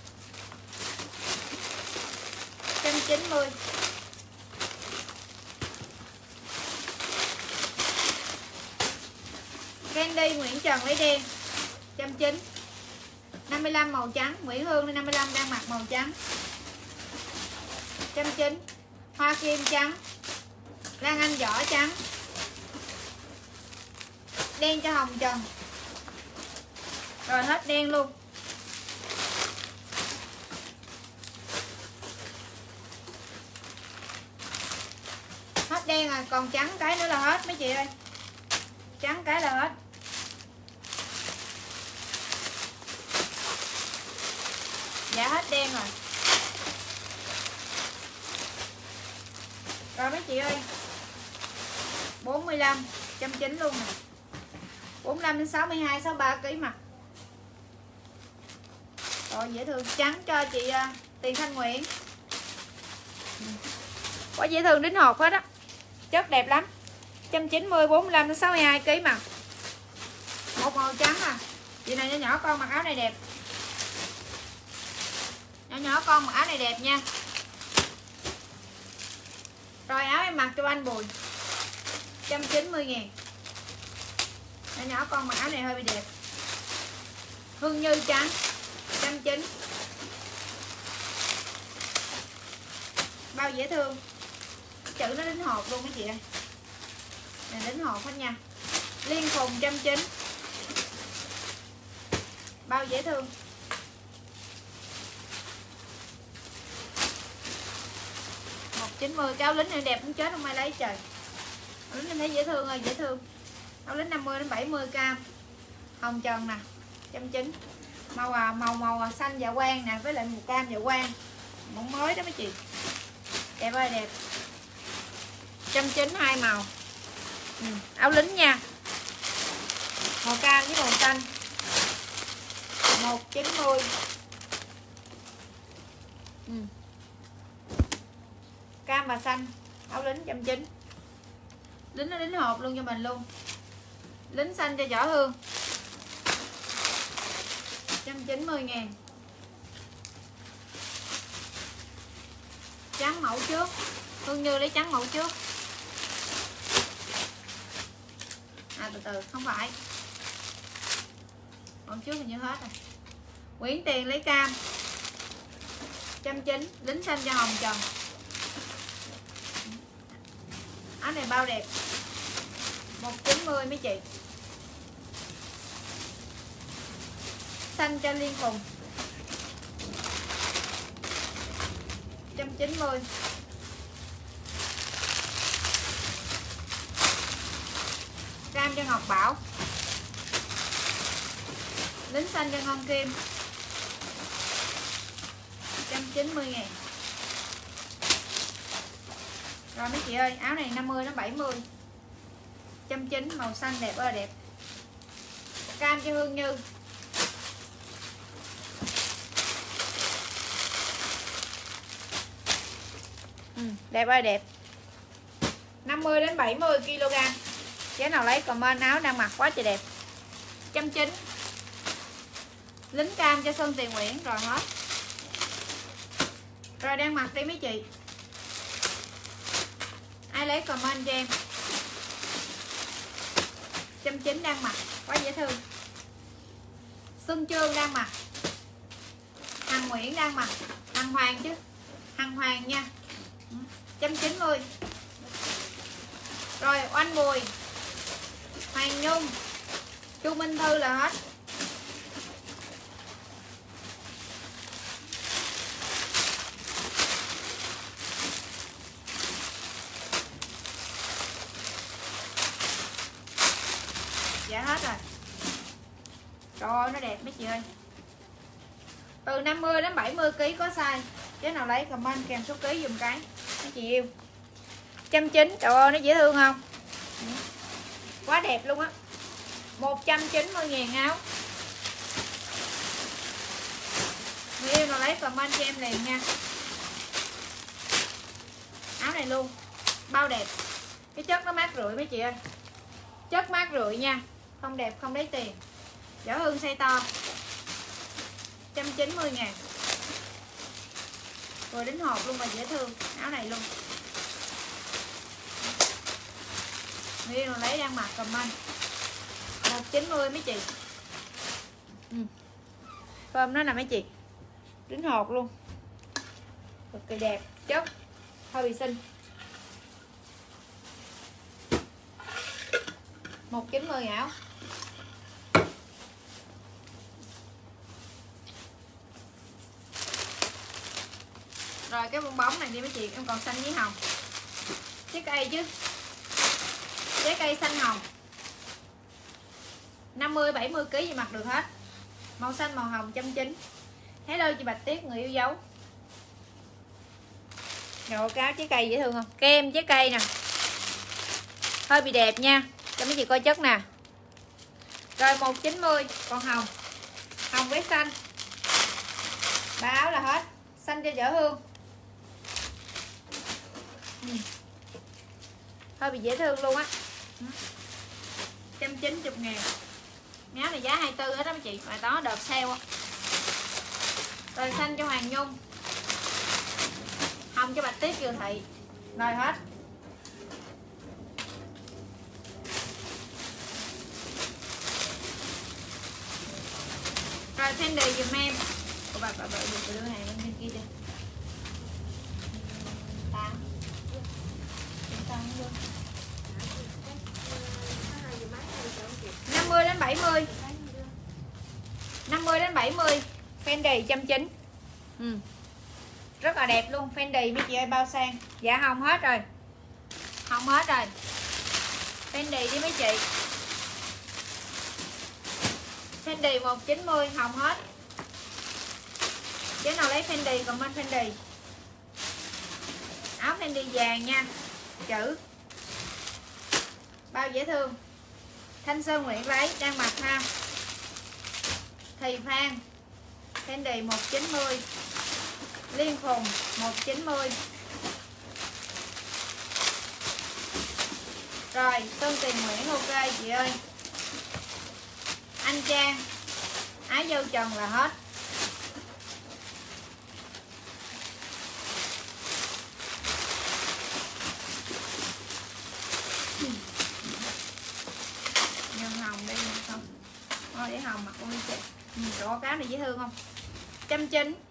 Speaker 1: một trăm chín mươi. Candy Nguyễn Trần lấy đen một trăm chín mươi. năm mươi lăm màu trắng. Nguyễn Hương năm mươi lăm đang mặc màu trắng một trăm chín mươi. Hoa Kim trắng. Lan Anh vỏ trắng. Đen cho Hồng Trần. Rồi hết đen luôn. Hết đen rồi, còn trắng cái nữa là hết mấy chị ơi. Trắng cái là hết. Dạ hết đen rồi. Rồi mấy chị ơi. bốn mươi lăm, một trăm chín mươi luôn nè. bốn mươi lăm đến sáu mươi hai, sáu mươi ba ký mặt. Rồi dễ thương. Trắng cho chị uh, Tiền Thanh Nguyễn. Quá dễ thương, đính hộp hết á. Chất đẹp lắm. một trăm chín mươi, bốn mươi lăm đến sáu mươi hai ký mặt. Một màu trắng à. Chị này nhỏ nhỏ con mặc áo này đẹp. Nhỏ nhỏ con mặc áo này đẹp nha. Rồi áo em mặc cho anh Bùi một trăm chín mươi ngàn. Nhỏ nhỏ con mặc áo này hơi bị đẹp. Hương Như trắng một trăm chín mươi. Bao dễ thương. Chữ nó đính hộp luôn mấy chị ơi. Này đính hộp hết nha. Liên Phùng một trăm chín mươi. Bao dễ thương. một trăm chín mươi. Cái áo lính này đẹp cũng chết không ai lấy trời. Áo lính em thấy dễ thương ơi, dễ thương. Áo lính năm mươi đến bảy mươi cam. Hồng Trần nè, một trăm chín mươi. Màu à, màu màu xanh dạ quang nè, với lại màu cam dạ quang. Mẫu mới đó mấy chị. Đẹp ơi đẹp. một trăm chín mươi hai màu. Ừ, áo lính nha. Màu cam với màu xanh. một trăm chín mươi. Ừ. Cam và xanh. Áo lính một trăm chín mươi. Lính nó đính hộp luôn cho mình luôn. Lính xanh cho Võ Hương một trăm chín mươi ngàn. Trắng mẫu trước. Hương Như lấy trắng mẫu trước. À từ từ không phải. Mẫu trước hình như hết rồi. Nguyễn Tiền lấy cam một trăm chín mươi. Lính xanh cho Hồng Trần. Áo này bao đẹp. một chín mươi mấy chị. Xanh cho liên cùng. một trăm chín mươi. Cam cho Ngọc Bảo. Lính xanh cho Ngon Kim. một trăm chín mươi ngàn. Rồi mấy chị ơi, áo này năm mươi đến bảy mươi. một trăm chín mươi, màu xanh đẹp ơi là đẹp. Cam cho Hương Như. Ừ, đẹp ơi đẹp. năm mươi đến bảy mươi ki lô gam. Cái nào lấy comment áo đang mặc quá trời đẹp. một trăm chín mươi. Lính cam cho Xuân Tiền Nguyễn rồi hết. Rồi đang mặc đi mấy chị. Ai lấy comment cho em. một trăm chín mươi đang mặc quá dễ thương. Xuân Trương đang mặc. Hằng Nguyễn đang mặc. Hằng Hoàng chứ. Hằng Hoàng nha. một trăm chín mươi. Rồi Oanh Bùi, Hoàng Nhung, Chu Minh Thư là hết. Dạ hết rồi. Trời ơi nó đẹp mấy chị ơi. Từ năm mươi đến bảy mươi ký có size. Cái nào lấy comment kèm số ký dùm cái mấy chị yêu. một trăm chín mươi. Trời ơi nó dễ thương không? Quá đẹp luôn á. một trăm chín mươi ngàn áo. Người yêu nào lấy comment cho em liền nha. Áo này luôn. Bao đẹp. Cái chất nó mát rượi mấy chị ơi. Chất mát rượi nha. Không đẹp không lấy tiền. Võ Hương size to. một trăm chín mươi ngàn. Rồi đính hộp luôn mà dễ thương. Áo này luôn. Người yêu nào lấy đang mặc comment. một trăm chín mươi mấy chị. Ừ. Phơm nó nè mấy chị. Đính hộp luôn. Cực kỳ đẹp. Chất hơi bị xinh. một trăm chín mươi áo. Rồi cái bông bóng này đi mấy chị. Em còn xanh với hồng. Trái cây chứ. Trái cây xanh hồng. năm mươi bảy mươi ký gì mặc được hết. Màu xanh màu hồng một trăm chín mươi. Hello chị Bạch Tuyết người yêu dấu. Rồi cái áo trái cây dễ thương không? Kem trái cây nè. Hơi bị đẹp nha. Cho mấy chị coi chất nè. Rồi một trăm chín mươi. Còn hồng. Hồng với xanh. Ba áo là hết. Xanh cho Võ Hương. Ừ. Hơi bị dễ thương luôn á. một trăm chín mươi ngàn. Áo này giá hai mươi tư hết đó mấy chị. Mà đó đợt sale. Rồi xanh cho Hoàng Nhung. Hồng cho Bạch Tuyết Kiều Thị. Rồi hết. Rồi Fendi dùm em. Ủa bà bà bà đưa hàng lên bên kia đi. tám. năm mươi đến bảy mươi. năm mươi đến bảy mươi. Fendi một trăm chín mươi. Ừ. Rất là đẹp luôn. Fendi mấy chị ơi bao sang. Dạ hồng hết rồi. Hồng hết rồi. Fendi đi mấy chị. Fendi một trăm chín mươi hồng hết. Cái nào lấy Fendi comment Fendi. Áo Fendi vàng nha. Chữ. Bao dễ thương. Thanh Sơn Nguyễn lấy đang mặc ha. Thì Phan Fendi một trăm chín mươi. Liên Phùng một trăm chín mươi. Rồi Sơn Tiền Nguyễn ok chị ơi. Anh Trang áo dâu trần là hết. Nhân hồng đây không? Thôi để hồng mặc con đi chị. Ừ, có cái này dễ thương không? một trăm chín mươi.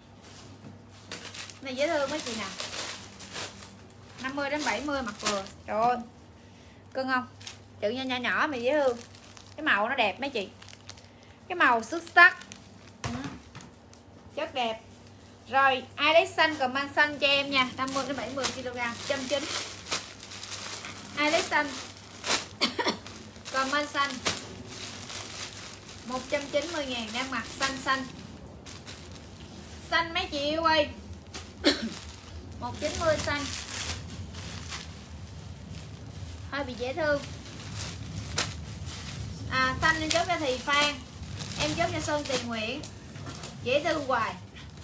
Speaker 1: Này dễ thương mấy chị nè. năm mươi đến bảy mươi mặc vừa. Trời ơi, Cưng không? Chữ nhỏ nhỏ nhỏ mà dễ thương. Cái màu nó đẹp mấy chị. Cái màu xuất sắc. Ừ. Rất đẹp. Rồi, ai lấy xanh comment xanh cho em nha, năm mươi đến bảy mươi ki lô gam, một trăm chín mươi. Ai lấy xanh comment xanh. một trăm chín mươi ngàn đang mặc xanh xanh. Xanh mấy chị yêu ơi. một trăm chín mươi xanh. Hơi bị dễ thương. À, xanh em chốt cho Thì Phan, em chốt cho Sơn Tiền Nguyễn. Dễ thương hoài.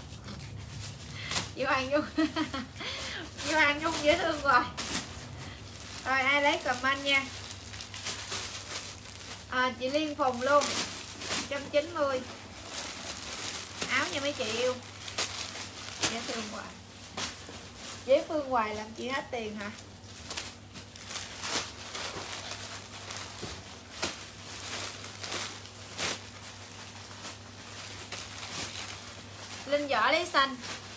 Speaker 1: Chị Hoàng Nhung. Chị Hoàng Nhung dễ thương hoài. Rồi ai lấy comment nha. À, chị Liên Phùng luôn, một trăm chín mươi. Áo nha mấy chị yêu. Dễ thương hoài. Dễ thương hoài làm chị hết tiền hả? Linh Võ lấy xanh.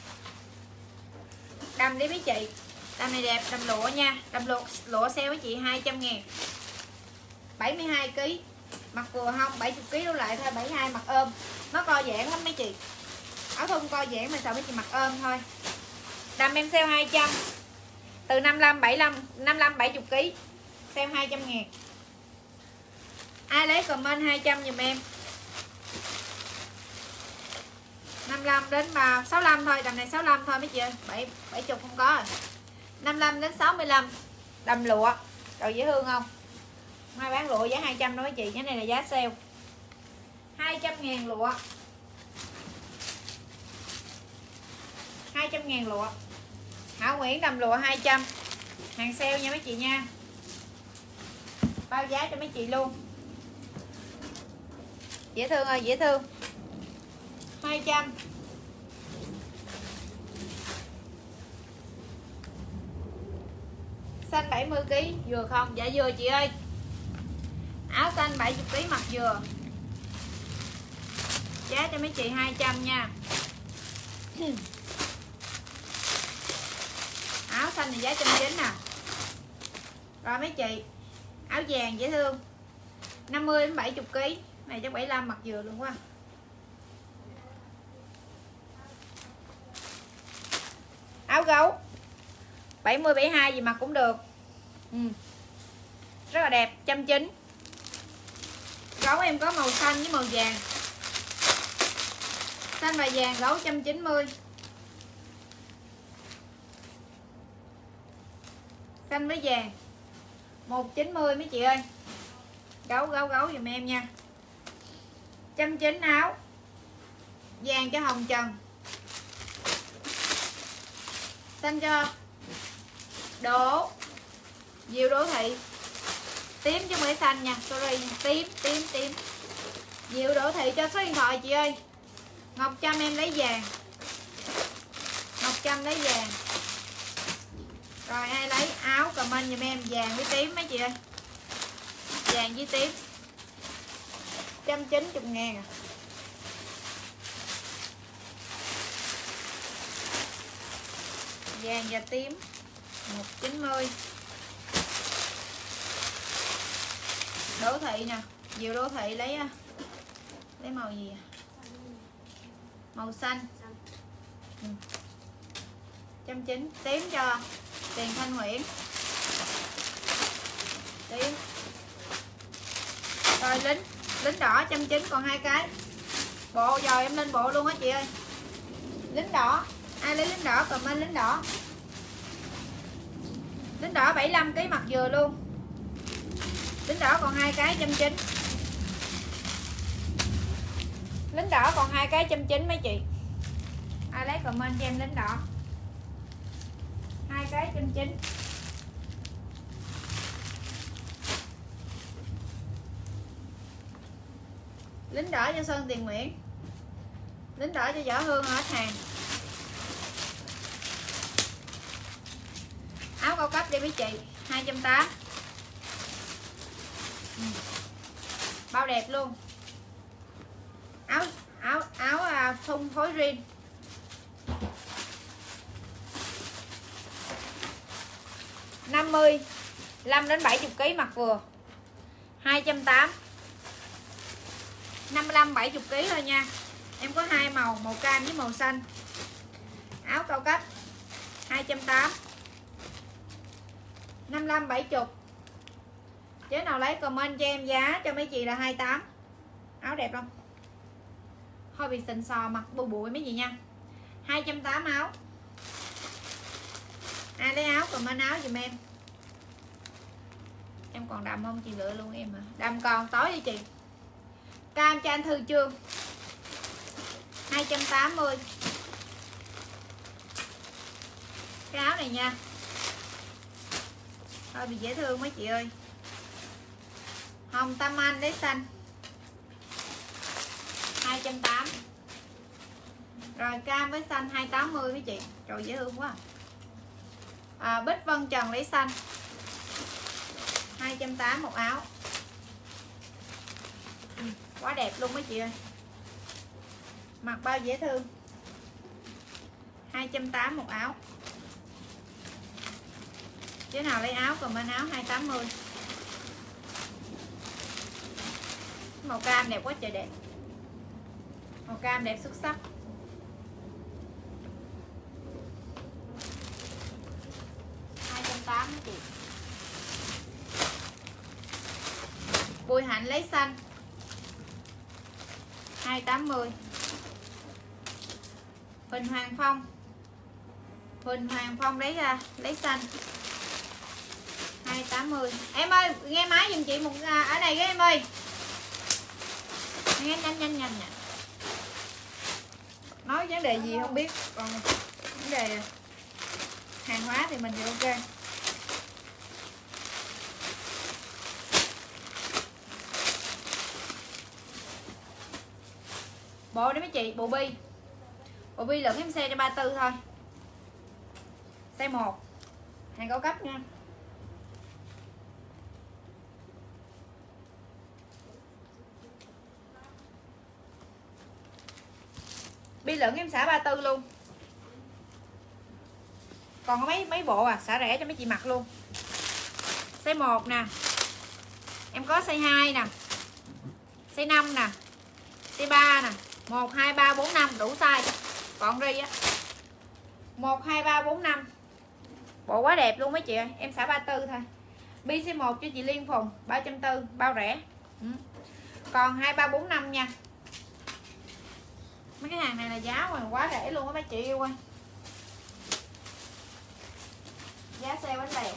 Speaker 1: Đầm đi mấy chị. Đầm này đẹp, đầm lụa nha. Đầm lụa, lụa sale với chị hai trăm ngàn. bảy mươi hai ki lô gam. Mặc vừa không, bảy mươi ki lô gam lại thôi, bảy mươi hai mặc ôm. Nó co giãn lắm mấy chị. Áo thun co giãn mà sợ mấy chị mặc ôm thôi. Đầm em sale hai trăm. Từ năm mươi lăm, bảy mươi lăm, năm mươi lăm, bảy mươi ki lô gam. Sale hai trăm ngàn. Ai lấy comment hai trăm giùm em. năm mươi lăm đến sáu mươi lăm thôi, đầm này sáu mươi lăm thôi mấy chị ơi, bảy bảy mươi không có rồi. năm mươi lăm đến sáu mươi lăm. Đầm lụa. Rồi dễ thương không? Mai bán lụa giá hai trăm đó mấy chị, cái này là giá sale. hai trăm ngàn lụa. hai trăm ngàn lụa. Hảo Nguyễn đầm lụa hai trăm. Hàng sale nha mấy chị nha. Bao giá cho mấy chị luôn. Dễ thương ơi, dễ thương. hai trăm. Xanh bảy mươi ki lô gam vừa không? Dạ vừa chị ơi. Áo xanh bảy mươi ki lô gam mặc vừa. Giá cho mấy chị hai trăm nha. Áo xanh này giá một trăm chín mươi nè. Rồi mấy chị, áo vàng dễ thương. năm mươi đến bảy mươi ki lô gam. Này chắc bảy mươi lăm mặc vừa luôn quá. Áo gấu bảy mươi, bảy mươi hai gì mặc cũng được. Ừ. Rất là đẹp, một trăm chín mươi. Gấu em có màu xanh với màu vàng. Xanh và vàng gấu một trăm chín mươi. Xanh với vàng một trăm chín mươi mấy chị ơi. Gấu gấu gấu giùm em nha. một trăm chín mươi áo. Vàng cho Hồng Trần. Xanh cho Đỗ Diệu Đỗ Thị. Tím chứ không phải xanh nha, sorry nha. Tím, tím, tím. Diệu Đỗ Thị cho số điện thoại chị ơi. Ngọc Trâm em lấy vàng. Ngọc Trâm lấy vàng. Rồi ai lấy áo comment giùm em vàng với tím mấy chị ơi. Vàng với tím. một trăm chín mươi ngàn à. Vàng và tím một trăm chín mươi. Đỗ Thị nè, Diệu Đỗ Thị lấy lấy màu gì à? Màu xanh. Ừ. một trăm chín mươi. Tím cho Tiền Thanh Nguyễn. Tím. Rồi lính lính đỏ một trăm chín mươi còn hai cái. Bộ rồi em lên bộ luôn á chị ơi. Lính đỏ, ai lấy lính đỏ comment lính đỏ. Lính đỏ bảy mươi lăm ki lô gam mặc vừa luôn. Lính đỏ còn hai cái một trăm chín mươi. Lính đỏ còn hai cái một trăm chín mươi mấy chị. Ai lấy comment cho em lính đỏ. Hai cái một trăm chín mươi. Lính đỏ cho Sơn Tiền Nguyễn. Lính đỏ cho Võ Hương ở hàng. Áo cao cấp đi mấy chị, hai trăm tám mươi. Ừ. Bao đẹp luôn. Áo áo áo à, thun phối riêng. năm mươi năm đến bảy mươi ký mặc vừa. hai trăm tám mươi. năm mươi lăm bảy mươi ký thôi nha. Em có hai màu, màu cam với màu xanh. Áo cao cấp hai trăm tám mươi. năm mươi lăm bảy mươi. Chế nào lấy comment cho em giá cho mấy chị là hai mươi tám. Áo đẹp không? Hơi bị xịn sò, mặt bụi bụi mấy gì nha. hai trăm tám mươi áo. Ai lấy áo comment áo giùm em. Em còn đầm không chị lựa luôn em hả? Đầm còn, tối đi chị. Cam cho anh Thư Trương hai trăm tám mươi. Cái áo này nha, hơi bị dễ thương mấy chị ơi. Hồng Tam Anh lấy xanh hai trăm tám mươi. Rồi cam với xanh hai trăm tám mươi mấy chị. Trời dễ thương quá. À, Bích Vân Trần lấy xanh hai trăm tám mươi một áo. Ừ, quá đẹp luôn mấy chị ơi. Mặc bao dễ thương. hai trăm tám mươi một áo. Chứ nào lấy áo comment áo hai trăm tám mươi. Màu cam đẹp quá trời đẹp. Màu cam đẹp xuất sắc. hai trăm tám mươi chị. Bùi Hạnh lấy xanh hai trăm tám mươi. Huỳnh Hoàng Phong Huỳnh Hoàng Phong lấy ra lấy xanh hai trăm tám mươi. Em ơi nghe máy giùm chị một à, ở đây cái em ơi. Nghe nhanh nhanh nhanh nè. Nói vấn đề gì không biết, còn vấn đề hàng hóa thì mình thì ok. Bộ đấy mấy chị, bộ bi. Bộ bi lượng em xe cho ba mươi tư thôi. Size một. Hàng cao cấp nha. Bi lượng em xả ba mươi tư luôn. Còn có mấy mấy bộ à, xả rẻ cho mấy chị mặc luôn. Size một nè. Em có size hai nè. Size năm nè. Size ba nè. một hai ba bốn năm đủ size. Còn ri á. một hai ba bốn năm. Bộ quá đẹp luôn mấy chị ơi, em xả ba mươi tư thôi. Bi size một cho chị Liên Phùng ba trăm tư mươi bao rẻ. Ừ. Còn hai ba bốn năm nha. Mấy cái hàng này là giá mà quá rẻ luôn á mấy chị yêu ơi. Giá sale bánh bèo.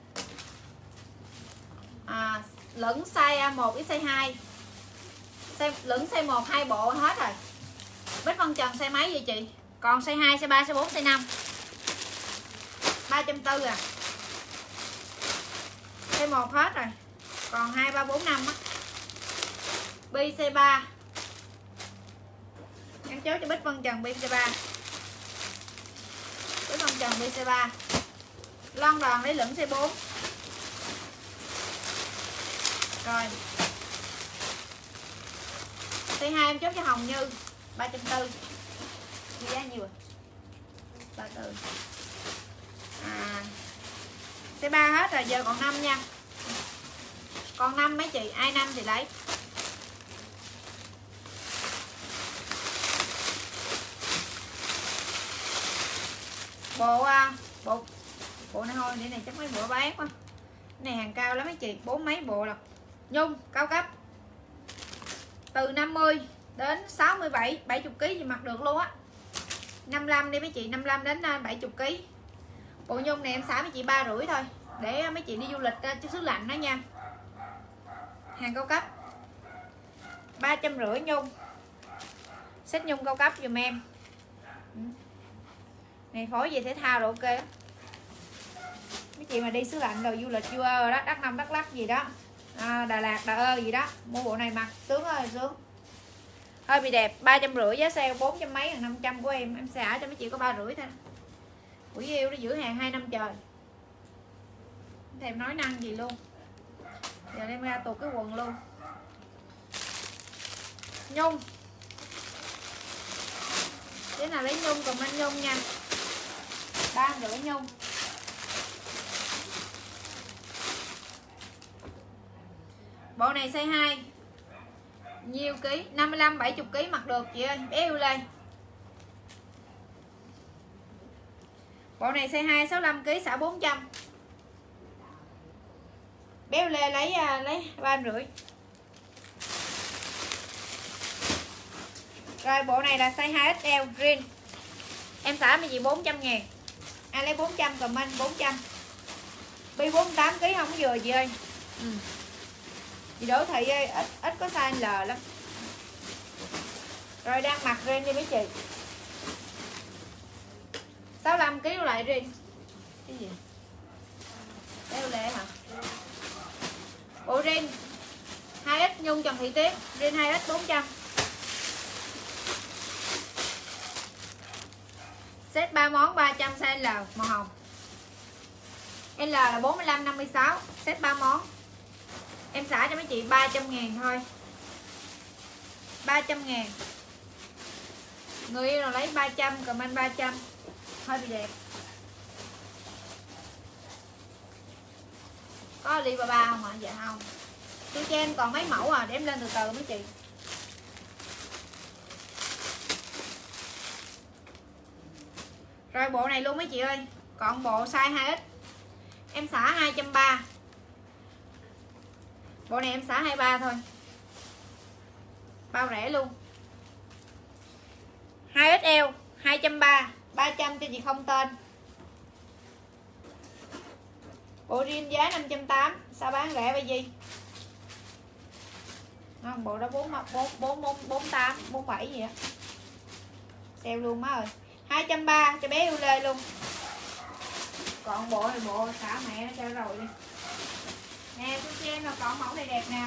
Speaker 1: À, lửng size một với size hai. Size, lửng size một hai bộ hết rồi. Bích Vân Trần size mấy vậy chị? Còn size hai, size ba, size bốn, size năm. ba trăm tư mươi à. Size một hết rồi. Còn hai, ba, bốn, năm á. Bi size ba. Em chốt cho Bích Vân Trần bi size ba. Bích Vân Trần bi size ba. Lon đòn lấy lửng size bốn. Rồi. Size hai em chốt cho Hồng Như ba trăm tư mươi. Giá nhiêu rồi? ba mươi tư. À, size ba hết rồi, giờ còn năm nha. Còn năm mấy chị, ai năm thì lấy. Bộ bộ bộ này thôi, để này chắc mấy bộ bán quá. Cái này hàng cao lắm mấy chị, bốn mấy bộ rồi. Nhung cao cấp. Từ năm mươi đến sáu mươi bảy, bảy mươi ký thì mặc được luôn á. năm mươi lăm đi mấy chị, năm mươi lăm đến bảy mươi ký. Bộ nhung này em xả mấy chị ba rưỡi thôi, để mấy chị đi du lịch chứ xứ lạnh đó nha. Hàng cao cấp. ba trăm rưỡi nhung. Set nhung cao cấp giùm em. Này phối về thể thao rồi ok. Mấy chị mà đi xứ lạnh rồi du lịch vua đó, Đắk Nông, Đắk Lắk gì đó, à, Đà Lạt, Đà Ơ gì đó, mua bộ này mặc sướng ơi sướng. Hơi bị đẹp. Ba trăm rưỡi, giá sale bốn trăm mấy, năm trăm của em em xả cho mấy chị có ba rưỡi thôi. Quỷ yêu nó giữ hàng hai năm trời. Không thèm nói năng gì luôn. Giờ đem ra tuột cái quần luôn. Nhung. Thế nào lấy nhung còn anh nhung nha. Ba rưỡi nhung. Bộ này size hai. Nhiêu ký? năm mươi lăm bảy mươi ký mặc được chị ơi, bé yêu lên. Bộ này size hai sáu mươi lăm ký xả bốn trăm. Bé yêu lê lấy lấy ba rưỡi. Rồi bộ này là size hai ích eo green. Em xả mấy chị bốn trăm ngàn. Ai lấy bốn trăm comment bốn trăm. Bi bốn mươi tám ký không có vừa chị ơi. Ừ. Chị Đỗ Thị ơi, ít ít có size L lắm. Rồi đang mặc ren đi mấy chị. sáu mươi lăm ký lại ren. Cái gì? Đeo lệ hả? Bộ ren hai ích Nhung Trần Thị Tuyết, ren hai ích bốn trăm. Set ba món ba trăm size L màu hồng. L là bốn mươi lăm năm mươi sáu, set ba món. Em xả cho mấy chị ba trăm ngàn thôi. ba trăm ngàn. Người yêu nào lấy ba trăm, comment ba trăm. Hơi bị đẹp. Có Alibaba không ạ? Dạ không. Tôi cho em còn mấy mẫu à, để em lên từ từ mấy chị. Rồi bộ này luôn mấy chị ơi. Còn bộ size hai ích. Em xả hai trăm ba mươi. Bộ này em xả hai mươi ba thôi. Bao rẻ luôn. hai ích eo hai trăm ba mươi, ba trăm cho chị không tên. Bộ riêng giá năm trăm tám mươi, sao bán rẻ vậy gì? Không, bộ đó bốn bốn bốn bốn bốn tám, bốn bảy gì á. Sale luôn má ơi. hai trăm ba mươi cho bé yêu lê luôn. Còn bộ này bộ xả mẹ nó cho rồi đi. Nè, tôi cho em là còn mẫu này đẹp nè.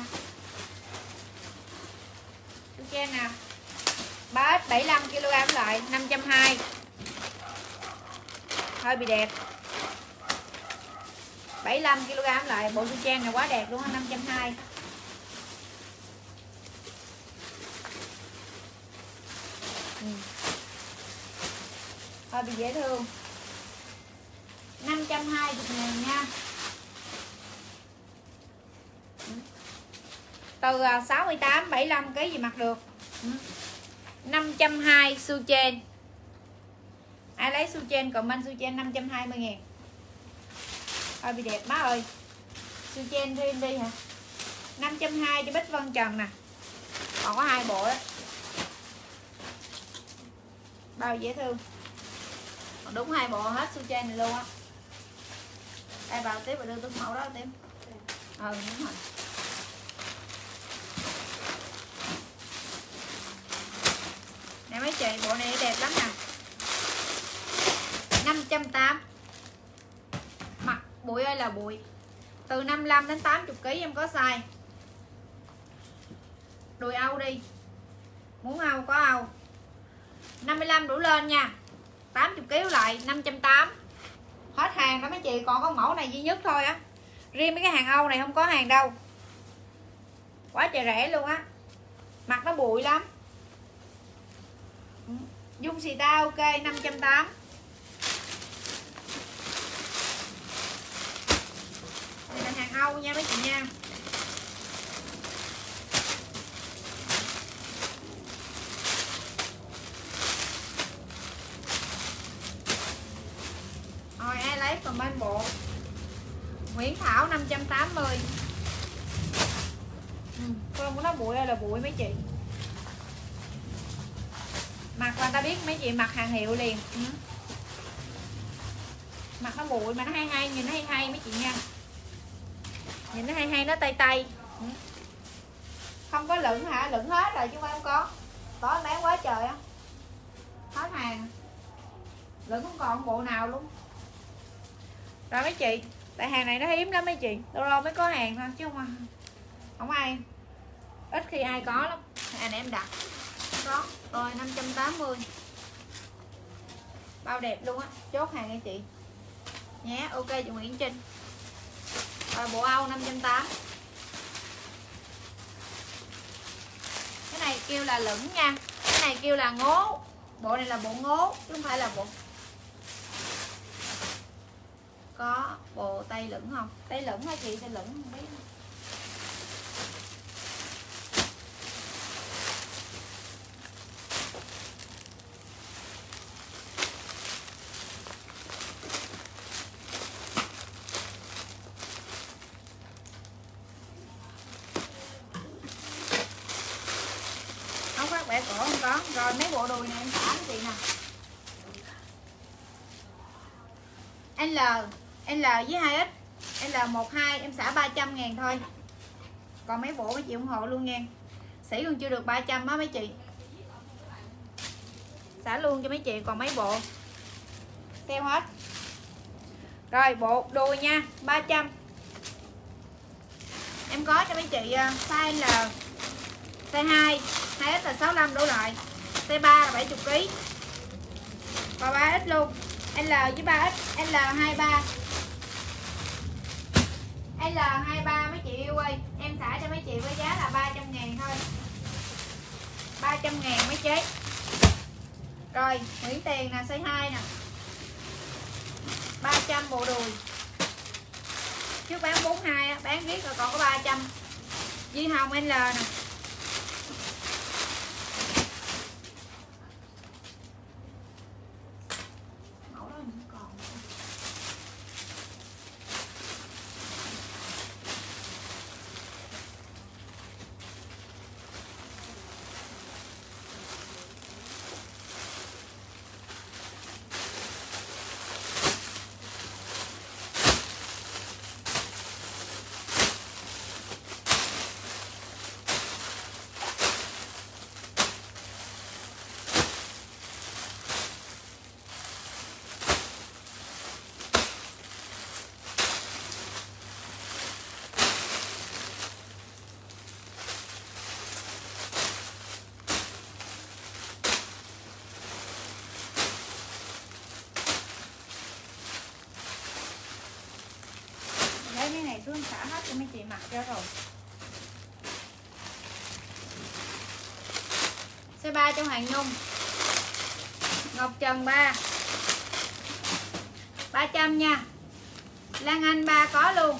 Speaker 1: Tôi cho em nè. ba ích bảy mươi lăm ki lô gam lại năm trăm hai mươi. Hơi bị đẹp. bảy mươi lăm ki lô gam lại, bộ su trang này quá đẹp luôn á, năm trăm hai mươi. Ừ. Hơi bị dễ thương. năm trăm hai mươi ngàn nha. Từ sáu mươi tám bảy mươi lăm ký gì mặc được. Ừ. năm trăm hai mươi su chen. Ai lấy su chen comment su chen năm trăm hai mươi ngàn. Hơi bị đẹp má ơi. Su chen thêm đi hả? năm trăm hai mươi cho Bích Vân Trần nè. Còn có hai bộ đó. Bao dễ thương. Còn đúng hai bộ hết su chen này luôn á. Đây vào tiếp và đưa tôi mẫu đó tiếp. Ừ đúng rồi. Nè mấy chị, bộ này đẹp lắm nè. năm trăm tám mươi. Mặt bụi ơi là bụi. Từ năm mươi lăm đến tám mươi ký em có size. Đùi Âu đi. Muốn Âu có Âu. năm mươi lăm đủ lên nha. tám mươi ký lại năm trăm tám mươi. Hết hàng đó mấy chị, còn có mẫu này duy nhất thôi á. Riêng mấy cái hàng Âu này không có hàng đâu. Quá trời rẻ luôn á. Mặt nó bụi lắm. Dung xì ta ok năm trăm tám mươi. Đây là hàng Âu nha mấy chị nha. Rồi ai lấy comment bộ. Nguyễn Thảo năm trăm tám mươi. Ừ, không có nói bụi hay là bụi mấy chị. Mặt là ta biết mấy chị mặc hàng hiệu liền. Ừ. Mặt nó bụi mà nó hay hay, nhìn nó hay hay mấy chị nha. Nhìn nó hay hay, nó tay tay. Ừ. Không có lửng hả? Lửng hết rồi chứ không có. Có bán quá trời á. Hết hàng. Lửng không còn bộ nào luôn. Rồi mấy chị, tại hàng này nó hiếm lắm mấy chị. Lâu lâu mới có hàng thôi chứ không không ai. Ít khi ai có lắm. Hàng này em đặt. Đó. Rồi năm trăm tám mươi. Bao đẹp luôn á. Chốt hàng nha chị nhé. Ok chị Nguyễn Trinh. Rồi bộ Âu năm trăm tám mươi. Cái này kêu là lửng nha. Cái này kêu là ngố. Bộ này là bộ ngố chứ không phải là bộ. Có bộ tay lửng không? Tay lửng hả chị? Tay lửng không biết. đó. Rồi mấy bộ đùi này em xả mấy chị nè. L L với hai ích, L một hai em xả ba trăm ngàn thôi. Còn mấy bộ mấy chị ủng hộ luôn nha. Sĩ còn chưa được ba trăm á mấy chị. Xả luôn cho mấy chị, còn mấy bộ sale hết. Rồi bộ đùi nha, ba trăm. Em có cho mấy chị size L, size hai, hai ích là sáu mươi lăm đổ lại, size ba là bảy mươi ki lô gam. Và ba ích luôn. L với ba ích, L hai ba. L hai ba mấy chị yêu ơi, em xả cho mấy chị với giá là ba trăm ngàn thôi. ba trăm ngàn mấy chế. Rồi, Nguyễn Tiền nè, size hai nè. ba trăm bộ đùi. Trước bán bốn mươi hai á, bán riết rồi còn có ba trăm. Di hồng L nè. Mẫu đó không còn. Cái này xuống xả hết cho mấy chị mặc cho rồi. Size ba cho Hoàng Nhung. Ngọc Trần ba. ba trăm nha. Lan Anh ba có luôn.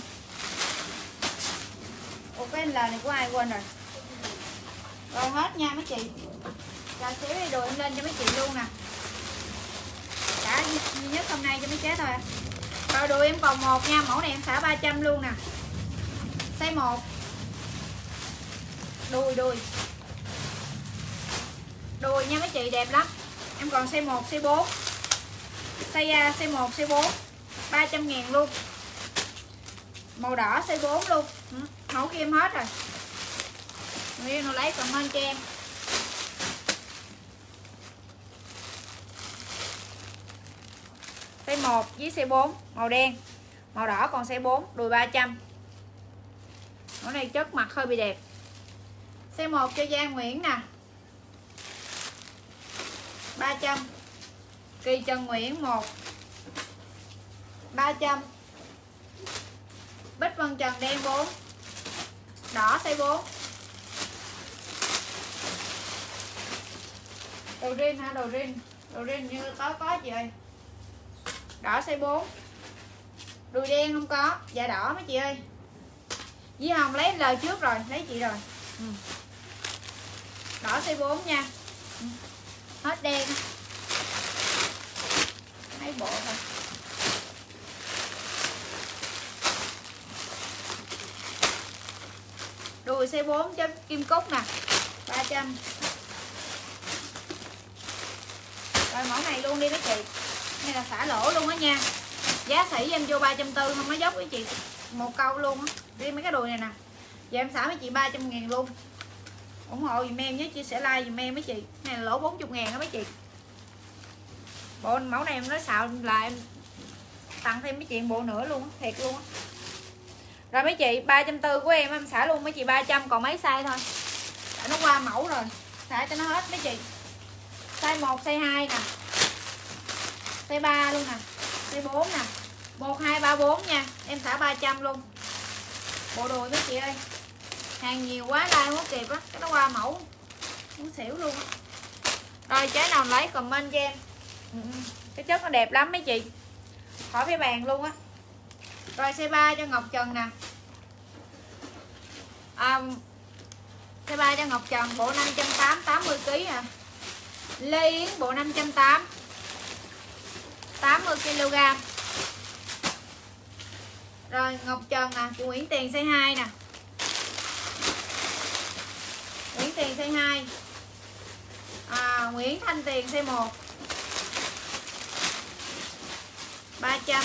Speaker 1: Ủa cái L này của ai quên rồi. Rồi hết nha mấy chị. Cho xíu đi đồ em lên cho mấy chị luôn nè. Xả duy nhất hôm nay cho mấy chế thôi. Rồi đùi em còn một nha, mẫu này em xả ba trăm luôn nè. Size một. Đùi đùi. Đùi nha mấy chị đẹp lắm. Em còn size một, size bốn. Size size một, size bốn. ba trăm ngàn luôn. Màu đỏ size bốn luôn. Ừ, mẫu kia em hết rồi. Người yêu nào lấy comment cho em. Size một với size bốn, màu đen. Màu đỏ còn size bốn, đùi ba trăm. Mẫu này chất mặt hơi bị đẹp. Size một cho Giang Nguyễn nè. ba trăm. Kỳ Trần Nguyễn một. ba trăm. Bích Vân Trần đen bốn. Đỏ size bốn. Đồ rin hả? Đồ rin. Đồ rin như có có chị ơi. Đỏ size bốn. Đùi đen không có. Dạ đỏ mấy chị ơi. Với Hồng lấy L trước rồi, lấy chị rồi. Ừ. Đỏ size bốn nha. Ừ. Hết đen. Mấy bộ thôi. Đùi size bốn cho Kim Cúc nè. ba trăm. Rồi mẫu này luôn đi mấy chị. Này là xả lỗ luôn á nha. Giá sỉ em vô ba trăm tư mươi không, nó dốc với chị một câu luôn á. Đi mấy cái đùi này nè. Giờ em xả mấy chị ba trăm ngàn luôn. Ủng hộ dùm em nhé, chia sẻ like dùm em mấy chị. Này là lỗ bốn mươi ngàn đó mấy chị. Bộ mẫu này em nói xạo là em tặng thêm mấy chị bộ nữa luôn á, thiệt luôn á. Rồi mấy chị ba trăm tư mươi của em em xả luôn mấy chị ba trăm, còn mấy size thôi. Đã nó qua mẫu rồi. Xả cho nó hết mấy chị. Size một, size hai nè. Size ba luôn nè. Size bốn nè. một hai ba bốn nha. Em xả ba trăm luôn. Bộ đùi mấy chị ơi. Hàng nhiều quá like không kịp á, cái nó qua mẫu muốn xỉu luôn á. Rồi trái nào lấy comment cho em. Ừ, cái chất nó đẹp lắm mấy chị. Khỏi phải bàn luôn á. Rồi size ba cho Ngọc Trần nè. À, size ba cho Ngọc Trần bộ năm trăm tám mươi, tám mươi ki lô gam à. Lê Yến bộ năm trăm tám mươi, tám mươi ki lô gam. Rồi Ngọc Trần nè, chị Nguyễn Tiền size hai nè. Nguyễn Tiền size hai. à, Nguyễn Thanh Tiền size một ba trăm.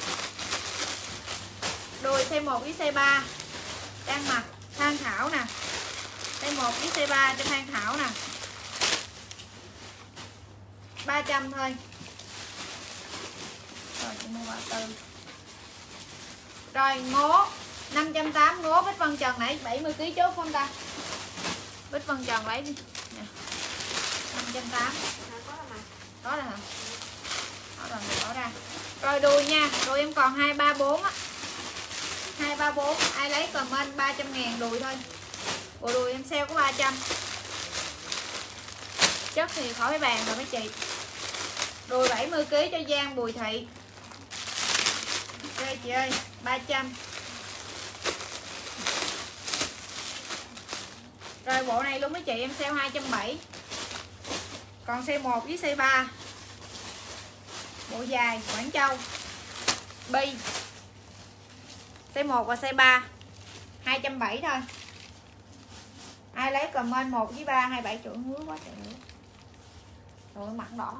Speaker 1: Đùi size một với size ba đang mặc tham khảo nè. Size một với size ba cho tham khảo nè. ba trăm thôi. Rồi chị mua ba tư. Rồi ngố năm trăm tám mươi ngố Bích Vân Trần nãy bảy mươi ki lô gam chốt không ta? Bích Vân Trần lấy đi. Nè. năm trăm tám mươi.
Speaker 2: Có rồi mà.
Speaker 1: Có rồi hả? Có rồi mình bỏ ra. Rồi đùi nha, đùi em còn hai ba bốn á. hai ba bốn, ai lấy comment ba trăm ngàn đùi thôi. Bộ đùi em sale có ba trăm. Chất thì khỏi bàn rồi mấy chị. Đùi bảy mươi ki lô gam cho Giang Bùi Thị. Ok chị ơi, ba trăm. Rồi bộ này luôn mấy chị em sale hai trăm bảy mươi. Còn size một với size ba. Bộ dài Quảng Châu. Bi. Size một và size ba hai trăm bảy mươi thôi. Ai lấy comment một với ba hai mươi bảy chỗ ngứa quá trời nữa. Rồi mặt đỏ.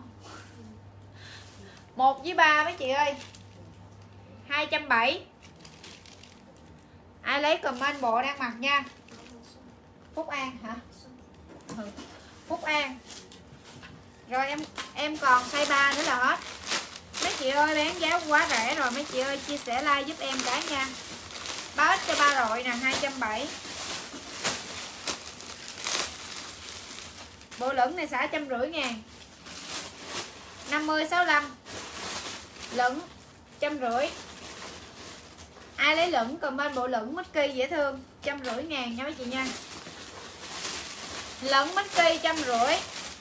Speaker 1: một với ba mấy chị ơi. hai trăm bảy mươi. Ai lấy comment bộ đang mặc nha. Phúc An hả? Ừ. Phúc An. Rồi em em còn size ba nữa là hết. Mấy chị ơi bán giá quá rẻ rồi, mấy chị ơi chia sẻ like giúp em cái nha. Báo cho ba rồi nè, hai trăm bảy mươi. Bộ lửng này xả trăm rưỡi ngàn. năm mươi sáu mươi lăm. Lửng trăm rưỡi. Ai lấy lửng comment bộ lửng Mickey dễ thương trăm rưỡi ngàn nha mấy chị nha. Lửng Mickey trăm rưỡi.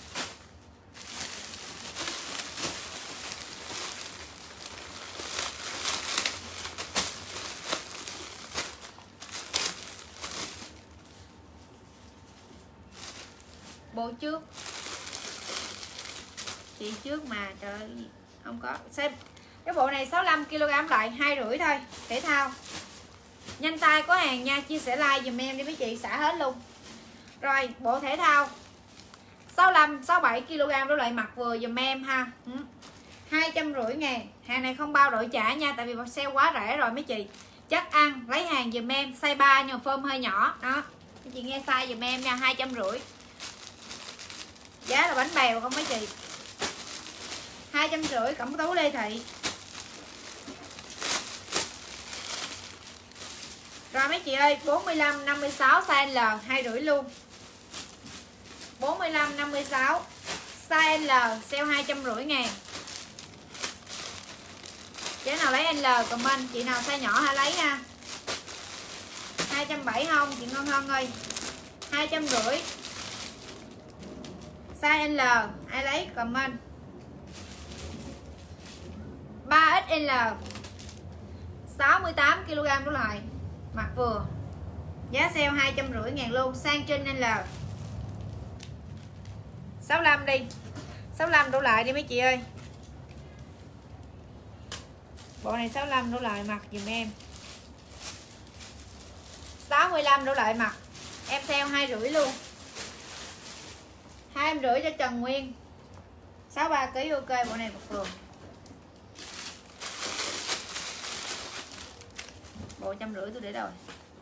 Speaker 1: Bộ trước chị trước mà trời ơi, không có xem cái bộ này sáu mươi lăm ki lô gam lại hai rưỡi thôi. Thể thao nhanh tay có hàng nha, chia sẻ like dùm em đi mấy chị, xả hết luôn. Rồi bộ thể thao sáu mươi lăm sáu mươi bảy ki lô gam đó lại mặc vừa dùm em ha. Ừ. hai trăm rưỡi ngàn. Hàng này không bao đổi trả nha, tại vì sale quá rẻ rồi mấy chị. Chắc ăn lấy hàng dùm em size ba nhưng mà phơm hơi nhỏ đó. Mấy chị nghe size dùm em nha, hai trăm rưỡi. Giá là bánh bèo không mấy chị. hai trăm rưỡi Cẩm Tú Lê Thị. Rồi mấy chị ơi, bốn mươi lăm năm mươi sáu size L hai rưỡi luôn. bốn mươi lăm năm mươi sáu size L sale hai trăm rưỡi ngàn. Chế nào lấy L comment, chị nào size nhỏ hãy lấy nha. hai trăm bảy mươi không chị Ngon Hân ơi. hai trăm rưỡi size L ai lấy comment. ba ích lờ sáu mươi tám ki lô gam đổ lại mặc vừa. Giá sale hai trăm rưỡi ngàn luôn. Sang trên L sáu mươi lăm đi, sáu mươi lăm đổ lại đi mấy chị ơi. Bộ này sáu mươi lăm đổ lại mặc dùm em. sáu mươi lăm đổ lại mặc em sale hai rưỡi luôn. Hai em rưỡi cho Trần Nguyên. sáu mươi ba ki lô gam ok, bộ này mặc vừa. Bộ trăm rưỡi tôi để rồi.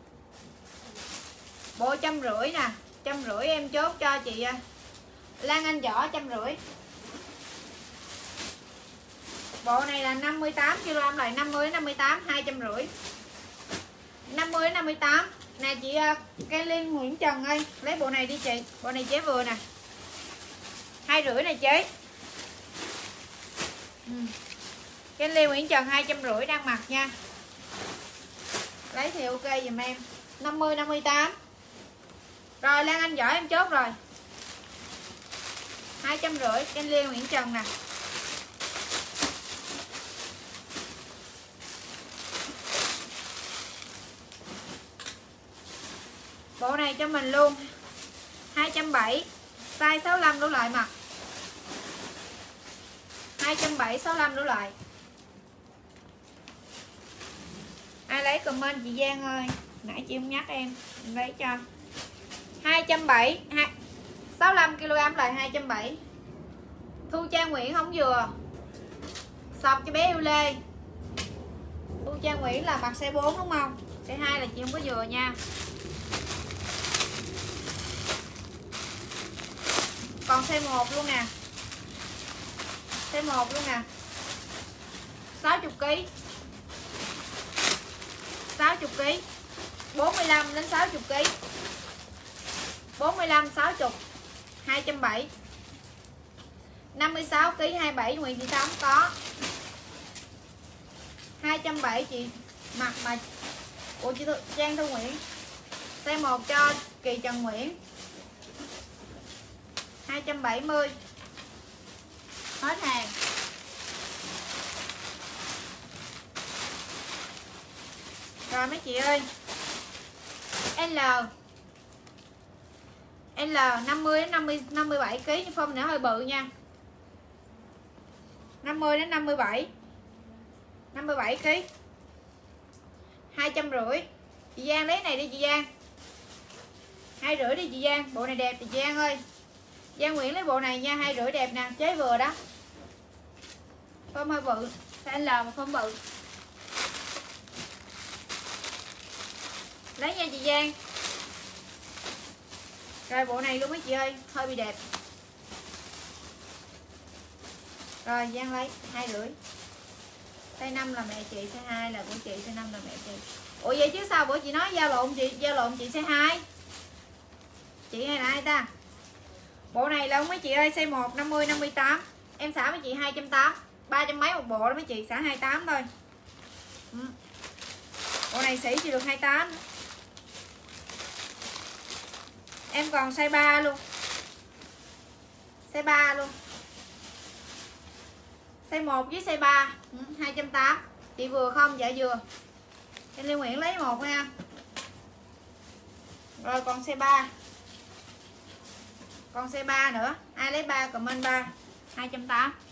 Speaker 1: Bộ trăm rưỡi nè, trăm rưỡi em chốt cho chị Lan Anh Võ trăm rưỡi. Bộ này là năm mươi tám ki lô gam lại năm mươi năm mươi tám hai trăm rưỡi. năm mươi năm mươi tám nè chị Cây Liên Nguyễn Trần ơi, lấy bộ này đi chị. Bộ này chế vừa nè. hai rưỡi này chế. Ừ. Cây Liên Nguyễn Trần hai trăm rưỡi đang mặc nha. Lấy thì ok dùm em. năm mươi năm mươi tám. Rồi Lan Anh Võ em chốt rồi. hai trăm rưỡi Cây Liên Nguyễn Trần nè. Bộ này cho mình luôn hai trăm bảy mươi size sáu mươi lăm đổ lại mặc. hai trăm bảy mươi sáu mươi lăm đổ lại. Ai lấy comment chị Giang ơi, nãy chị không nhắc em, em lấy cho. hai trăm bảy mươi sáu mươi lăm ki lô gam là hai trăm bảy mươi. Thu Trang Nguyễn không vừa. Sọc cho bé yêu Lê. Thu Trang Nguyễn là mặc size bốn đúng không? Size hai là chị không có vừa nha. Còn size một luôn nè. Size một luôn nè. sáu mươi ki lô gam. sáu mươi ki lô gam. bốn mươi lăm đến sáu mươi ki lô gam. bốn mươi lăm sáu mươi hai trăm bảy mươi. năm mươi sáu ki lô gam hai mươi bảy Nguyễn Thị Thắm có. hai trăm bảy mươi chị mặc mà của chị Trang Thu Nguyễn. Size một cho Kỳ Trần Nguyễn. hai trăm bảy mươi. Hết hàng. Rồi mấy chị ơi. L L năm mươi đến năm mươi năm mươi bảy ki lô gam, nhưng form nữa hơi bự nha. năm mươi đến năm mươi bảy. năm mươi bảy ki lô gam. hai trăm rưỡi. Chị Giang lấy này đi chị Giang. hai rưỡi đi chị Giang, bộ này đẹp chị Giang ơi. Giang Nguyễn lấy bộ này nha, hai rưỡi đẹp nè, chế vừa đó. Form hơi bự, size L mà form bự. Lấy nha chị Giang. Rồi bộ này luôn mấy chị ơi, hơi bị đẹp. Rồi Giang lấy hai rưỡi. Size năm là mẹ chị, size hai là của chị, size năm là mẹ chị. Ủa vậy chứ sao bữa chị nói giao lộn chị, giao lộn chị size hai. Chị hay là ai ta? Bộ này là mấy chị ơi, size một năm mươi năm mươi tám. Em xả mấy chị hai trăm tám mươi. ba trăm mấy một bộ đó mấy chị, xả hai mươi tám thôi. Ừ. Bộ này xỉ chỉ được hai mươi tám. Em còn size ba luôn. Size ba luôn. Size một với size ba, ừ, hai trăm tám mươi. Chị vừa không? Dạ vừa. Em Lê Nguyễn lấy một nha. Rồi còn size ba. Còn size ba nữa. Ai lấy ba comment ba, hai trăm tám mươi.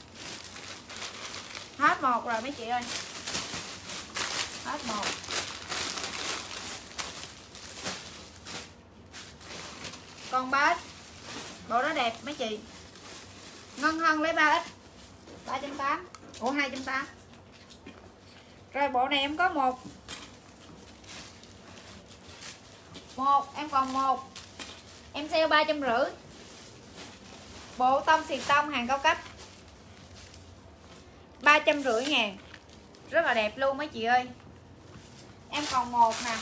Speaker 1: Hết một rồi mấy chị ơi. Hết một. Còn ba ít. Bộ đó đẹp mấy chị. Ngân Hân lấy ba ít. ba trăm tám mươi. Ủa hai trăm tám mươi. Rồi bộ này em có một. Một, em còn một. Em sale ba trăm rưỡi. Bộ tông xì tông hàng cao cấp. ba trăm rưỡi ngàn. Rất là đẹp luôn mấy chị ơi. Em còn một nè.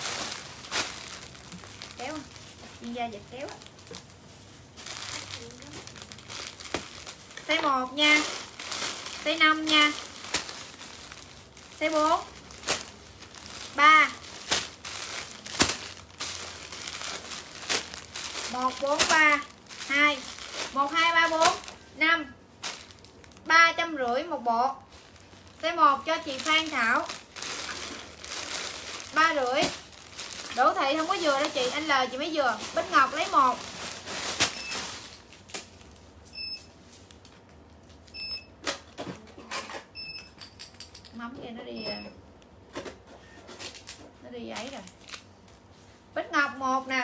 Speaker 1: Kéo. Chuyên gia dịch kéo. Size một nha. Size năm nha. Size bốn. ba. một bốn ba hai. một hai ba bốn năm. ba trăm rưỡi một bộ. Size một cho chị Phan Thảo. ba rưỡi. Đỗ Thị không có vừa đó chị, anh L chị mới vừa. Bích Ngọc lấy một. Mắm kia nó đi nó đi ấy rồi. Bích Ngọc một nè.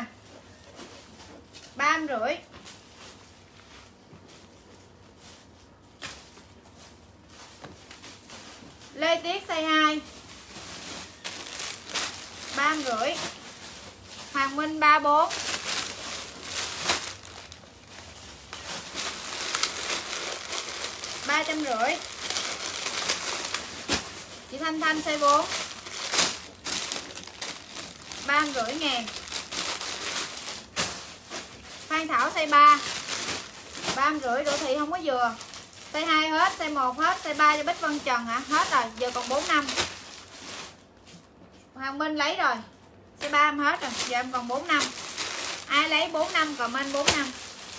Speaker 1: ba rưỡi. Lê Tiết size hai. ba rưỡi. Hoàng Minh ba bốn. ba trăm rưỡi. Chị Thanh Thanh size bốn. ba rưỡi ngàn. Phan Thảo size ba. ba rưỡi. Đỗ Thị không có vừa. Size hai hết, size một hết, size ba cho Bích Vân Trần hả? Hết rồi, giờ còn bốn năm. Hoàng Minh lấy rồi. Size ba em hết rồi, giờ em còn bốn năm. Ai lấy bốn năm comment bốn năm.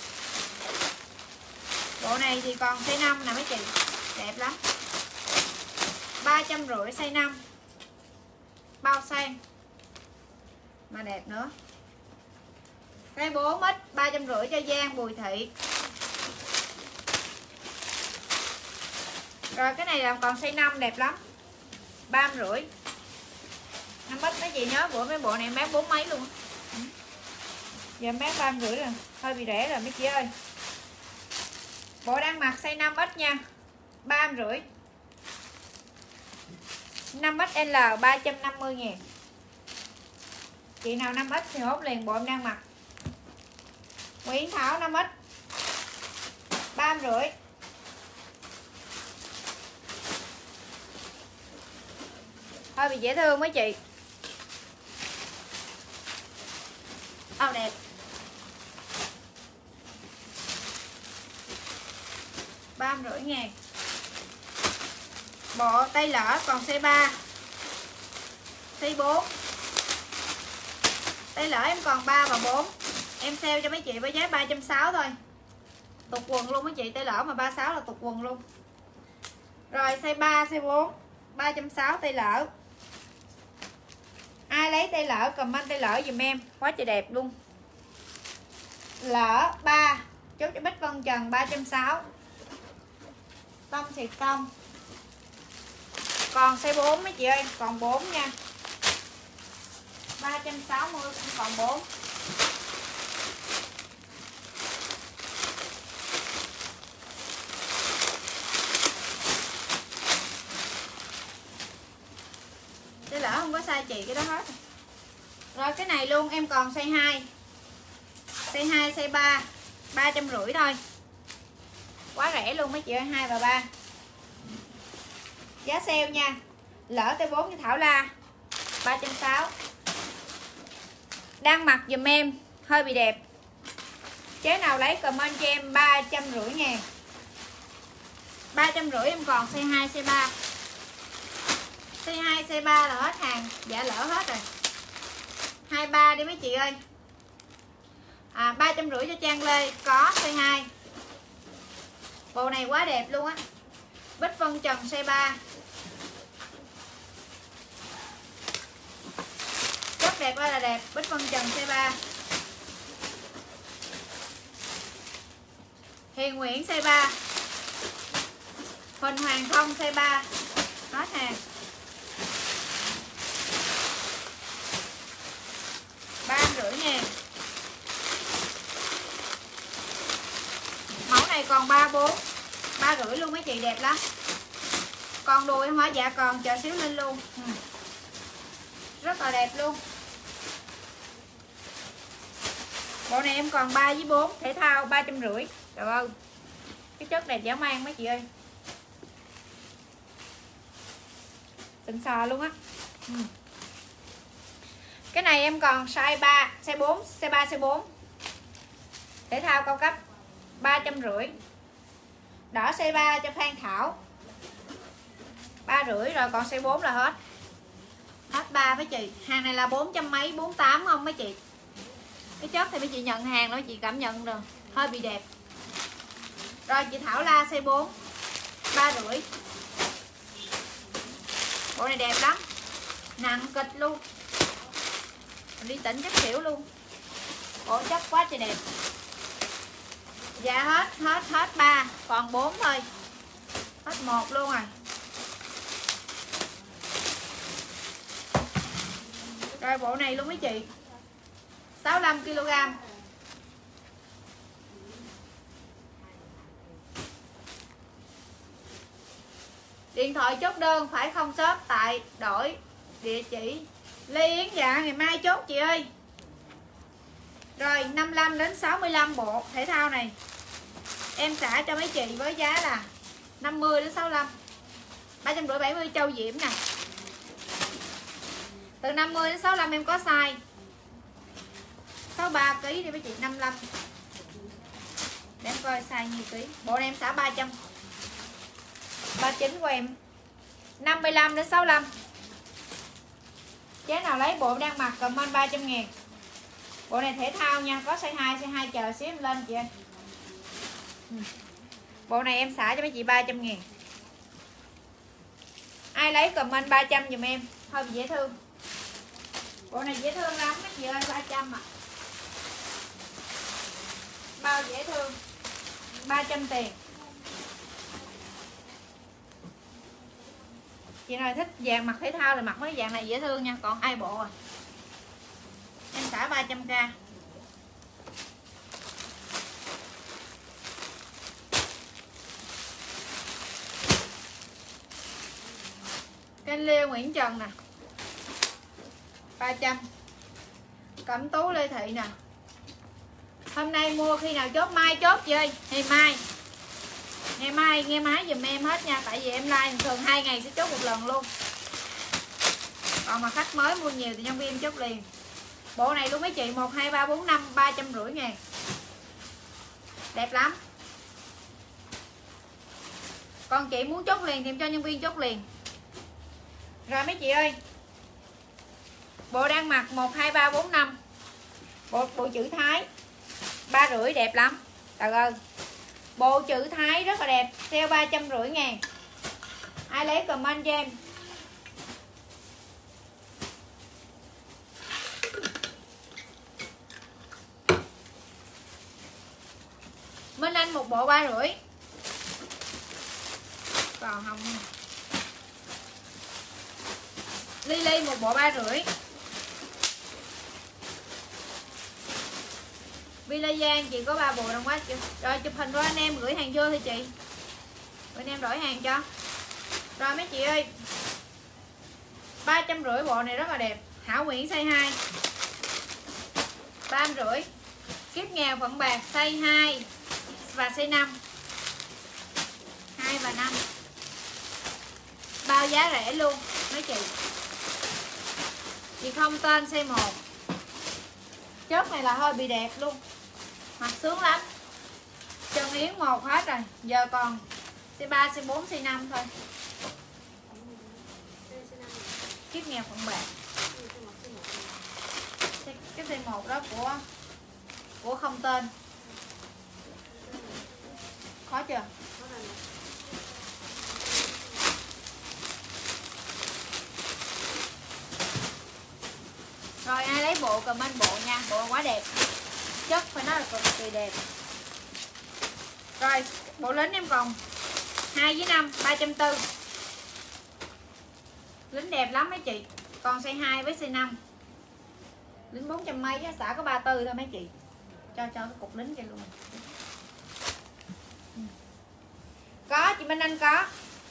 Speaker 1: Bộ này thì còn size năm nè mấy chị. Đẹp lắm. ba trăm rưỡi size năm. Bao sang. Mà đẹp nữa. Size bốn ít, ba trăm rưỡi cho Giang Bùi Thị. Rồi cái này là còn size năm đẹp lắm. ba rưỡi. Năm ít mấy chị nhớ bữa mấy bộ này em bán bốn mấy luôn. Giờ em bán ba trăm rưỡi rồi, hơi bị rẻ rồi mấy chị ơi. Bộ đang mặc size năm x nha, ba trăm rưỡi. năm ích L ba trăm năm mươi ngàn. Chị nào năm x thì hốt liền bộ em đang mặc. Nguyễn Thảo năm x ba trăm rưỡi. Hơi bị dễ thương mấy chị. Áo đẹp. ba trăm rưỡi ngàn. Bộ tay lỡ còn size ba, size bốn. Tay lỡ em còn ba và bốn. Em sale cho mấy chị với giá ba trăm sáu mươi thôi. Tục quần luôn mấy chị, tay lỡ mà ba mươi sáu là tục quần luôn. Rồi size ba, size bốn, ba trăm sáu mươi tay lỡ. Ai lấy tay lỡ comment tay lỡ dùm em, quá trời đẹp luôn. Lỡ ba, chốt cho Bích Vân Trần ba trăm sáu mươi. Tông xịt tông. Còn size bốn mấy chị ơi, còn bốn nha. ba trăm sáu mươi cũng còn bốn. Cái lỡ không có size chị cái đó hết. Rồi cái này luôn em còn size hai. Size hai, size ba, ba trăm rưỡi thôi. Quá rẻ luôn mấy chị ơi, hai và ba. Giá sale nha. Lỡ T bốn như Thảo La ba trăm sáu mươi. Đang mặc dùm em, hơi bị đẹp. Chế nào lấy comment cho em ba trăm rưỡi ngàn. ba trăm rưỡi em còn size hai, size ba. Size hai, size ba là hết hàng, dạ lỡ hết rồi. hai ba đi mấy chị ơi. À, ba trăm rưỡi cho Trang Lê có size hai. Bộ này quá đẹp luôn á. Bích Vân Trần size ba. Rất đẹp ơi là đẹp. Bích Vân Trần size ba. Hiền Nguyễn size ba. Huỳnh Hoàng Thông size ba. Hết hàng. ba trăm rưỡi ngàn. Mẫu này còn ba bốn, ba rưỡi luôn mấy chị, đẹp lắm. Còn đùi không hả? Dạ còn, chờ xíu lên luôn. Ừ. Rất là đẹp luôn. Bộ này em còn ba với bốn, thể thao ba trăm rưỡi. Trời ơi, cái chất đẹp dã man mấy chị ơi. Xịn sò luôn á. Ừ. Cái này em còn size ba, size bốn, size ba, size bốn. Thể thao cao cấp ba trăm rưỡi. Đỏ size ba cho Phan Thảo ba rưỡi rồi, còn size bốn là hết. Hết ba mấy chị. Hàng này là bốn trăm mấy, bốn tám không mấy chị. Cái chất thì mấy chị nhận hàng đó chị cảm nhận được, hơi bị đẹp. Rồi chị Thảo La size bốn ba rưỡi. Bộ này đẹp lắm, nặng kịch luôn, đi tỉnh chắc xỉu luôn. Bộ chất quá trời đẹp. Dạ hết, hết, hết ba, còn bốn thôi. Hết một luôn rồi. Rồi bộ này luôn mấy chị, sáu mươi lăm ki lô gam. Điện thoại chốt đơn phải không shop tại đổi địa chỉ. Lê Yến dạ ngày mai chốt chị ơi. Rồi năm mươi lăm đến sáu mươi lăm bộ thể thao này em trả cho mấy chị với giá là năm mươi đến sáu mươi lăm. ba trăm rưỡi bảy mươi Châu Diễm nè. Từ năm mươi đến sáu mươi lăm em có size sáu mươi ba ki lô gam đi mấy chị, năm mươi lăm. Để em coi size nhiêu ký. Bộ này em xả ba trăm. ba mươi chín của em. năm mươi lăm đến sáu mươi lăm. Chế nào lấy bộ đang mặc comment ba trăm ngàn. Bộ này thể thao nha, có size hai, size hai chờ xíu em lên chị ơi. Bộ này em xả cho mấy chị ba trăm ngàn. Ai lấy comment ba trăm giùm em, hơi bị dễ thương. Bộ này dễ thương lắm mấy chị ơi, ba trăm à. Bao dễ thương, ba trăm tiền. Chị nào thích vàng mặc thể thao là mặc mấy dạng này dễ thương nha. Còn ai bộ à, em xả ba trăm k. Canh Lê Nguyễn Trần nè, ba trăm. Cẩm Tú Lê Thị nè. Hôm nay mua khi nào chốt, mai chốt chị ơi, ngày mai. Ngày mai nghe máy giùm em hết nha, tại vì em like thường hai ngày sẽ chốt một lần luôn. Còn mà khách mới mua nhiều thì nhân viên chốt liền. Bộ này luôn mấy chị, một hai ba bốn năm, ba trăm rưỡi ngàn. Đẹp lắm. Còn chị muốn chốt liền thì em cho nhân viên chốt liền. Rồi mấy chị ơi, bộ đang mặc một hai ba bốn năm, bộ bộ chữ Thái ba rưỡi đẹp lắm. Trời ơi, bộ chữ Thái rất là đẹp, sale ba trăm rưỡi ngàn. Ai lấy comment cho em. Minh Anh một bộ ba rưỡi. Còn không. Lily một bộ ba rưỡi. Villa Giang chị có ba bộ đồng quá chưa? Rồi chụp hình rồi anh em gửi hàng vô thôi chị. Rồi anh em đổi hàng cho. Rồi mấy chị ơi, ba trăm rưỡi bộ này rất là đẹp. Hảo Nguyễn size hai, ba trăm rưỡi. Kiếp nghèo phận bạc size hai và size năm, hai và năm. Bao giá rẻ luôn mấy chị. Chị không tên size một. Chốt này là hơi bị đẹp luôn, mặc sướng lắm. Trần Yến một hết rồi, giờ còn size ba, size bốn, size năm thôi. Kiếp nghèo phận bạc. Cái size một đó của của không tên. Khó chưa? Rồi ai lấy bộ comment bộ nha, bộ quá đẹp. Chất phải nói là cực kỳ đẹp. Rồi bộ lính em còn hai với năm, ba trăm tư. Lính đẹp lắm mấy chị. Còn size hai với size năm. Lính bốn trăm mấy á, xả có ba tư thôi mấy chị. Cho cho cái cục lính kia luôn. Có chị Minh Anh có.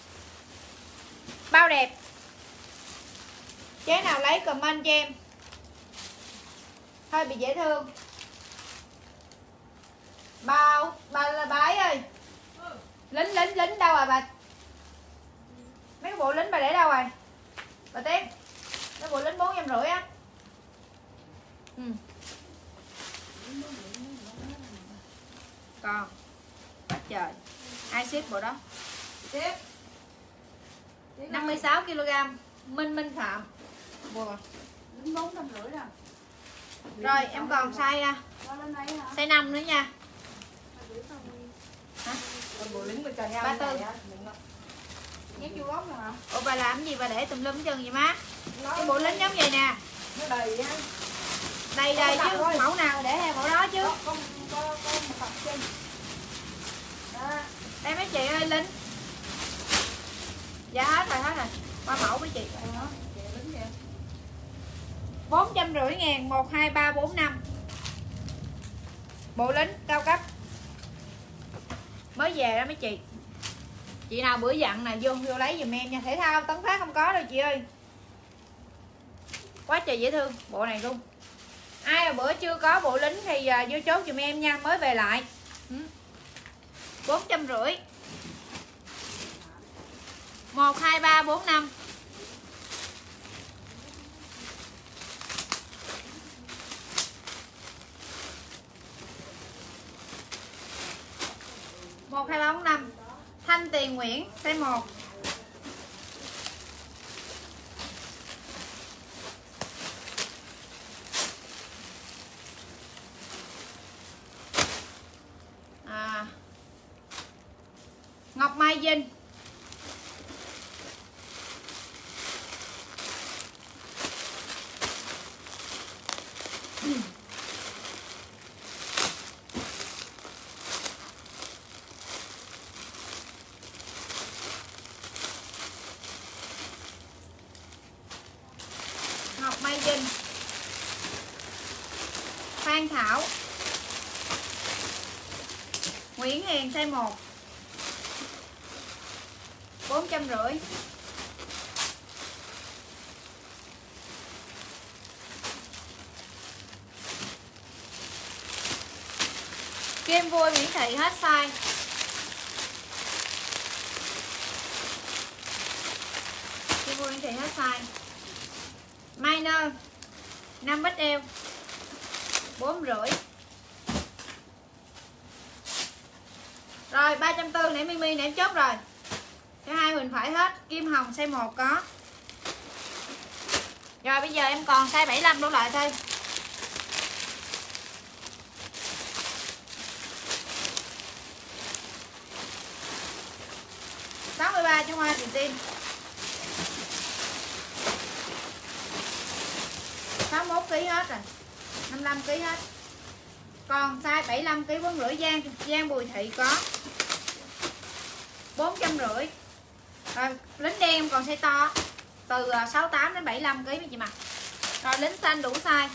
Speaker 1: Bao đẹp. Chế nào lấy comment cho em. Hơi bị dễ thương. Bao bà là bái ơi. Lính lính lính đâu rồi bà? Mấy cái bộ lính bà để đâu rồi? Bà Tiếp. Cái bộ lính bốn trăm rưỡi á. Ừ. Còn quá trời. Ai ship bộ đó? Ship năm mươi sáu ki lô gam. Minh Minh Phạm. Wow.
Speaker 2: bốn trăm rưỡi rồi.
Speaker 1: Rồi em còn size size năm nữa nha. Hả?
Speaker 2: Bộ lính mà trời
Speaker 1: ba tư.
Speaker 2: Nhét vô góc rồi hả?
Speaker 1: Ủa bà làm gì bà để tùm lum chân vậy má? Cái bộ lính giống vậy nè.
Speaker 2: Nó đầy á.
Speaker 1: Đầy đầy chứ
Speaker 2: thôi.
Speaker 1: Mẫu nào để theo mẫu đó chứ.
Speaker 2: Có, có, có, có một cặp chân. Đó.
Speaker 1: Đây mấy chị ơi, lính. Dạ hết rồi, hết rồi. Qua mẫu với chị.
Speaker 2: Đó, chị lính kìa.
Speaker 1: bốn trăm rưỡi ngàn, một, hai, ba, bốn, năm. Bộ lính cao cấp. Mới về đó mấy chị. Chị nào bữa dặn nè, vô vô lấy giùm em nha. Thể thao Tấn Phát không có đâu chị ơi. Quá trời dễ thương, bộ này luôn. Ai mà bữa chưa có bộ lính thì uh, vô chốt giùm em nha, mới về lại. Bốn trăm rưỡi. Một, hai, ba, bốn, năm. Một, hai, ba, bốn, năm. Thanh Tiền Nguyễn size một. À, Ngọc Mai Vinh. Ngọc Mai Vinh. Phan Thảo. Nguyễn Hiền size một. Bốn trăm rưỡi. Kim vui Nguyễn Thị hết size. Kim vui Nguyễn Thị hết size. Minor năm bít eo bốn rưỡi. Rồi ba trăm tư mươi nãy Mimi nãy chốt rồi. Cái hai mình phải hết. Kim hồng size một có. Rồi bây giờ em còn size bảy mươi lăm đổ lại thôi. sáu mươi ba cho Hoa Thủy Tiên. sáu mươi mốt ký hết rồi. năm mươi lăm ký hết. Còn size bảy mươi lăm ký bốn rưỡi Giang Giang Bùi Thị có bốn trăm rưỡi. Rồi lính đen em còn size to từ sáu mươi tám đến bảy mươi lăm ký mấy chị mặc. Rồi lính xanh đủ size.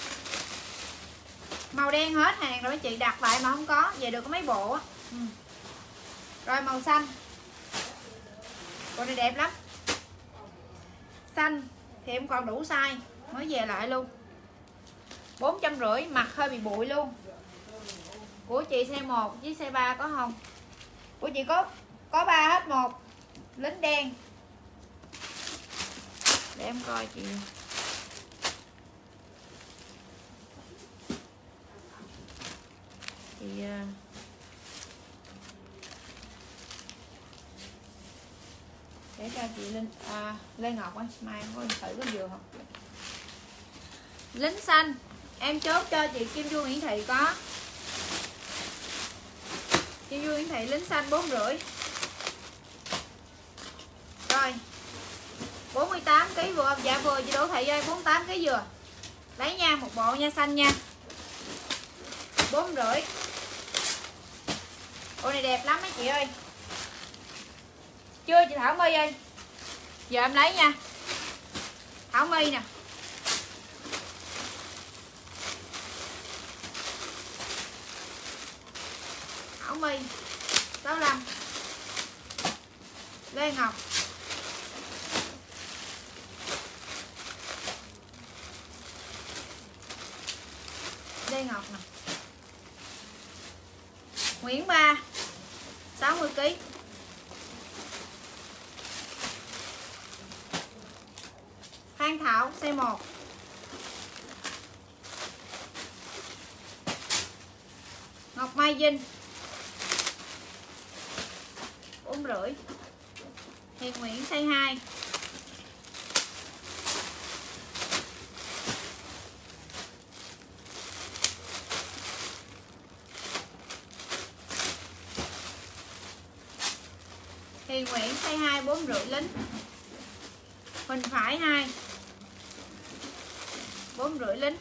Speaker 1: Màu đen hết hàng rồi mấy chị, đặt lại mà không có, về được có mấy bộ á. Ừ. Rồi màu xanh. Bộ này đẹp lắm. Xanh thì em còn đủ size, mới về lại luôn. bốn trăm rưỡi, mặt hơi bị bụi luôn. Của chị size một với size ba có không? Của chị có có ba hết một. Lính đen. Để em coi chị. Chị để cho chị Linh à, Lê Ngọc á, mai em có thử có vừa không? Lính xanh em chốt cho chị Kim Du Nguyễn Thị có. Kim Du Nguyễn Thị lính xanh bốn rưỡi. Rồi bốn mươi tám ký vừa, dạ vừa chị Đỗ Thị ơi, bốn mươi tám ký vừa. Lấy nha, một bộ nha, xanh nha. bốn rưỡi. Bộ này đẹp lắm mấy chị ơi. Chưa chị Thảo My ơi. Giờ em lấy nha. Thảo My nè. Thảo My sáu mươi lăm. Lê Ngọc. Lê Ngọc nè. Nguyễn Ba sáu mươi ký. Phan Thảo size một. Ngọc Mai Vinh bốn rưỡi. Hiền Nguyễn size hai. Hiền Nguyễn size hai bốn rưỡi lính. Huỳnh Phải hai bốn rưỡi lính.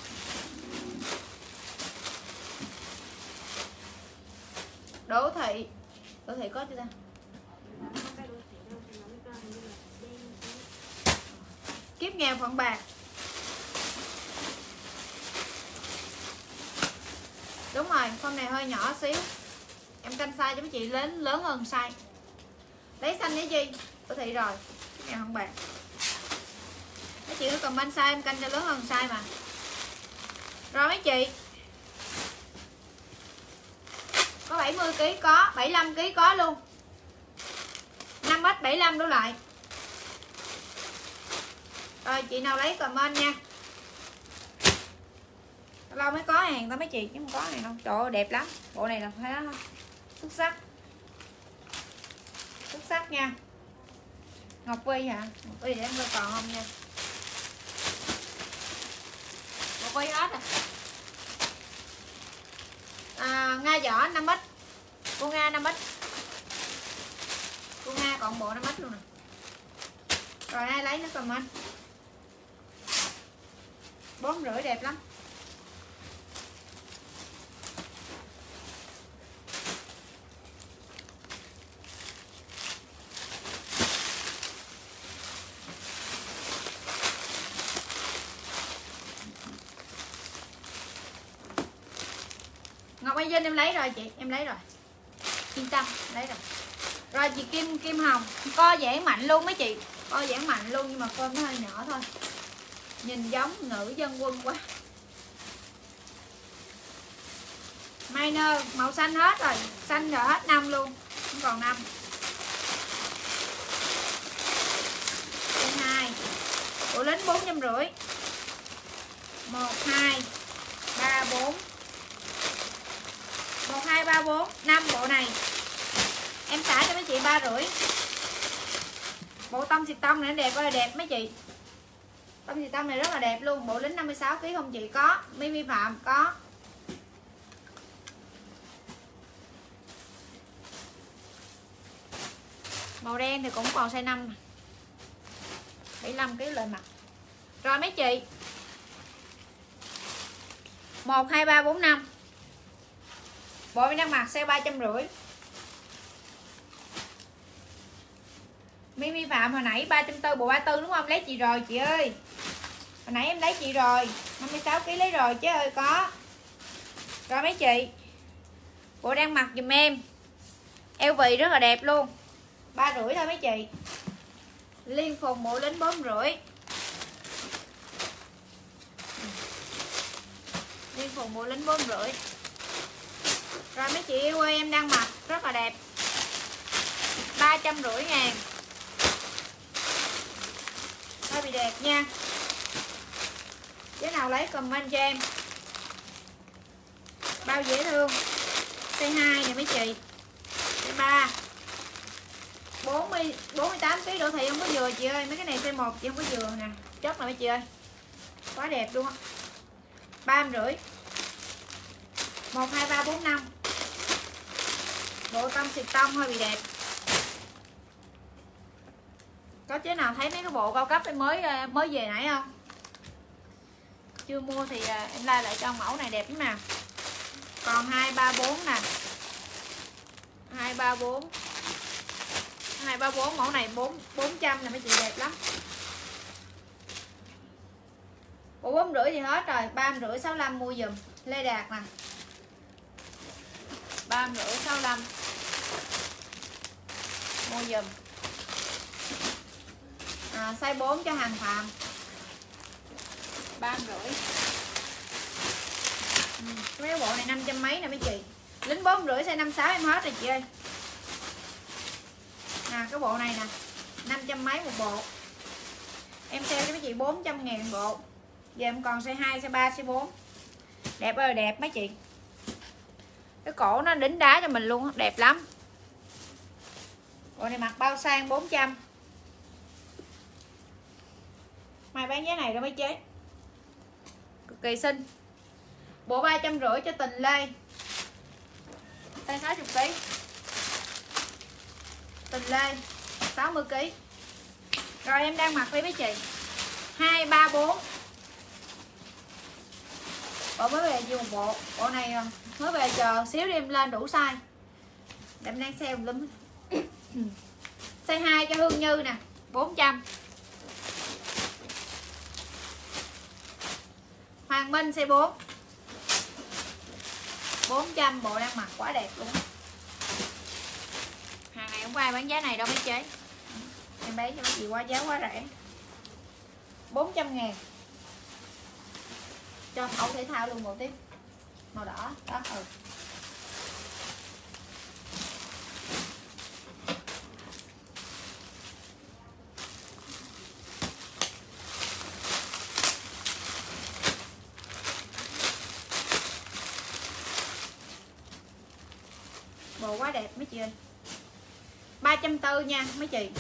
Speaker 1: Đỗ Thị. Đỗ Thị có chưa ta? Kiếp nghèo phận bạc. Đúng rồi, con này hơi nhỏ xíu. Em canh size cho mấy chị lớn lớn hơn size. Lấy xanh để gì? Đỗ Thị rồi. Kiếp nghèo phận bạc. Mấy chị có comment size em canh cho lớn hơn size mà. Rồi mấy chị. Có bảy mươi ký có, bảy mươi lăm ký có luôn. năm bách bảy mươi lăm đổ lại. Rồi chị nào lấy comment nha. Lâu mới có hàng tao mấy chị chứ không có hàng đâu. Trời ơi đẹp lắm. Bộ này là phải đó không? Xuất sắc. Xuất sắc nha. Ngọc Vi hả? Ngọc Vi để em coi còn không nha. Ngọc Vi hết à. À, Nga Võ năm bách. Cô Nga năm bách. Cô Nga còn bộ năm bách luôn nè. Rồi ai lấy nó comment. Bốn rưỡi đẹp lắm. Ngọc Mai Vinh em lấy rồi chị, em lấy rồi. Yên tâm, lấy rồi. Rồi chị Kim Kim Hồng, co giãn mạnh luôn mấy chị. Co giãn mạnh luôn nhưng mà con nó hơi nhỏ thôi. Nhìn giống nữ dân quân quá. Minor màu xanh hết rồi, xanh rồi hết năm luôn, không còn năm. Size hai bộ lính bốn trăm rưỡi, một hai ba bốn, một hai ba bốn năm bộ này em xả cho mấy chị ba rưỡi. Bộ tông xịt tông này đẹp ơi đẹp mấy chị, tông xịt tông này rất là đẹp luôn. Bộ lính năm mươi sáu ký không chị? Có. Mimi Phạm có. Màu đen thì cũng còn size năm, bảy mươi lăm ký lên mặt. Rồi mấy chị, một hai ba bốn năm bộ em đang mặc size ba trăm rưỡi. Mimi Phạm hồi nãy ba trăm tư, bộ ba tư đúng không? Lấy chị rồi chị ơi, hồi nãy em lấy chị rồi, năm mươi sáu ký lấy rồi chứ ơi. Có. Rồi mấy chị, bộ đang mặc dùm em, eo vị rất là đẹp luôn, ba rưỡi thôi mấy chị. Liên phùng bộ lính bốn rưỡi, liên phùng bộ lính bốn rưỡi. Rồi mấy chị yêu ơi, em đang mặc rất là đẹp, ba trăm rưỡi ngàn, hơi bị đẹp nha. Cái nào lấy comment cho em, bao dễ thương. Size hai nè mấy chị, size ba bốn mươi, bốn mươi tám ký đổ thị không có vừa chị ơi. Mấy cái này size một chị không có vừa nè, chất nè mấy chị ơi, quá đẹp luôn á. Ba trăm rưỡi, một hai ba bốn năm, bộ tông xịt tông hơi bị đẹp. Có chế nào thấy mấy cái bộ cao cấp em mới mới về nãy không? Chưa mua thì em like lại cho mẫu này đẹp lắm nè. Còn hai ba bốn nè, hai ba bốn, hai ba bốn mẫu này bốn bốn trăm nè mấy chị, đẹp lắm. Bộ bốn rưỡi thì hết rồi, ba rưỡi sáu mươi lăm mua dùm. Lê Đạt nè, ba rưỡi sáu mươi lăm mua dùm. À, size bốn cho hàng Phạm, ba rưỡi. Ừ, mấy bộ này năm trăm mấy nè mấy chị. Lính bốn rưỡi size năm sáu em hết rồi chị ơi. Nè cái bộ này nè, năm trăm mấy một bộ, em sale cho mấy chị bốn trăm ngàn bộ. Giờ em còn size hai, size ba, size bốn. Đẹp ơi đẹp mấy chị. Cái cổ nó đính đá cho mình luôn, đẹp lắm. Bộ này mặc bao sang bốn trăm. Mai bán giá này đâu mấy chế, cực kỳ xinh. Bộ ba trăm rưỡi cho Tình Lê, size sáu mươi ký. Tình Lê sáu mươi ký. Rồi em đang mặc đi mấy chị, hai ba bốn. Bộ mới về dùng bộ, bộ này mới về chờ xíu đi em lên đủ size. Em đang sale lắm. Size hai cho Hương Như nè, bốn trăm. Hoàng Minh size bốn, bốn trăm, bộ đang mặc quá đẹp luôn. Hàng này không có ai bán giá này đâu mấy chế, em bán cho mấy chị qua giá quá rẻ, bốn trăm ngàn. Cho mẫu thể thao luôn, bộ tiếp màu đỏ đó. Ừ. Bộ quá đẹp mấy chị ơi, ba trăm tư nha mấy chị.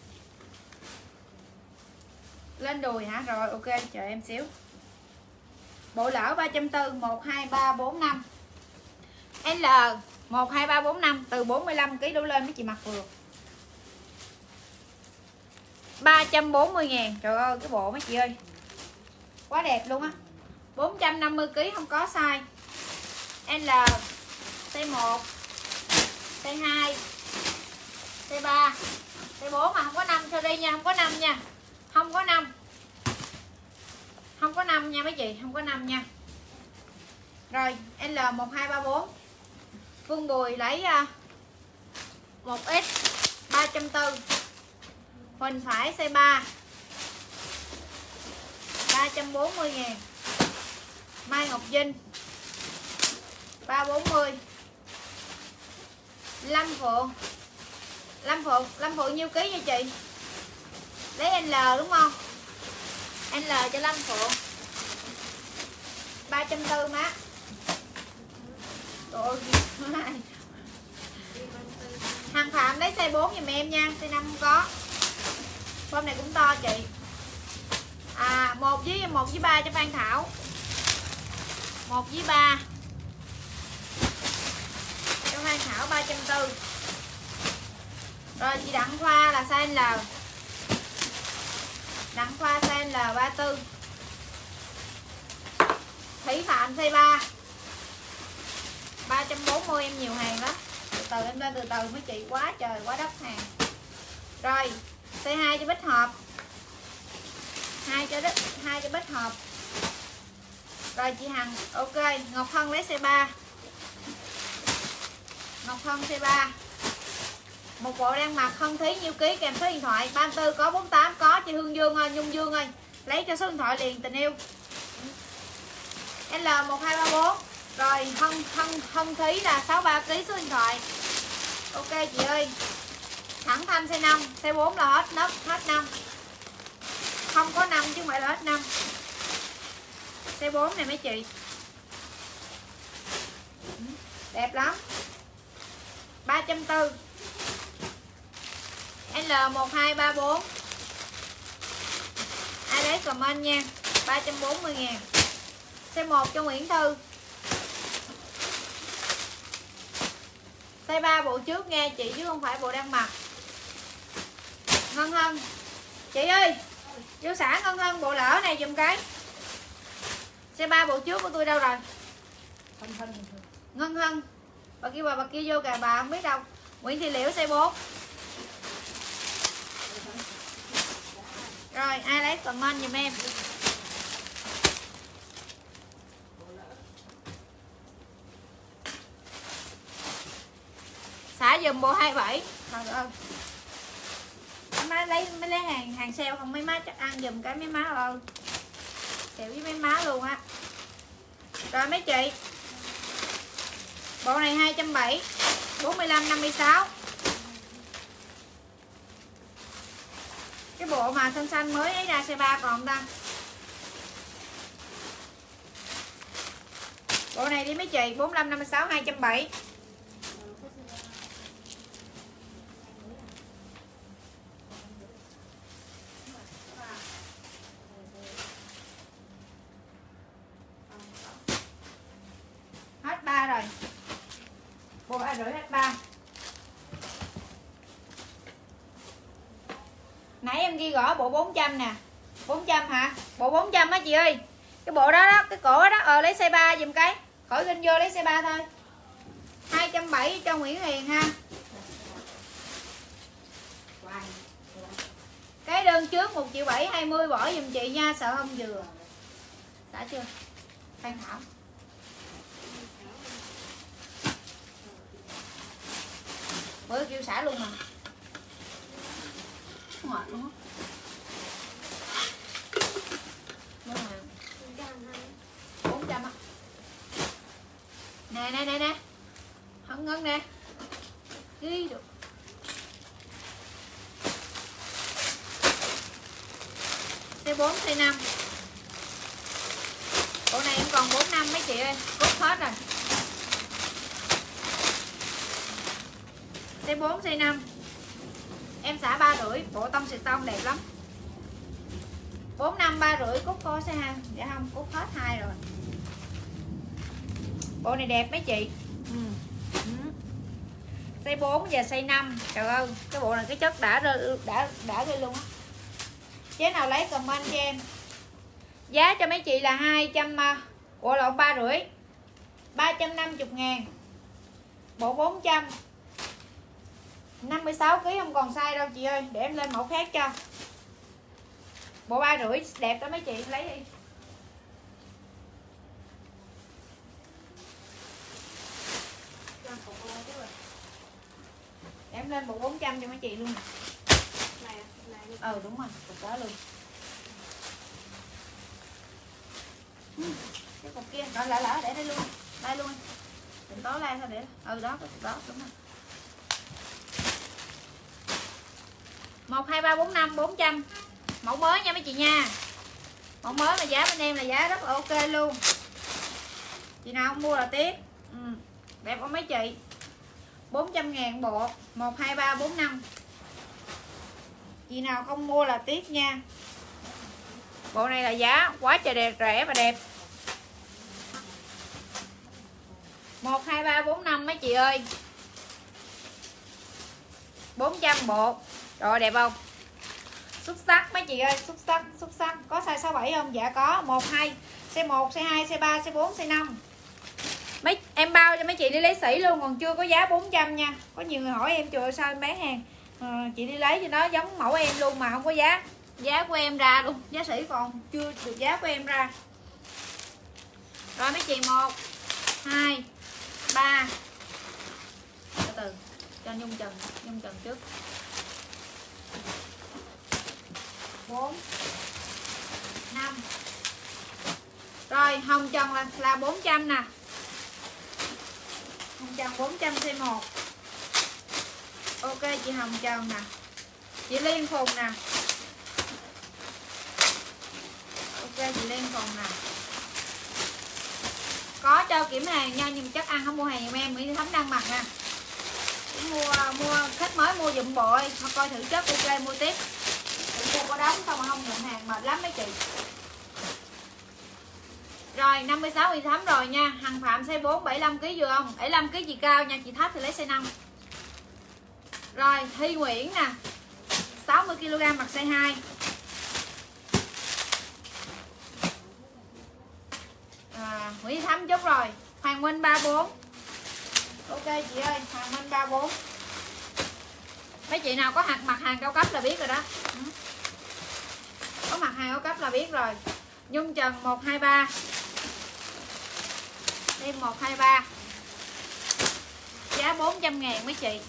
Speaker 1: Lên đùi hả? Rồi ok, chờ em xíu. Bộ lỡ ba trăm tư, một hai ba bốn năm L, một hai ba bốn năm, từ bốn mươi lăm ký đổ lên mấy chị mặc vừa. ba trăm bốn mươi ngàn. Trời ơi cái bộ mấy chị ơi, quá đẹp luôn á. Bốn trăm năm mươi ký không có size. L, size một, size hai, size ba, size bốn mà không có năm sorry nha, không có năm nha. Không có năm. Không có năm nha mấy chị, không có năm nha. Rồi, L một hai ba bốn. Phương Bùi lấy một x ba trăm tư. Huỳnh phải size ba, ba trăm bốn mươi ngàn. Mai Ngọc Vinh ba bốn mươi. Lâm Phượng. Lâm Phượng, Lâm Phượng nhiêu ký vậy chị? Lấy L đúng không? L cho Lâm Phượng. ba trăm bốn mươi má. Trời ơi. Hàng Phạm lấy size bốn giùm em nha, size năm không có. Form này cũng to chị. À một với một với ba cho Phan Thảo. một với ba cho Phan Thảo ba trăm bốn mươi. Rồi chị Đặng Khoa là size L. Đặng Khoa size L ba mươi tư. Thủy Phạm size ba ba trăm bốn mươi. Em nhiều hàng lắm. Từ từ em lên từ từ mấy chị, quá trời quá đất hàng. Rồi size hai cho Bích Hợp. hai cho đích hai cho Bích Hợp. Rồi chị Hằng ok. Ngọc Hân lấy size ba. Ngọc Hân size ba. Một bộ đang mặc Hân Thí nhiêu ký kèm số điện thoại. ba mươi tư có, bốn mươi tám có. Chị Hương Dương ơi, Nhung Dương ơi, lấy cho số điện thoại liền tình yêu. L một hai ba bốn. Rồi Hân Hân Hân Thí là sáu mươi ba ký số điện thoại. Ok chị ơi. Thẳng Thanh size năm, size bốn là hết nấc, hết năm. Không có năm chứ không phải là hết năm. Size bốn này mấy chị. Đẹp lắm. ba trăm bốn mươi. L một hai ba bốn. Ai lấy comment nha. ba trăm bốn mươi ngàn. Size một cho Nguyễn Thư. Size ba bộ trước nghe chị chứ không phải bộ đang mặc. Ngân Hân. Chị ơi, vô xã Ngân Hân bộ lỡ này dùm cái. Size ba bộ trước của tôi đâu rồi? Ngân Hân. Bà kia bà, bà kia vô kìa, bà không biết đâu. Nguyễn Thị Liễu size bốn. Rồi ai lấy comment giùm em. Xả dùm bộ hai mươi bảy. Trời ơi. Má lấy mới lấy hàng hàng sale không mấy má chắc ăn dùm cái mấy má ơi. Xẹo với mấy má luôn á. Rồi mấy chị. Bộ này hai trăm bảy mươi. bốn mươi lăm năm mươi sáu. Cái bộ mà xanh xanh mới ấy ra size ba còn không ta? Bộ này đi mấy chị, bốn mươi lăm năm mươi sáu hai trăm bảy mươi. Hết ba rồi. Bộ ba rưỡi hết ba. Nãy em ghi gõ bộ bốn trăm nè. bốn trăm hả? Bộ bốn trăm á chị ơi. Cái bộ đó đó, cái cổ đó ờ lấy size ba giùm cái. Khỏi ginh vô lấy size ba thôi. hai trăm bảy mươi cho Nguyễn Hiền ha. Cái đơn trước một triệu bảy hai mươi bỏ giùm chị nha, sợ không vừa. Xả chưa? Phan Thảo. Bữa kêu xả luôn mà. Ngọt luôn á. bốn trăm á. Nè nè nè nè. Hân Ngân nè. Ghi được. Size bốn, size năm. Bộ này em còn bốn năm mấy chị ơi, cốt hết rồi. Size bốn, size năm. Em xả ba rưỡi, bộ tông xì tông đẹp lắm. bốn năm ba rưỡi cúc coi size hai. Dạ không, cúc hết hai rồi. Bộ này đẹp mấy chị. Ừ. Ừ. Size bốn và size năm. Trời ơi, cái bộ này cái chất đã rơi đã đã rơi luôn á. Chế nào lấy comment cho em. Giá cho mấy chị là hai trăm, bộ lộn ba rưỡi. ba trăm năm mươi ngàn. Bộ bốn trăm. năm mươi sáu ký không còn size đâu chị ơi, để em lên mẫu khác cho. Bộ ba rưỡi đẹp đó mấy chị, lấy đi. Để em lên bộ bốn trăm cho mấy chị luôn nè. Ừ đúng rồi, cục đó luôn. Cái cục kia, rồi lỡ lỡ để đây luôn. Đây luôn. Định tối la sao để ừ đó đó đúng rồi. Một hai ba bốn năm bốn trăm. Mẫu mới nha mấy chị nha. Mẫu mới mà giá bên em là giá rất là ok luôn. Chị nào không mua là tiếc. Ừ. Đẹp không mấy chị? bốn trăm ngàn bộ. Một hai ba bốn năm. Chị nào không mua là tiếc nha. Bộ này là giá quá trời đẹp, rẻ và đẹp. Một hai ba bốn năm mấy chị ơi. bốn trăm bộ. Rồi đẹp không? Xuất sắc mấy chị ơi, xuất sắc, xuất sắc. Có size sáu bảy không? Dạ có. một hai, size một, size hai, size ba, size bốn, size năm. Mấy em bao cho mấy chị đi lấy sỉ luôn, còn chưa có giá bốn trăm nha. Có nhiều người hỏi em trời ơi sao em bán hàng à, chị đi lấy cho nó giống mẫu em luôn mà không có giá. Giá của em ra luôn, giá sỉ còn chưa được giá của em ra. Rồi mấy chị một, hai, ba. Từ từ cho nhung trần, nhung trần trước. bốn, năm. Rồi hồng trần là là bốn trăm nè. Hồng trần bốn trăm size một. Ok chị Hồng Trần nè. Chị Liên Phùng nè. Ok chị Liên Phùng nè. Có cho kiểm hàng nha, nhưng chắc ăn không mua hàng giùm em, Mỹ Thấm đang mặc nè. Mua mua khách mới mua dùm bộ ơi, coi thử chất ok mua tiếp. Mua có đóng xong mà không nhận hàng mệt lắm mấy chị. Rồi năm mươi sáu Mỹ Thấm rồi nha. Hằng Phạm size bốn bảy mươi lăm ki lô gam vừa không? bảy mươi lăm ki lô gam chị cao nha, chị thấp thì lấy size năm. Rồi Thi Nguyễn nè. sáu mươi ki lô gam mặc size hai. À, Nguyễn Thấm chốt rồi. Hoàng Minh ba mươi bốn. Ok chị ơi, Hoàng Minh ba mươi bốn. Mấy chị nào có hạt mặt hàng cao cấp là biết rồi đó. Có mặt hàng cao cấp là biết rồi. Nhung Trần một hai ba. Thêm một hai ba. Giá bốn trăm ngàn mấy chị.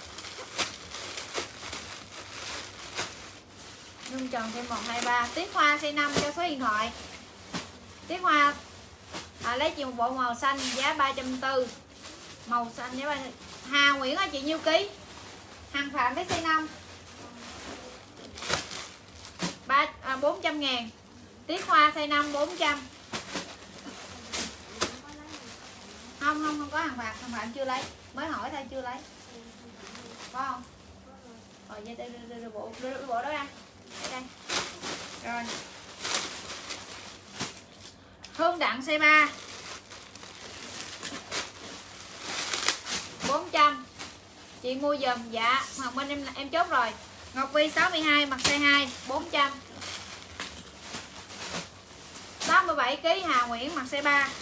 Speaker 1: Nhung Trần thêm một hai ba. Tiết Hoa size năm cho số điện thoại. Tiết Hoa à, lấy chị một bộ màu xanh giá ba trăm bốn mươi. Màu xanh giá ba. Hà Nguyễn ơi chị nhiêu ký? Hằng Phạm với size năm. ba à, bốn trăm ngàn. Tiết Hoa size năm bốn trăm. Không không không có Hằng Phạm, Hằng Phạm chưa lấy, mới hỏi thôi chưa lấy. Có không? Rồi vậy đưa, đưa, đưa, đưa bộ đưa, đưa bộ đó ra. Đây. Rồi. Hương Đặng size ba. bốn trăm. Chị mua giùm dạ, Hoàng Minh em em chốt rồi. Ngọc Vi sáu mươi hai mặc size hai bốn trăm. sáu mươi bảy ki lô gam Hà Nguyễn mặc size ba.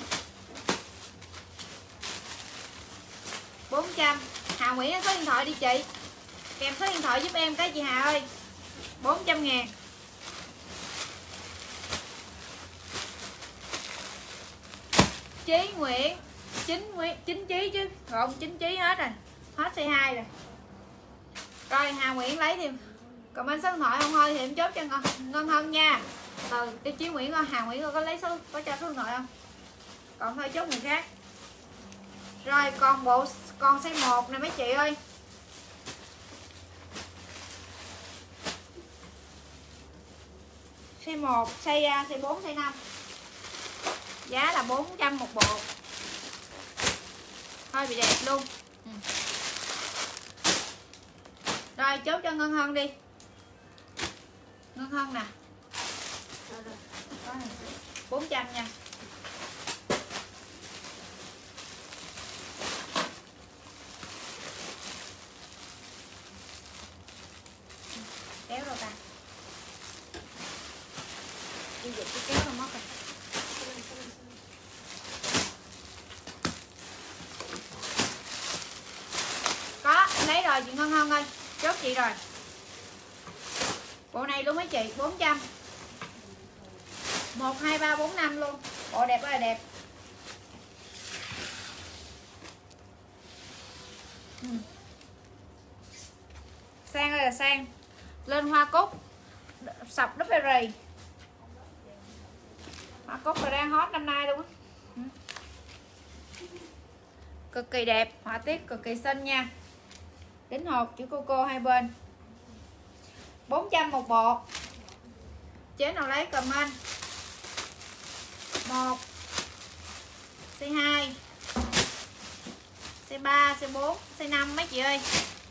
Speaker 1: bốn trăm. Hà Nguyễn số điện thoại đi chị. Kèm số điện thoại giúp em cái chị Hà ơi. bốn trăm ngàn. Chí Nguyễn chín Nguyễn chín Chí chứ không chín Chí hết rồi, hết size hai rồi. Rồi Hà Nguyễn lấy thêm comment số điện thoại không thôi thì em chốt cho Ngân, Ngân Hân nha. Từ tiêu Chí Nguyễn coi Hà Nguyễn có lấy số có cho số điện thoại không, còn thôi chốt người khác. Rồi còn bộ còn size một nè mấy chị ơi. Size một, size size bốn, size năm. Giá là bốn trăm một bộ. Thôi bị đẹp luôn. Ừ. Rồi chốt cho Ngân Hân đi. Ngân Hân nè. bốn trăm nha. Kéo đâu ta. Đi dịch cái kéo đâu mất rồi. Có, em lấy rồi chị Ngân Hân ơi. Chốt chị rồi. Bộ này luôn mấy chị, bốn trăm. một, hai, ba, bốn, năm luôn. Bộ đẹp rất là đẹp. Ừ. Sang ơi là sang. Lên hoa cúc sọc đúp rì. Hoa cúc là đang hot năm nay luôn á. Ừ. cực kỳ đẹp, họa tiết cực kỳ xinh nha. Đính hộp chữ cô cô hai bên. Bốn trăm một bộ. Chế nào lấy comment. Một, size hai, size ba, size bốn, size năm mấy chị ơi.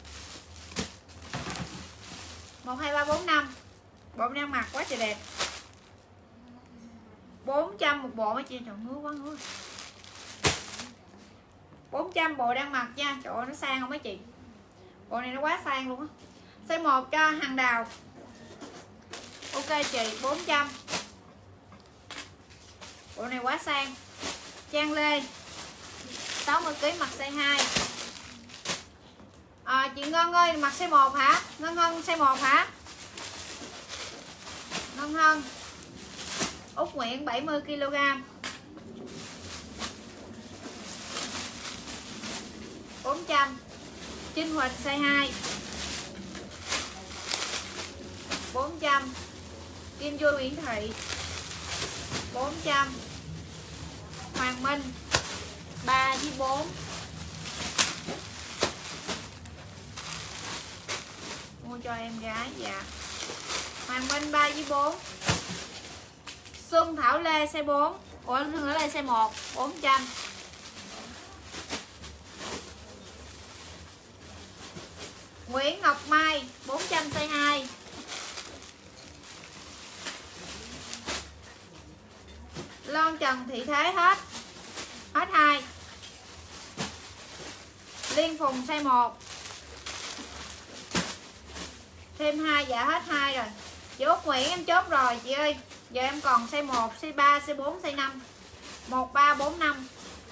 Speaker 1: Một, hai, ba, bốn, năm. Bộ đang mặc quá trời đẹp. Bốn trăm một bộ mấy chị. Trời ngứa quá ngứa. Bốn trăm bộ đang mặc nha. Trời ơi nó sang không mấy chị. Bộ này nó quá sang luôn á. Size một cho hàng đào. Ok chị, bốn trăm. Bộ này quá sang. Trang Lê sáu mươi ki lô gam mặc size hai. À, chị Ngân ơi mặc size một hả? Ngân Hân size một hả? Ngân Hân Úc Nguyễn bảy mươi ki lô gam. bốn trăm. Trinh Huỳnh size hai. bốn trăm. Kim Vui Nguyễn Thị bốn trăm. Hoàng Minh ba với bốn. Mua cho em gái dạ. Hoàng Minh ba với bốn. Xuân Thảo Lê size bốn. Ủa Xuân Thảo Lê size một bốn trăm. Nguyễn Ngọc Mai bốn trăm size hai. Lon Trần Thị Thế hết. Hết hai. Liên Phùng size một. Thêm hai dạ hết hai rồi. Chị Út Nguyễn em chốt rồi chị ơi. Giờ em còn size một, size ba, size bốn, size năm. một, ba, bốn, năm.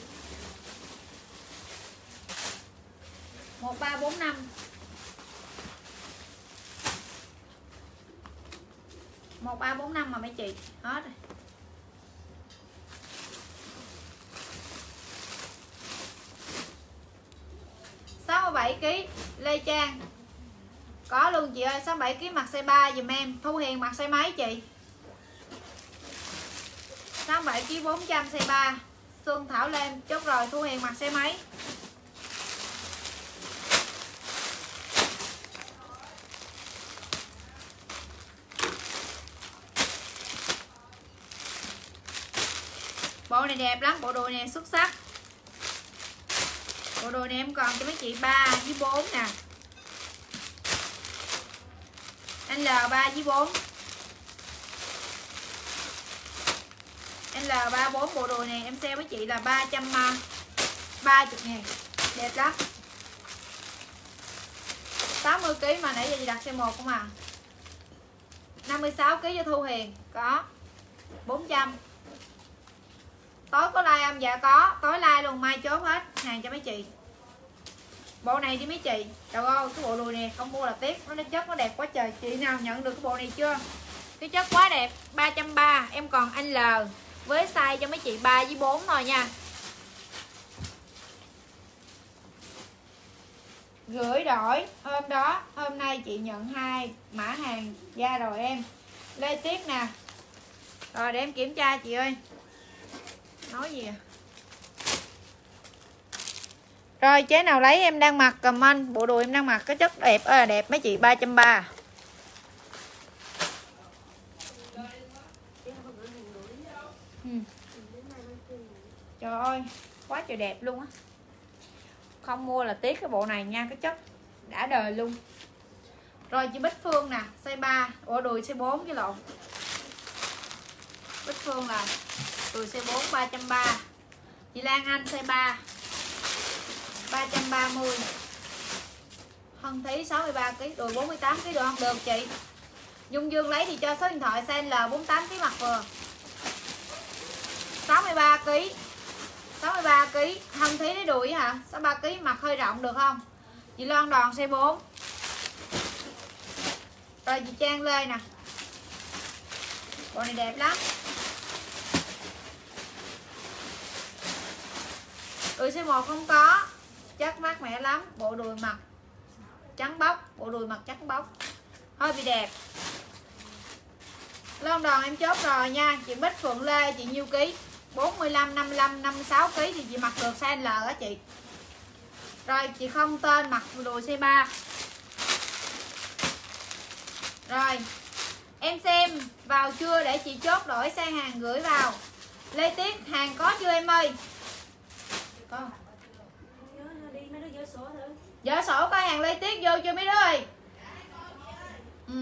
Speaker 1: một, ba, bốn, năm. một, ba, bốn, năm mà mấy chị. Hết rồi. sáu mươi bảy ki lô gam Lê Trang. Có luôn chị ơi, sáu mươi bảy ki lô gam mặc size ba dùm em. Thu Hiền mặc size mấy chị? sáu mươi bảy ki lô gam bốn trăm size ba. Xuân Thảo Lê chốt rồi, Thu Hiền mặc size mấy? Bộ này đẹp lắm, bộ đồ này xuất sắc. Bộ đồ này em còn cho mấy chị ba với bốn nè. L ba với bốn. L ba bốn bộ đồ này em sale với chị là ba trăm ba mươi ngàn. Đẹp lắm. sáu mươi ki lô gam mà nãy giờ chị đặt size một không à. năm mươi sáu ki lô gam cho Thu Hiền. Có bốn trăm. Tối có like không? Dạ có. Tối like luôn, mai chốt hết hàng cho mấy chị. Bộ này đi mấy chị. Trời ơi cái bộ đùi này không mua là tiếc. Nó chất nó đẹp quá trời. Chị nào nhận được cái bộ này chưa? Cái chất quá đẹp. Ba trăm ba mươi. Em còn anh L với size cho mấy chị ba với bốn thôi nha. Gửi đổi hôm đó. Hôm nay chị nhận hai mã hàng ra rồi em. Lê Tiết nè. Rồi để em kiểm tra chị ơi. Nói gì à? Rồi chế nào lấy em đang mặc comment. Bộ đồ em đang mặc cái chất đẹp ơi là đẹp mấy chị. Ba trăm ba mươi. Ừ. Trời ơi quá trời đẹp luôn á. Không mua là tiếc cái bộ này nha. Cái chất đã đời luôn. Rồi chị Bích Phương nè. Size ba. Ủa đùi size bốn cái lộn. Bích Phương là đùi size bốn ba trăm ba mươi. Chị Lan Anh size ba ba trăm ba mươi. Hân Thí sáu mươi ba ki lô gam. Đùi bốn mươi tám ki lô gam được không? Được chị. Dung Dương lấy thì cho số điện thoại size L bốn mươi tám ki lô gam mặc vừa. sáu mươi ba ki lô gam. sáu mươi ba ki lô gam. Hân Thí lấy đùi hả? sáu mươi ba ki lô gam mặc hơi rộng được không? Chị Loan Đòn size bốn. Rồi chị Trang Lê nè. Bộ này đẹp lắm. Đùi size một không có. Chất mát mẻ lắm. Bộ đùi mặt trắng bóc. Bộ đùi mặt trắng bóc. Hơi bị đẹp. Lon Đòn em chốt rồi nha. Chị Bích Phượng Lê chị nhiêu ký? bốn mươi lăm, năm mươi lăm, năm mươi sáu ký thì chị mặc được size L á chị. Rồi chị không tên mặc đùi size ba. Rồi em xem vào chưa để chị chốt đổi sang hàng gửi vào. Lê Tiết hàng có chưa em ơi? Có. Dỡ sổ coi hàng Lê Tiết vô chưa mấy đứa ơi? Ừ.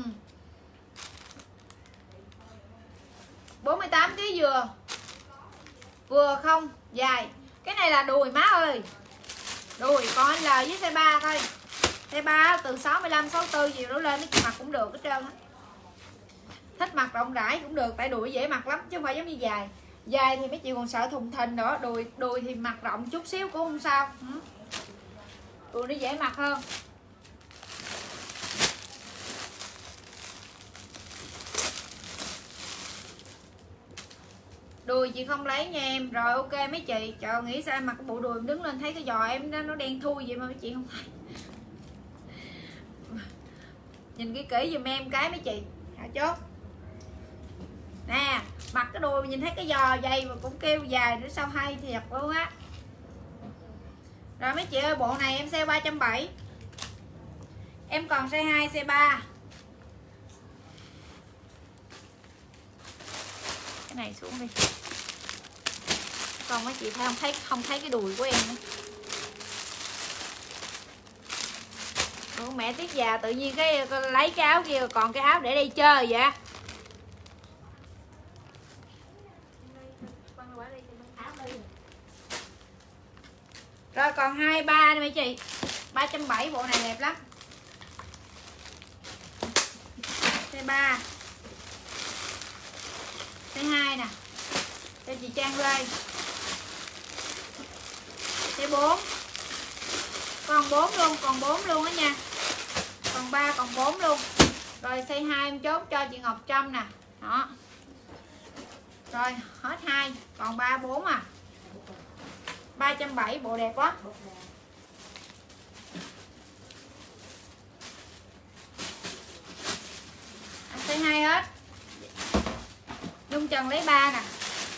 Speaker 1: bốn mươi tám ký vừa. Vừa không dài. Cái này là đùi má ơi. Đùi con L với size ba thôi. Size ba từ sáu mươi lăm, sáu mươi tư gì đó lên cái mặt cũng được hết trơn á. Thích mặt rộng rãi cũng được, tại đùi dễ mặc lắm chứ không phải giống như dài. Dài thì mấy chị còn sợ thùng thình nữa, đùi đùi thì mặt rộng chút xíu cũng không sao. Đùi nó dễ mặc hơn. Đùi chị không lấy nha em. Rồi ok mấy chị. Trời nghĩ sao em mặc cái bộ đùi em đứng lên thấy cái giò em nó, nó đen thui vậy mà mấy chị không thấy. Nhìn kỹ kỹ giùm em cái mấy chị. Hả chốt. Nè, mặc cái đùi nhìn thấy cái giò dày mà cũng kêu dài nữa sao hay thiệt luôn á. Rồi mấy chị ơi, bộ này em sale ba trăm bảy mươi. Em còn size hai, size ba. Cái này xuống đi. Còn mấy chị thấy không thấy không thấy cái đùi của em nữa. Ủa, mẹ Tiết già tự nhiên cái lấy cái áo kia còn cái áo để đây chơi vậy. Rồi còn hai ba nè mấy chị. ba trăm bảy mươi bộ này đẹp lắm. Size ba. Size hai nè. Cho chị Trang Lê. Size bốn. Còn bốn luôn, còn bốn luôn đó nha. Còn ba còn bốn luôn. Rồi size hai em chốt cho chị Ngọc Trâm nè. Đó. Rồi hết hai, còn ba bốn à. ba trăm bảy mươi bộ đẹp quá. Size hai hết. Nhung Trần lấy ba nè.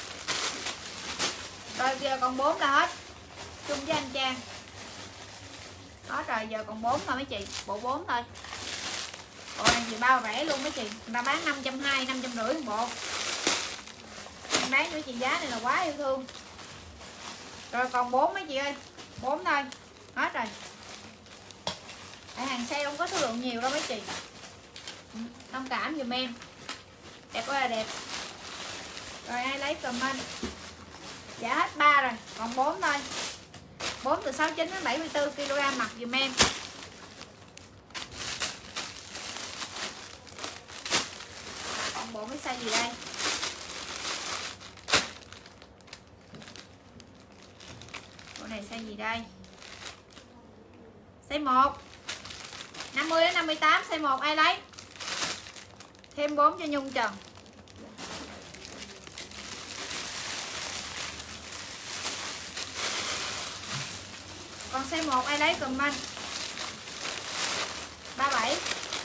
Speaker 1: Rồi giờ còn bốn là hết. Chung với anh Trang. Đó rồi giờ còn bốn thôi mấy chị. Bộ bốn thôi. Bộ này thì bao rẻ luôn mấy chị. Người ta bán năm trăm hai mươi, năm trăm rưỡi một bộ. Em bán với chị giá này là quá yêu thương. Rồi còn bốn mấy chị ơi. bốn thôi. Hết rồi. Tại hàng sale không có số lượng nhiều đâu mấy chị. Thông cảm giùm em. Đẹp quá là đẹp. Rồi ai lấy comment. Dạ hết ba rồi, còn bốn thôi. bốn từ sáu mươi chín đến bảy mươi tư ki lô gam mặc giùm em. Còn bộ mấy size gì đây? Bộ này size gì đây? Size một. năm mươi đến năm mươi tám size một ai lấy? Thêm bốn cho Nhung Trần. Còn size một ai lấy comment. ba mươi bảy.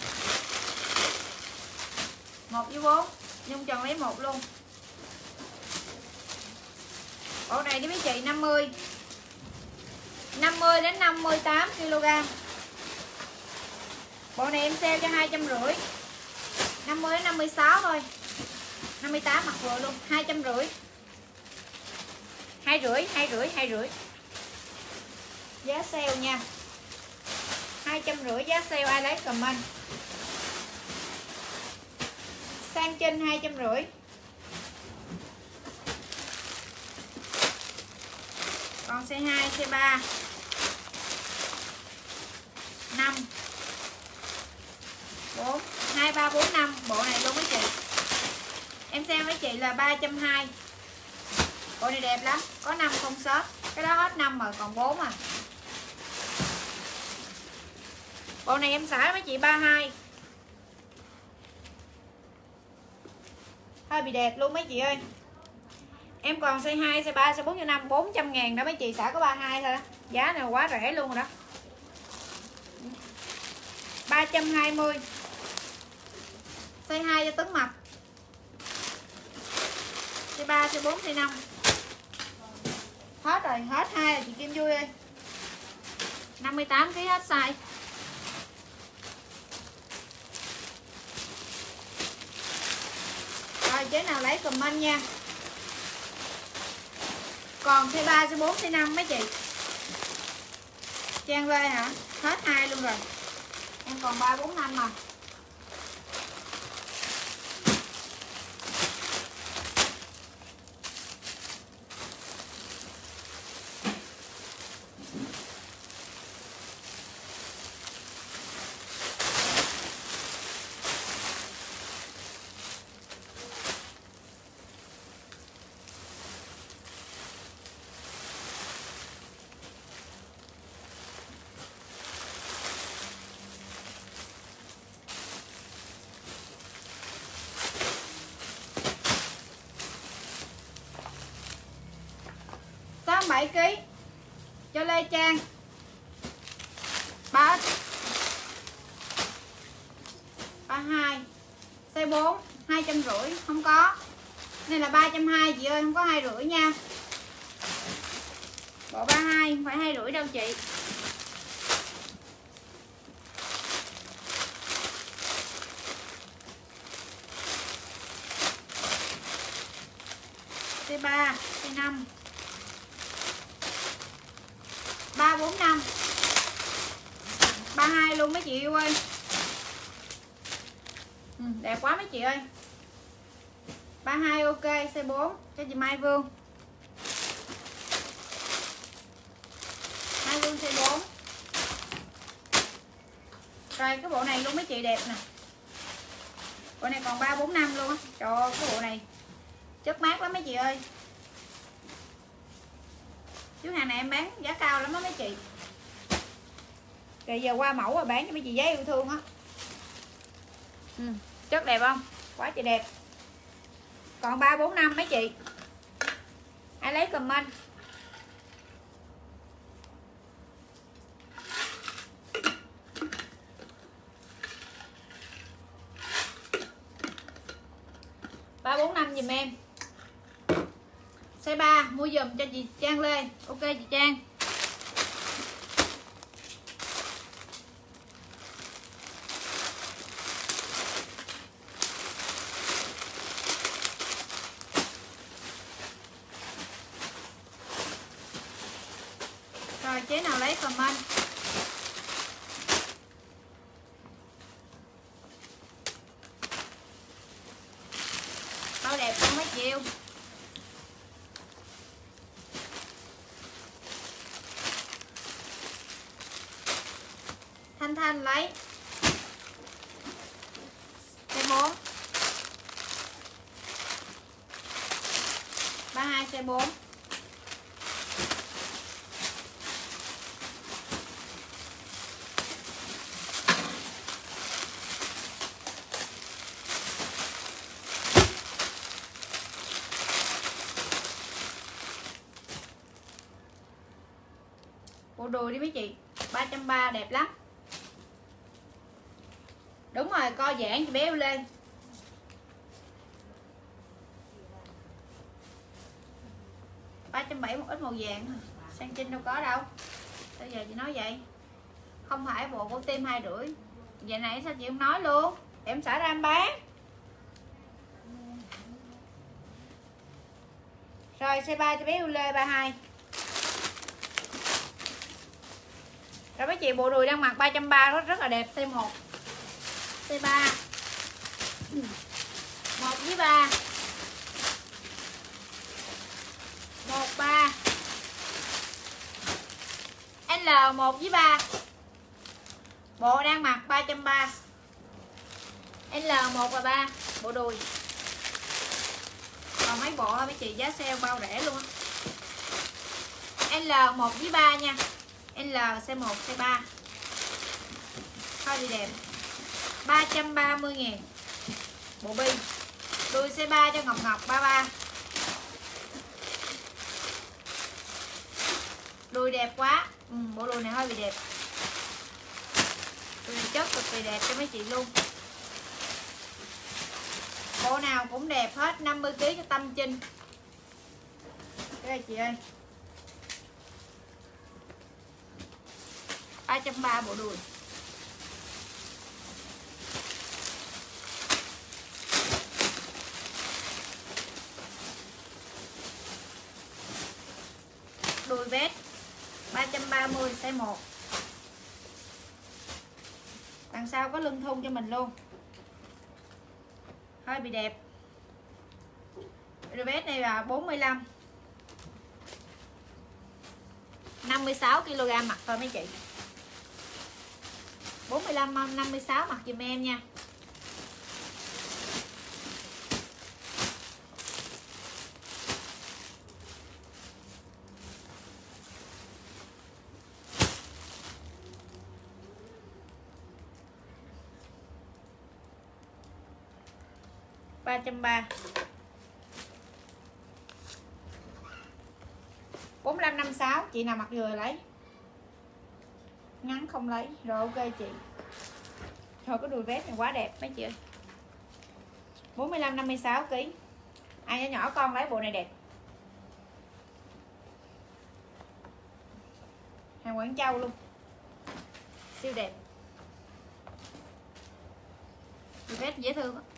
Speaker 1: một với bốn. Nhung Trần lấy một luôn. Bộ này đi mấy chị năm mươi. năm mươi đến năm mươi tám ki lô gam. Bộ này em sale cho hai trăm rưỡi. năm mươi đến năm mươi sáu thôi. năm mươi tám mặc vừa luôn, hai trăm rưỡi. hai rưỡi, hai rưỡi, hai rưỡi. Giá sale nha. hai trăm rưỡi giá sale ai lấy comment. Sang Trinh hai trăm rưỡi. Còn size hai, size ba. năm. bốn, hai, ba, bốn, năm. Bộ này luôn mấy chị. Em xem mấy chị là ba trăm hai mươi. Bộ này đẹp lắm. Có năm không shop. Cái đó hết năm rồi, còn bốn à. Bộ này em xả mấy chị ba mươi hai. Hơi bị đẹp luôn mấy chị ơi. Em còn size hai, size ba, size bốn, size năm, bốn trăm ngàn đó mấy chị, xả có ba mươi hai thôi. Giá này quá rẻ luôn rồi đó. ba trăm hai mươi. Size hai cho Tấn Mập. Size ba, size bốn, size năm. Hết rồi, hết hai là chị Kim Vui ơi. năm mươi tám ký hết size. Rồi chế nào lấy comment nha. Còn size ba, size bốn, size năm mấy chị. Trang Lê hả? Hết hai luôn rồi. Em còn ba, bốn, năm mà. bảy ký cho Lê Trang ba ba hai size bốn hai trăm rưỡi không có, này là ba trăm hai mươi chị ơi, không có hai rưỡi nha. Bộ ba hai không phải hai rưỡi đâu chị. Size ba, size năm, ba, bốn, năm, ba hai luôn mấy chị yêu ơi. Ừ, đẹp quá mấy chị ơi. ba hai ok, size bốn cho chị Mai Vương. Mai Vương size bốn. Rồi cái bộ này luôn mấy chị đẹp nè. Bộ này còn ba, bốn, năm luôn á. Trời ơi cái bộ này chất mát lắm mấy chị ơi. Chứ hàng này em bán giá cao lắm đó mấy chị. Kìa giờ qua mẫu rồi bán cho mấy chị giá yêu thương á. Ừ, chất đẹp không? Quá chị đẹp. Còn ba, bốn, năm mấy chị. Ai lấy comment. ba, bốn, năm giùm em. Size ba mua giùm cho chị Trang Lê. Ok chị Trang. Rồi chế nào lấy comment. Bao đẹp không mấy chị yêu. Thanh Thanh lấy size bốn, ba hai size bốn. Bộ đùi đi mấy chị, ba trăm ba mươi đẹp lắm. Đúng rồi, co giãn chị béo lên. ba trăm bảy mươi một ít màu vàng. Sang Trinh đâu có đâu. Sao giờ chị nói vậy? Không phải bộ của tim hai rưỡi. Vậy này sao chị không nói luôn? Em xả ra em bán. Rồi size ba cho bé Ule ba hai. Rồi mấy chị bộ đùi đang mặc ba trăm ba mươi rất rất là đẹp. Size một, size ba, một với ba, một ba, L một với ba. Bộ đang mặc ba trăm ba mươi, L một và ba, bộ đùi. Còn mấy bộ mấy chị giá sale bao rẻ luôn á. L một với ba nha. L size một, size ba. Thôi đi đẹp. ba trăm ba mươi ngàn. Bộ bi. Đùi size ba cho Ngọc Ngọc ba mươi ba. Đùi đẹp quá. Ừ, bộ đùi này hơi bị đẹp. Đùi này chất cực kỳ đẹp cho mấy chị luôn. Bộ nào cũng đẹp hết. Năm mươi ký cho Tâm Trinh. Đây chị ơi. ba trăm ba mươi bộ đùi. Đùi vest ba trăm ba mươi size một. Đằng sau có lưng thun cho mình luôn. Hơi bị đẹp. Đùi vest này là bốn mươi lăm. năm mươi sáu ki lô gam mặc thôi mấy chị. bốn mươi lăm năm mươi sáu mặc giùm em nha. ba trăm ba mươi. bốn mươi lăm năm mươi sáu, chị nào mặc vừa lấy. Ngắn không lấy. Rồi ok chị. Thôi cái đùi vest này quá đẹp mấy chị ơi. bốn mươi lăm năm mươi sáu ký. Ai nhỏ nhỏ con lấy bộ này đẹp. Hàng Quảng Châu luôn. Siêu đẹp. Đùi vest dễ thương á.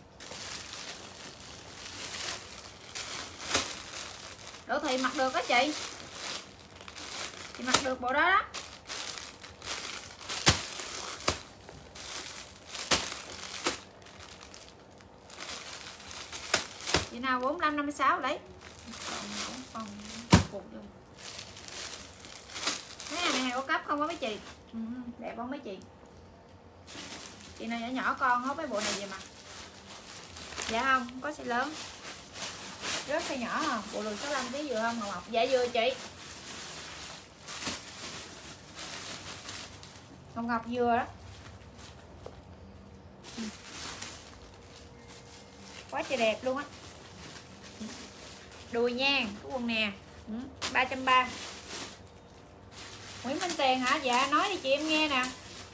Speaker 1: Đỗ Thị mặc được đó chị. Chị mặc được bộ đó đó. Chị nào bốn mươi lăm năm mươi sáu lấy. Còn còn cục luôn. Cái hàng này hàng có cấp không có mấy chị? Ừ, đẹp không mấy chị? Chị nào nhỏ nhỏ con hốt mấy bộ này về mặt. Dạ không, có size lớn. Rất size nhỏ không? Bộ đùi sáu mươi lăm ký vừa không Ngọc Ngọc? Dạ vừa chị. Ngọc Ngọc vừa đó. Quá trời đẹp luôn á. Đùi nha, cái quần nè. ba trăm ba mươi. Nguyễn Minh Tiền hả? Dạ nói đi chị em nghe nè.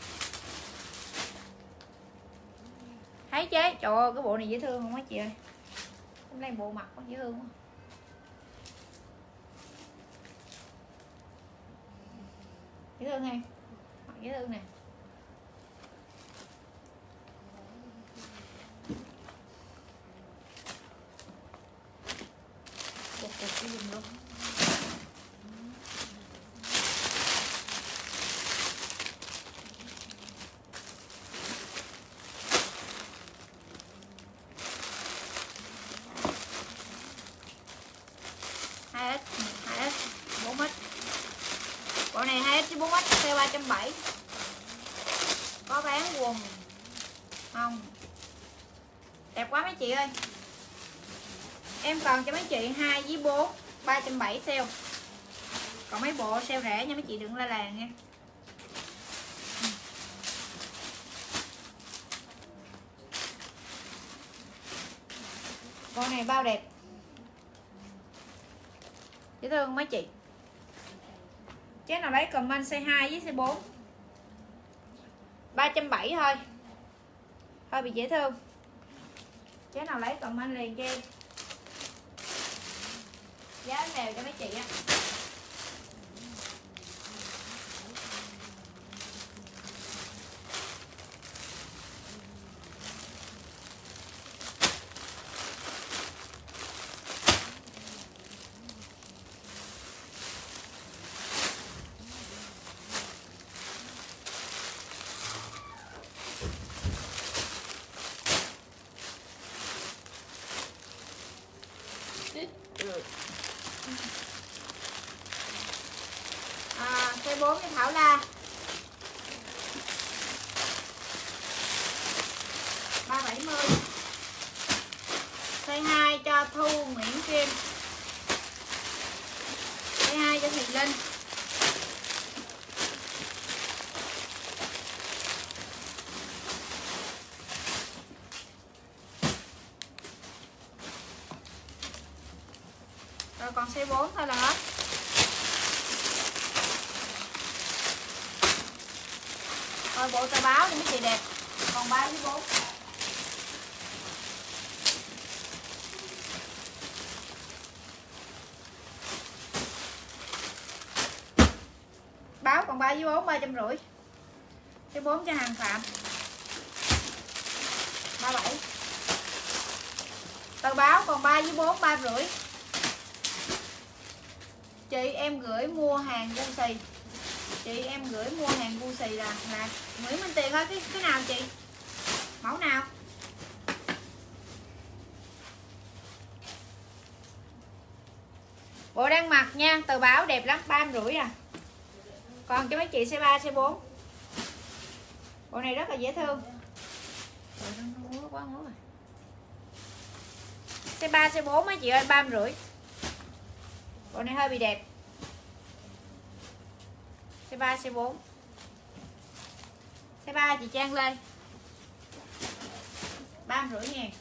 Speaker 1: Thấy chế, trời ơi cái bộ này dễ thương không á chị ơi. Hôm nay bộ mặt có dễ thương quá. Dễ thương em. Mặt dễ thương nè. Cục cục cái dùng luôn. hai ích, hai ích, bốn ích. Bộ này hai ích với bốn ích, size ba trăm bảy mươi. Có bán quần không? Đẹp quá mấy chị ơi. Em còn cho mấy chị hai với bốn, ba trăm bảy mươi sale. Còn mấy bộ sale rẻ nha mấy chị, đừng la làng nha. Bộ này bao đẹp. Dễ thương mấy chị. Chứ nào lấy comment size hai với size bốn. ba trăm bảy mươi thôi. Hơi bị dễ thương. Chứ nào lấy comment liền cho em. Giá đều cho mấy chị á. À, size bốn cho Thảo La. ba bảy mươi. Size hai cho Thu Nguyễn Kim. Size hai cho Thùy Linh. Rồi còn size bốn thôi là hết. Rồi bộ tờ báo thì mấy chị đẹp. Còn ba với bốn. Báo còn ba với bốn, ba trăm rưỡi. Size bốn cho hàng Phạm. ba mươi bảy. Tờ báo còn ba với bốn, ba rưỡi. Chị em gửi mua hàng Gucci. Chị em gửi mua hàng Gucci là là Nguyễn Minh Tiền ơi, cái cái nào chị? Mẫu nào? Bộ đang mặc nha, tờ báo đẹp lắm, ba mươi rưỡi à. Còn cho mấy chị size ba, size bốn. Bộ này rất là dễ thương. Rồi nó ngứa quá ngứa rồi. Size ba, size bốn mấy chị ơi, ba mươi rưỡi. Bộ này hơi bị đẹp. Size ba, size bốn. Size ba chị Trang Lê. ba mươi rưỡi ngàn.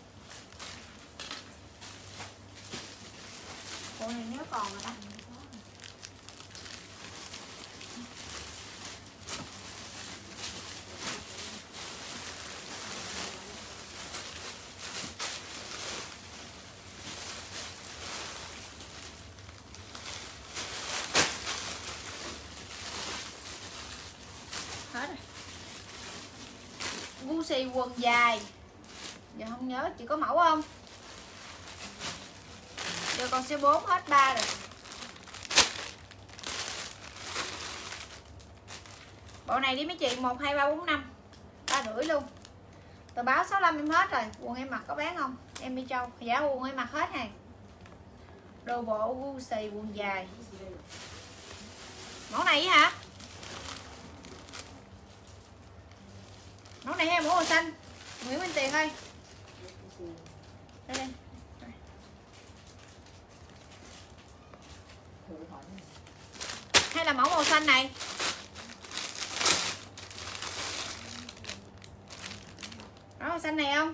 Speaker 1: Bộ này nếu còn rồi đó. Hết rồi. Gucci quần dài. Giờ không nhớ chị có mẫu không? Giờ còn size bốn hết ba rồi. Bộ này đi mấy chị một, hai, ba, bốn, năm. ba rưỡi luôn. Tờ báo sáu mươi lăm em hết rồi. Quần em mặc có bán không? Em đi Châu. Dạ quần em mặc hết hàng. Đồ bộ Gucci quần dài. Mẫu này hả? Mẫu này hay mẫu màu xanh? Nguyễn Minh Tiền ơi. Đây đây. Hay là mẫu màu xanh này? Mẫu màu xanh này không?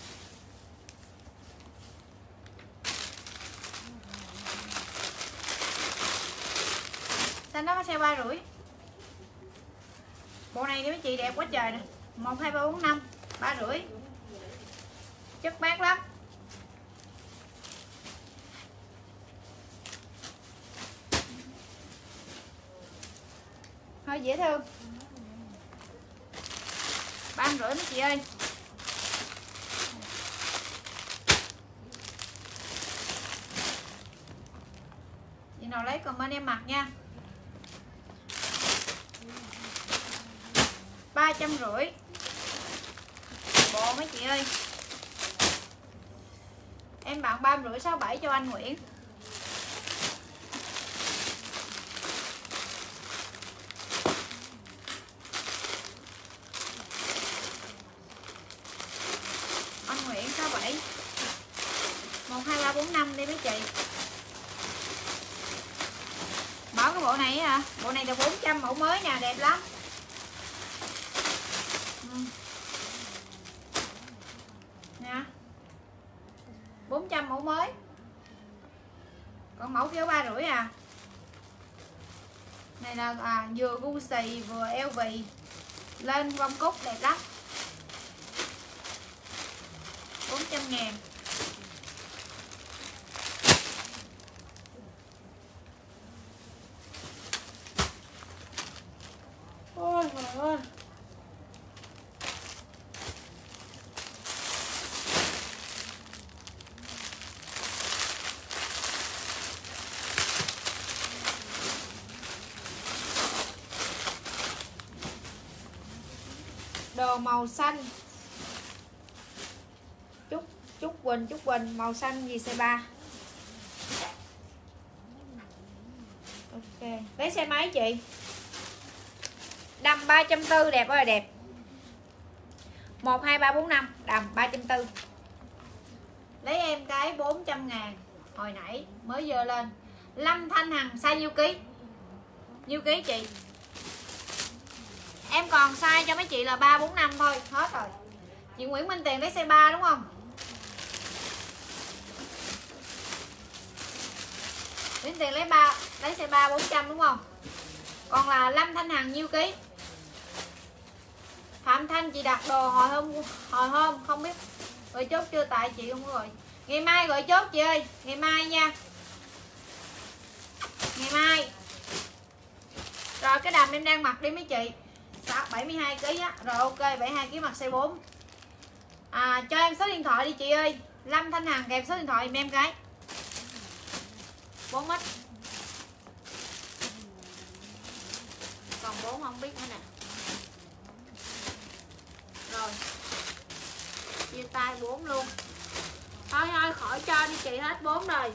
Speaker 1: Xanh đó có size ba rưỡi. Bộ này đi mấy chị đẹp quá trời nè. Một, hai, ba, bốn, năm. ba rưỡi. Chất mát lắm. Hơi dễ thương. ba rưỡi mấy chị ơi. Chị nào lấy comment em mặc nha. ba trăm rưỡi. Bộ mấy chị ơi. Em bạn ba rưỡi, sáu bảy cho anh Nguyễn. Anh Nguyễn sáu bảy. một, hai, ba, bốn, năm đi mấy chị. Mở cái bộ này hả? Bộ này là bốn trăm, mẫu mới nè, đẹp lắm. Nè. bốn trăm mẫu mới. Còn mẫu kia ba rưỡi à. Này là à, vừa Gucci vừa eo vì. Lên bông cúc đẹp lắm. bốn trăm ngàn. Ôi trời ơi. Đồ màu xanh. Trúc Trúc Quỳnh, Trúc Quỳnh màu xanh gì size ba. Ok, lấy xe máy chị. Đầm ba trăm bốn mươi đẹp ơi đẹp. một, hai, ba, bốn, năm. Đầm ba trăm bốn mươi. Lấy em cái bốn trăm ngàn. Hồi nãy mới dơ lên. Lâm Thanh Hằng size nhiêu ký? Nhiêu ký chị? Em còn size cho mấy chị là ba, bốn, năm thôi. Hết rồi. Chị Nguyễn Minh Tiền lấy size ba đúng không? Nguyễn Tiền lấy ba, lấy size ba bốn trăm đúng không? Còn là Lâm Thanh Hằng nhiêu ký? Phạm Thanh chị đặt đồ hồi hôm hồi hôm không biết gọi chốt chưa, tại chị không có gọi. Ngày mai gọi chốt chị ơi, ngày mai nha. Ngày mai. Rồi cái đầm em đang mặc đi mấy chị. bảy mươi hai ki lô gam á. Rồi ok, bảy mươi hai ki lô gam mặc size bốn. À, cho em số điện thoại đi chị ơi. Lâm Thanh Hằng kèm số điện thoại em cái. bốn x. Còn bốn không biết nữa nè. Rồi. Chia tay bốn luôn. Thôi thôi khỏi cho đi chị, hết bốn rồi.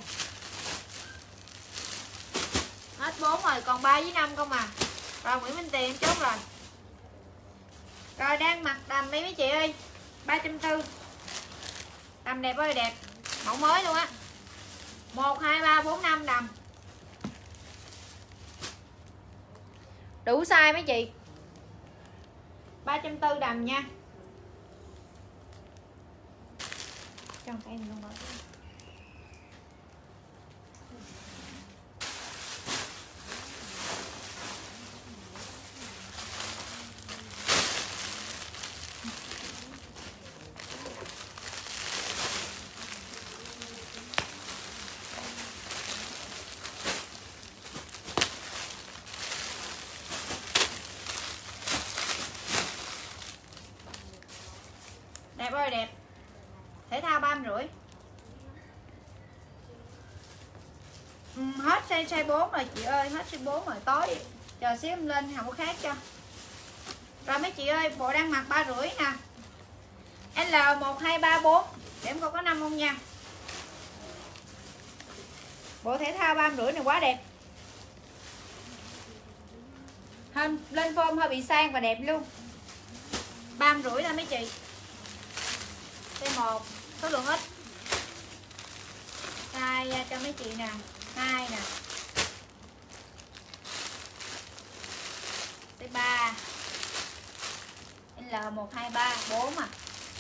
Speaker 1: Hết bốn rồi, còn ba với năm không à. Rồi Nguyễn Minh Tiền chốt rồi. Rồi đang mặc đầm đây mấy chị ơi. ba trăm bốn mươi. Đầm đẹp ơi đẹp. Mẫu mới luôn á. một hai ba bốn năm đầm. Đủ size mấy chị. ba trăm bốn mươi đầm nha. Cho cái này luôn rồi. Đẹp ơi đẹp. Thể thao ba mươi rưỡi. Ừ, hết size size bốn rồi chị ơi, hết size bốn rồi, tối chờ xíu em lên hậu khác cho. Rồi mấy chị ơi, bộ đang mặc ba rưỡi nè. L một hai ba bốn. Để em coi có năm không nha. Bộ thể thao ba mươi rưỡi này quá đẹp. Hơn lên form hơi bị sang và đẹp luôn. ba mươi rưỡi thôi mấy chị. Size một, số lượng ít. Size cho mấy chị nè, hai nè. Size ba. L một hai ba bốn à.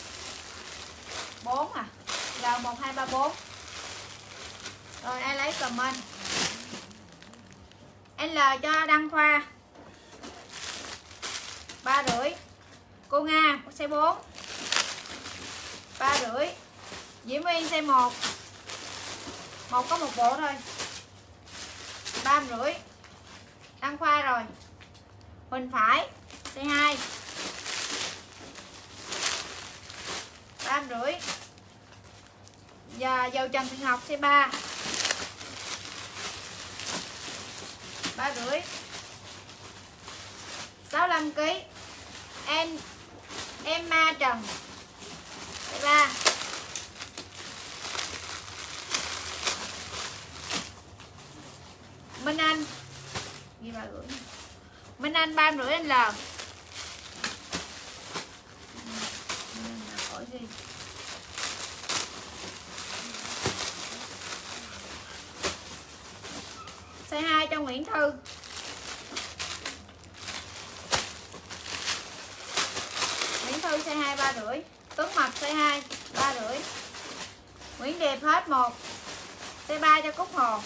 Speaker 1: bốn à. L một hai ba bốn. Rồi ai lấy comment. L cho Đăng Khoa. ba rưỡi. Cô Nga size bốn. ba rưỡi. Diễm Uyên size một. Một có một bộ thôi. ba rưỡi. Đăng Khoa rồi. Huỳnh Phải size hai. ba rưỡi. Giờ dầu Trần Thị Ngọc size ba. ba rưỡi. sáu mươi lăm ki lô gam. Em Emma Trần size ba. Minh Anh ghi ba rưỡi. Minh Anh ba rưỡi L. Hỏi gì? Size hai cho Nguyễn Thư. Nguyễn Thư size hai ba rưỡi. Tuấn Mật size hai ba rưỡi. Nguyễn Đẹp hết một. Size ba cho Cúc Hồ.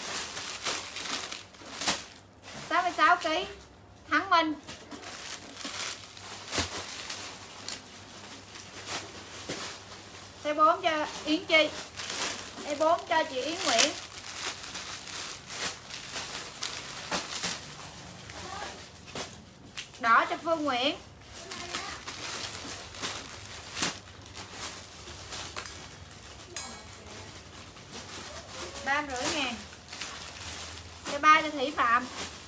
Speaker 1: sáu mươi sáu ki lô gam. Thắng Minh. Size bốn cho Yến Chi. Size bốn cho chị Yến Nguyễn. Đỏ cho Phương Nguyễn. ba mươi rưỡi ngàn. Size ba cho Thủy Phạm.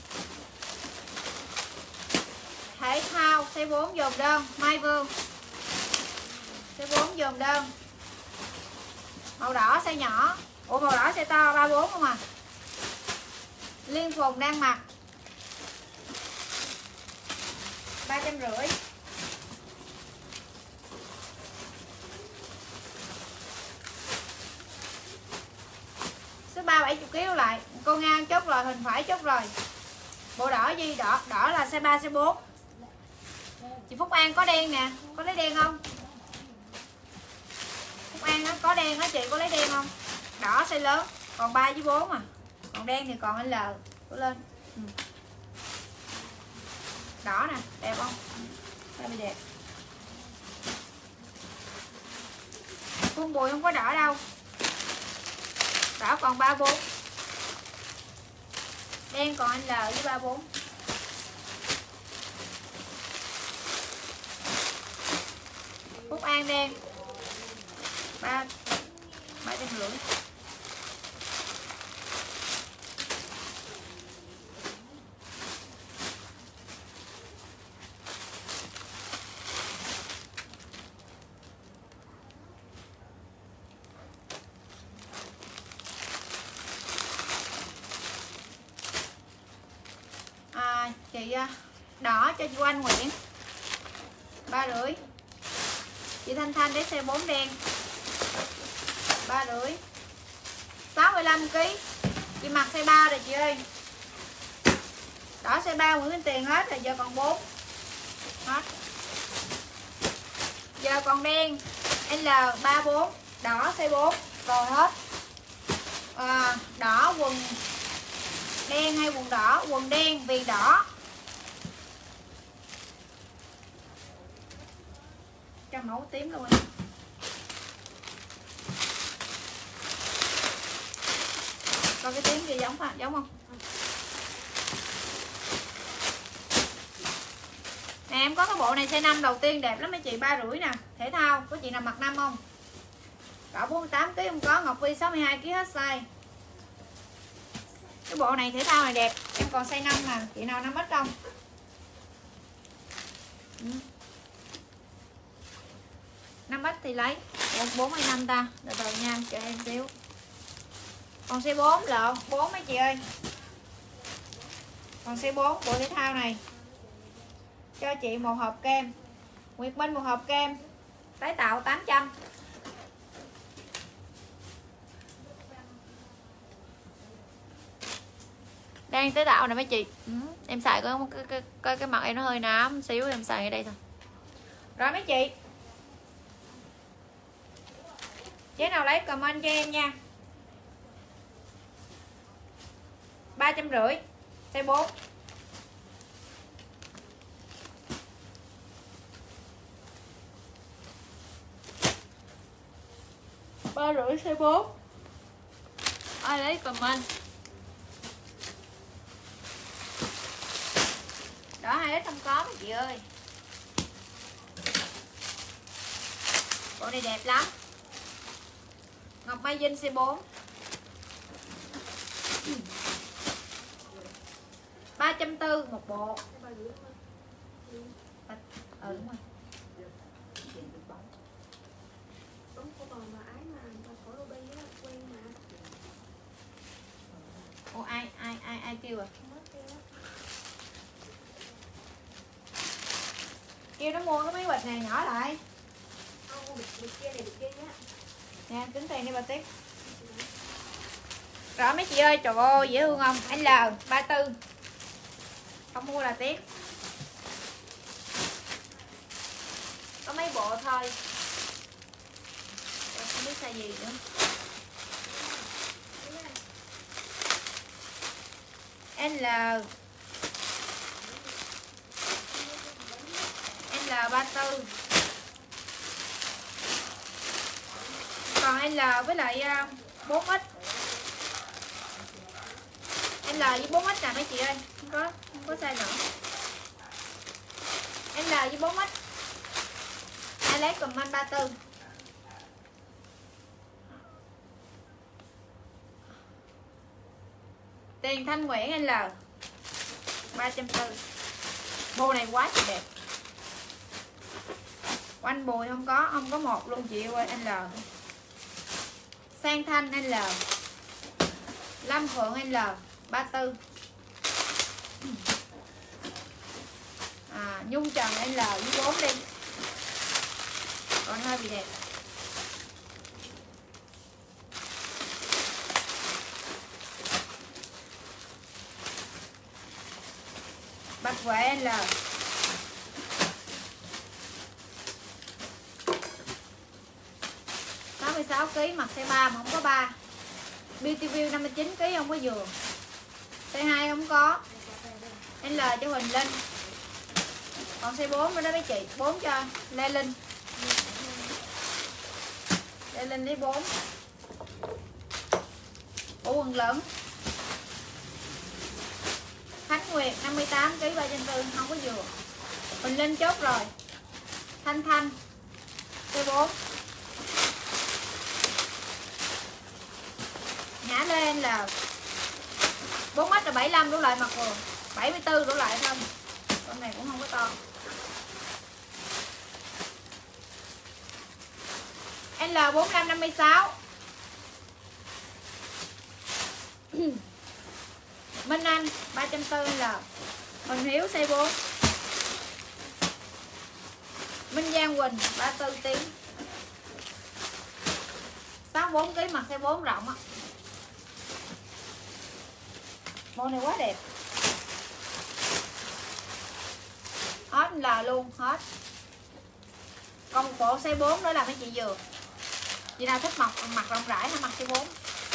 Speaker 1: Thể thao size bốn dồn đơn Mai Vương. Size bốn dồn đơn. Màu đỏ size nhỏ. Ủa màu đỏ size to ba mươi bốn không à. Liên Phùng đang mặc. ba trăm rưỡi. Số ba bảy mươi ki lô gam lại. Cô Nga chốt rồi, Hình Phải chốt rồi. Bộ đỏ gì? Đỏ đỏ là size ba size bốn. Chị Phúc An có đen nè, có lấy đen không? Phúc An đó, có đen đó chị, có lấy đen không? Đỏ size lớn, còn ba với bốn à. Còn đen thì còn L, có lên. Ừ. Đỏ nè, đẹp không? Đây bị đẹp. Phương Bùi không có đỏ đâu. Đỏ còn ba bốn. Đen còn L với ba bốn. Phúc An đen ba ba trăm rưỡi. À, chị đỏ cho chị Anh Nguyễn ba rưỡi. Chị Thanh Thanh để xe bốn đen ba rưỡi. Sáu mươi lăm ký. Chị mặc size ba rồi chị ơi. Đỏ size ba Nguyễn Tiền hết rồi, giờ còn bốn. Hết. Giờ còn đen L ba bốn, đỏ size bốn rồi hết. À, đỏ quần đen hay quần đỏ? Quần đen viền đỏ. Cho mẫu tím luôn. Coi cái tím kia giống giống không? Nè em có cái bộ này size năm đầu tiên đẹp lắm mấy chị, ba rưỡi nè, thể thao. Có chị nào mặc năm không? Cỡ bốn mươi tám ký không có, Ngọc Vi sáu mươi hai ký hết size. Cái bộ này thể thao này đẹp, em còn size năm nè, chị nào năm ít không? Ừ. năm ít thì lấy bốn hay năm ta, từ từ nha, cho em xíu. Còn size bốn lộn, bốn mấy chị ơi. Còn size bốn bộ thể thao này. Cho chị một hộp kem. Nguyệt Minh một hộp kem. Tái tạo tám trăm. Đang tái tạo nè mấy chị. Ừ, em xài coi cái, cái, cái, cái mặt em nó hơi nám xíu, em xài ở đây thôi. Rồi mấy chị. Chế nào lấy comment cho em nha. ba trăm rưỡi size bốn. ba rưỡi size bốn. Ai lấy comment. Đỏ hai ít không có mấy chị ơi. Bộ này đẹp lắm. Ngọc Mai Vinh size bốn. ba trăm tư mươi một bộ. Ừ đúng rồi. Ồ ai ai ai ai kêu à? Kêu nó mua cái mấy bịch này nhỏ lại. Nè tính tiền đi bà Tiết. Rồi mấy chị ơi, trời ơi dễ thương không? L ba tư. Không mua là tiếc. Có mấy bộ thôi. Em không biết size gì nữa. L L ba tư. Còn L với lại bốn x. L với bốn x nè mấy chị ơi, không có không có size nữa. L với bốn x. Ai lấy comment ba tư. Tiền Thanh Nguyễn L ba trăm tư mươi. Bộ này quá chị đẹp. Quanh Bùi không có, không có một luôn chị ơi. L. Sang Thanh L. Lâm Phượng L ba tư. À, Nhung Trần L với bốn đi. Còn hơi bị đẹp. Bạch Huệ L. sáu mươi sáu ký mặc size ba mà không có ba. Beauty View năm mươi chín ký không có vừa. Size hai không có. L cho Huỳnh Linh. Còn size bốn nữa đó mấy chị, bốn cho Lê Linh. Lê Linh lấy bốn. Bộ quần lửng. Khánh Nguyệt năm mươi tám ký ba trăm tư mươi không có vừa. Huỳnh Linh chốt rồi. Thanh Thanh size bốn. Nhã lên là bốn mét là bảy mươi lăm đổ lại, mặc vừa bảy mươi tư đổ lại thôi. Con này cũng không có to. L bốn lăm năm mươi sáu. Minh Anh ba trăm bốn mươi L. Huỳnh Hiếu size bốn. Minh Giang Quỳnh ba mươi tư tiếng. sáu mươi bốn ký mặc size bốn rộng á. Màu này quá đẹp. Hết là luôn, hết. Còn một bộ size bốn nữa là mấy chị vừa. Chị nào thích mặc mặc rộng rãi hay mặc size bốn.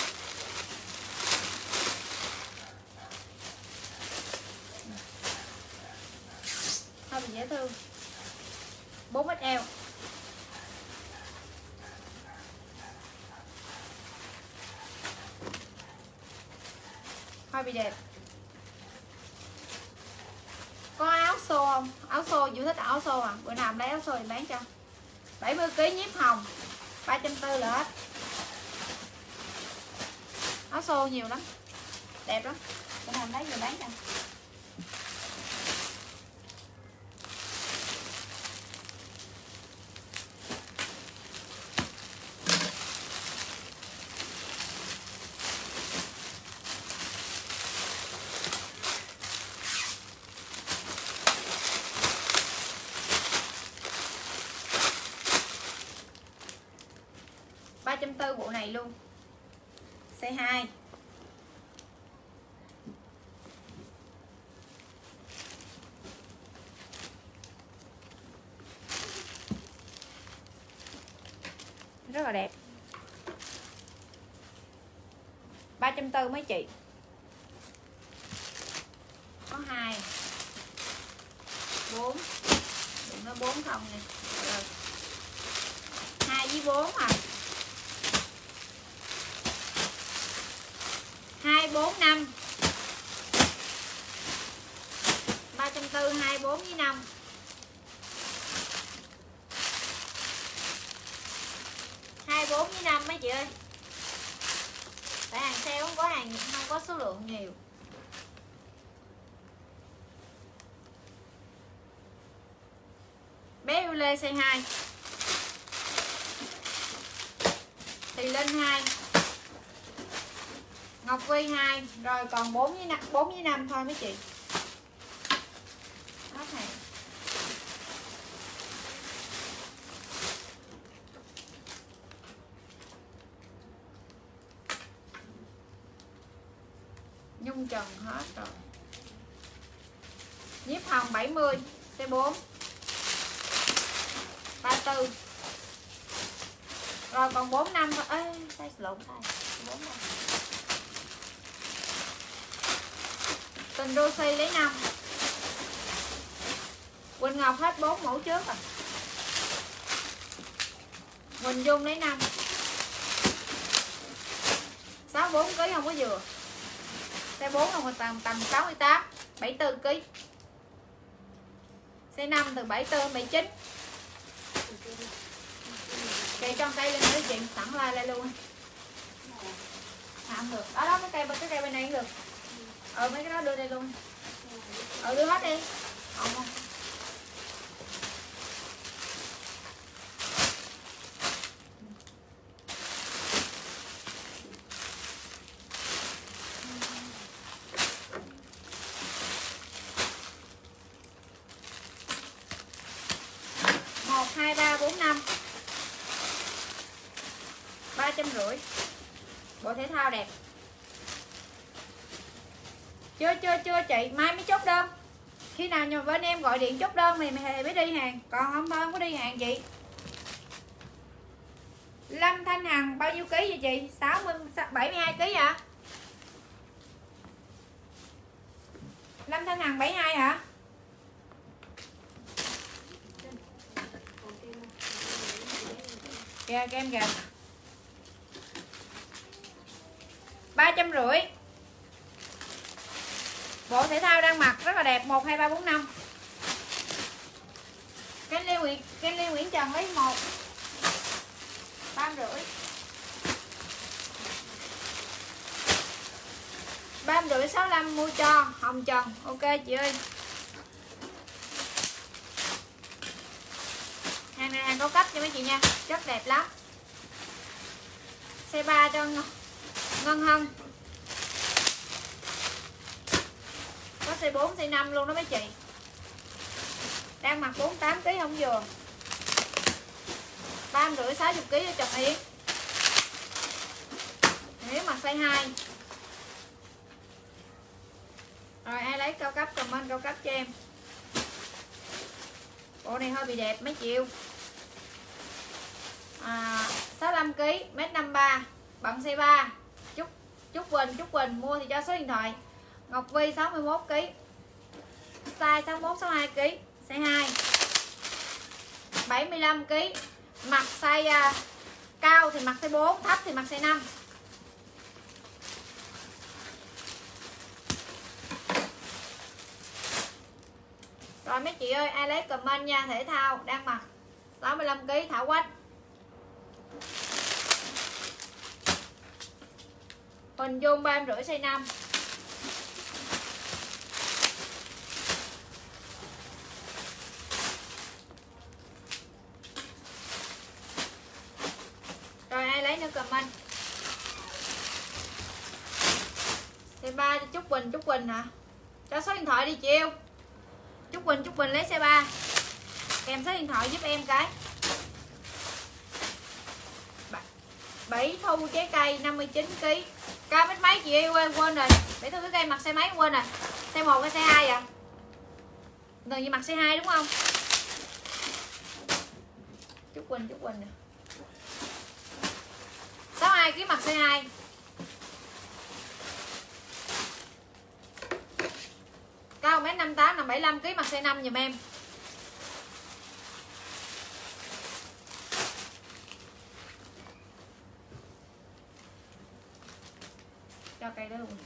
Speaker 1: Hơi bị dễ thương. bốn ích eo. Hơi bị đẹp. Có áo xô không? Áo xô, Vũ thích áo xô à? Bữa nào lấy áo xô thì bán cho. bảy mươi ký nhiếp hồng ba trăm bốn mươi là hết. Áo xô nhiều lắm. Đẹp lắm. Bữa nào lấy rồi bán cho. ba trăm bốn mươi bộ này luôn. Size hai. Rất là đẹp. ba trăm bốn mươi mấy chị. Có hai bốn. Đừng nói bốn không nè. hai với bốn à. hai bốn năm. ba trăm bốn mươi hai bốn với năm. hai bốn với năm mấy chị ơi. Tại hàng sale không có hàng, không có số lượng nhiều. Bé yêu lê size hai. Thì lên hai. Ngọc Vi hai. Rồi còn bốn với năm, bốn với năm thôi mấy chị. Hết hàng. Nhung trần hết rồi. Nhiếp hồng bảy mươi size bốn. ba mươi tư. Rồi còn bốn năm thôi. Ê, size lộn size. bốn năm. Tình Rosie lấy năm. Quỳnh Ngọc hết bốn mẫu trước rồi. Quỳnh Dung lấy năm. sáu mươi bốn ký không có vừa. Size bốn là tầm tầm sáu mươi tám, bảy mươi tư ký. Size năm từ bảy mươi tư bảy mươi chín. Cây trong cây lên nói chuyện sẵn like lại luôn. À, không được. Đó đó mấy cây cái cây bên này cũng được. Ờ mấy cái đó đưa đây luôn. Ờ đưa hết đi. Không không. một hai ba bốn năm. ba trăm rưỡi. Bộ thể thao đẹp. Chưa chưa chưa chị, mai mới chốt đơn. Khi nào nhờ bên em gọi điện chốt đơn thì mày mới đi hàng, còn không thôi không có đi hàng chị. Lâm Thanh Hằng bao nhiêu ký vậy chị? sáu mươi bảy mươi hai ký hả? Lâm Thanh Hằng bảy mươi hai hả? Kìa kem kìa. ba trăm rưỡi. Bộ thể thao đang mặc rất là đẹp. một hai ba bốn năm. Kenly Nguyễn Kenly Nguyễn Trần lấy một. ba rưỡi. ba rưỡi sáu lăm mua cho Hồng Trần. Ok chị ơi. Hàng này hàng cao cấp cho mấy chị nha, rất đẹp lắm. Size ba cho Ngân Hân. Có size bốn, size năm luôn đó mấy chị. Đang mặc bốn mươi tám ki lô gam không vừa. ba rưỡi sáu mươi ki lô gam cho Trần Yến. Nếu mặc size hai. Rồi ai lấy cao cấp comment cao cấp cho em. Bộ này hơi bị đẹp mấy triệu. À, sáu mươi lăm ki lô gam, mét năm mươi ba, bận size ba. Chúc Chúc Quỳnh, Chúc Quỳnh mua thì cho số điện thoại. Ngọc Vi sáu mươi mốt ki lô gam. Size sáu mươi mốt, sáu mươi hai ki lô gam, size hai. bảy mươi lăm ki lô gam. Mặc size uh, cao thì mặc size bốn, thấp thì mặc size năm. Rồi mấy chị ơi, ai lấy comment nha. Thể thao đang mặc sáu mươi lăm ki lô gam Thảo Quách. Huỳnh Dung ba rưỡi size năm. Rồi ai lấy nữa comment. Size ba cho Trúc Quỳnh, Trúc Quỳnh hả? Cho số điện thoại đi chị yêu. Trúc Quỳnh, Trúc Quỳnh lấy size ba. Kèm số điện thoại giúp em cái. Bảy thu trái cây năm mươi chín ki lô gam. Cao mét mấy chị yêu ơi, quên rồi. Bảy thu trái cây mặc size mấy quên rồi. Size một hay size hai vậy? Người gì mặc size hai đúng không? Trúc Quỳnh, Trúc Quỳnh nè. sáu mươi hai ki lô gam mặc size hai. Cao mét năm mươi tám, nằm bảy mươi lăm ki lô gam mặc size năm giùm em. Cho cây đó luôn.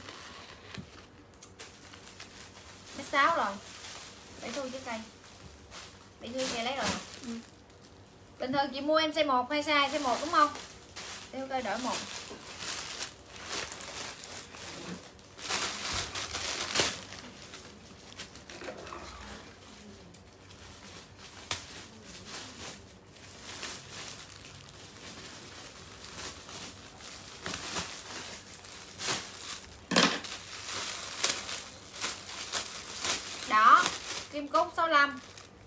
Speaker 1: Mét sáu rồi. Bảy thu trái cây. Bảy thu cây lấy rồi. Ừ. Bình thường chị mua em size một hay size hai? Size một đúng không? Theo cây đổi một. Đó, kim cúc sáu mươi lăm.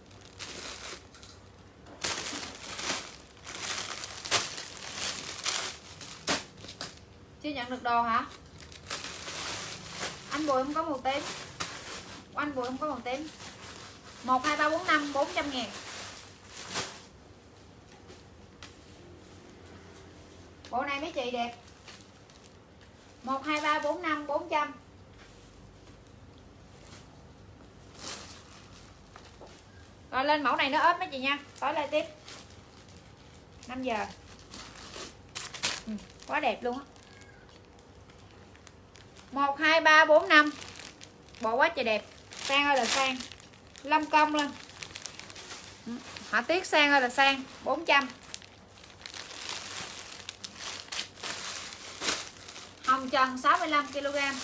Speaker 1: Chưa nhận được đồ hả? Anh Bùi không có màu tím. Anh Bùi không có màu tím. Một, hai, ba, bốn, năm, bốn trăm ngàn. Bộ này mấy chị đẹp. Một, hai, ba, bốn, năm, bốn trăm. Rồi lên mẫu này nó ốp mấy chị nha. Tối lại tiếp năm giờ. Ừ, quá đẹp luôn á. Một, hai, ba, bốn, năm. Bộ quá trời đẹp. Sang ơi là sang. Lâm công lên. Họa tiết sang ơi là sang. Bốn trăm. Hồng Trần sáu mươi lăm ki lô gam.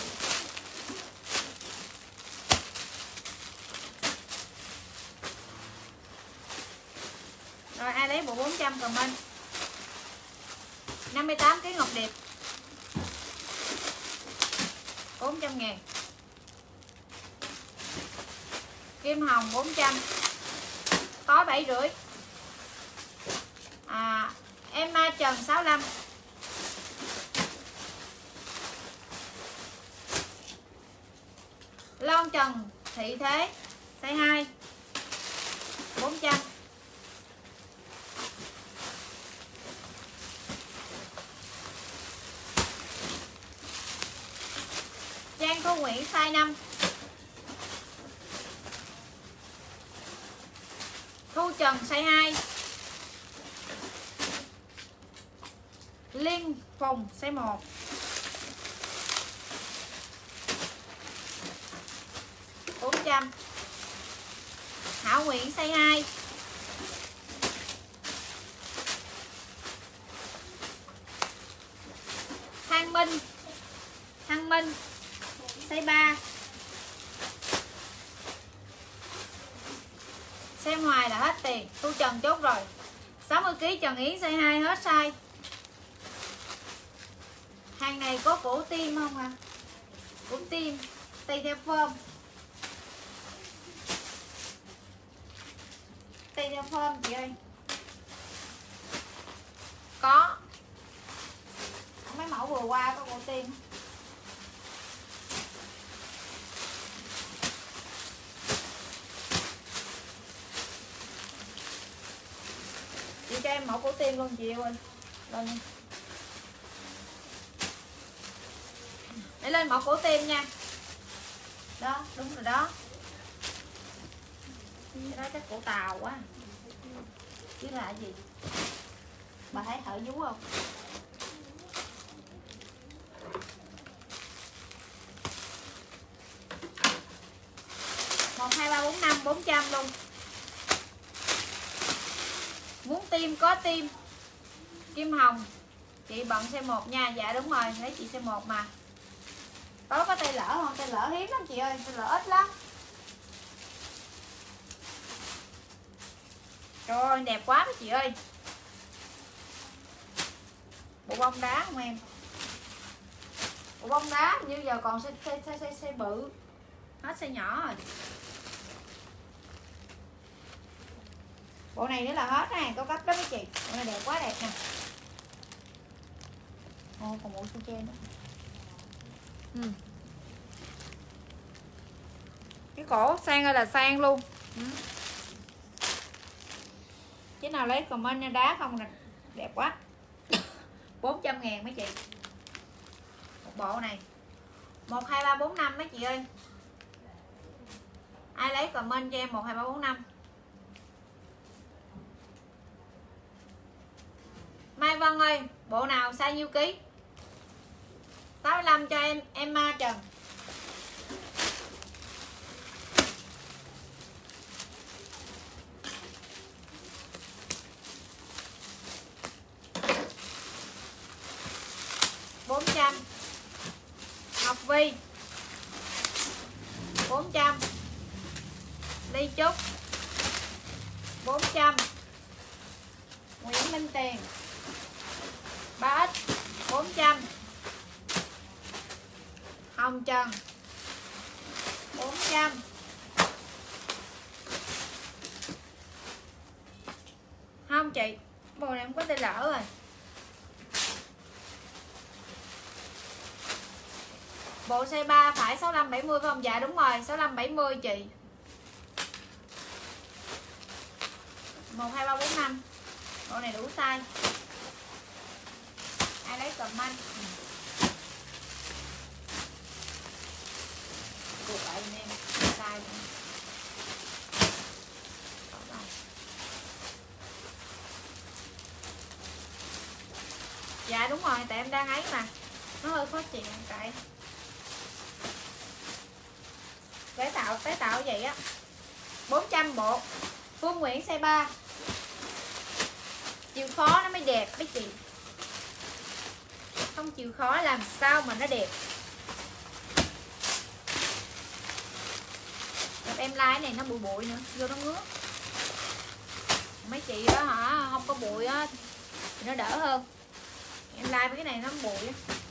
Speaker 1: Rồi ai lấy bộ bốn trăm comment. năm mươi tám ký ngọc điệp. bốn trăm ngàn. Kim hồng bốn trăm. Tối bảy rưỡi. À, Emma Trần sáu mươi lăm. Lon Trần Thị Thế size hai. bốn trăm. Trang Thu Nguyễn size năm. Thu Trần size hai. Liên Phùng size một. bốn trăm. Hảo Nguyễn size hai. Minh, Thăng Minh size ba. Xem hoài là hết tiền. Thu Trần chốt rồi. sáu mươi ki lô gam Trần Yến size hai hết size. Hàng này có cổ tim không ạ? À? Cổ tim, tay theo form. Tay theo form chị ơi. Có. Mấy mẫu vừa qua có cổ tim. Chị cho em mẫu cổ tim luôn chị ơi. Lên. Để lên mẫu cổ tim nha. Đó, đúng rồi đó. Cái đó chắc cổ tàu quá. Chứ là gì? Bà thấy thở vú không? Một, hai, ba, bốn, năm, bốn trăm luôn. Muốn tim có tim. Kim Hồng. Chị bận size một nha. Dạ đúng rồi, thấy chị size một mà. Có có tay lỡ không? Tay lỡ hiếm lắm chị ơi, tay lỡ ít lắm. Trời ơi, đẹp quá đó chị ơi. Bộ bông đá không em? Bộ bông đá như giờ còn size, size, size, size, size bự. Hết size nhỏ rồi. Bộ này nữa là hết nè, có cấp đó mấy chị. Bộ này đẹp quá đẹp nè. Ô, còn bộ su chen nữa. Ừ. Cái cổ sang ơi là sang luôn. Ừ. Chứ nào lấy comment đá không nè. Đẹp quá. Bốn trăm ngàn mấy chị. Một bộ này. Một, hai, ba, bốn, năm mấy chị ơi. Ai lấy comment cho em một, hai, ba, bốn, năm. Mai Vân ơi, bộ nào size nhiêu ký? sáu mươi lăm cho em, em Ma Trần. bốn trăm. Ngọc Vi. bốn trăm. Ly Trúc. bốn trăm. Nguyễn Minh Tiền. ba x bốn trăm. Hồng Trần bốn trăm. Không chị, bộ này không có tay lỡ rồi. Bộ size ba phải sáu mươi lăm bảy mươi phải không? Dạ đúng rồi, sáu mươi lăm bảy mươi chị. một, hai, ba, bốn, năm. Bộ này đủ size. Ai lấy comment. Cuộc lại em size. Dạ đúng rồi, tại em đang ấy mà. Nó hơi khó chịu tại. Tái tạo, tái tạo vậy á. bốn trăm bộ. Phương Nguyễn size ba. Chịu khó nó mới đẹp mấy chị. Không chịu khó làm sao mà nó đẹp. Gặp em like này nó bụi bụi nữa, vô nó ngứa. Mấy chị đó hả, không có bụi á thì nó đỡ hơn. Em like với cái này nó bụi á.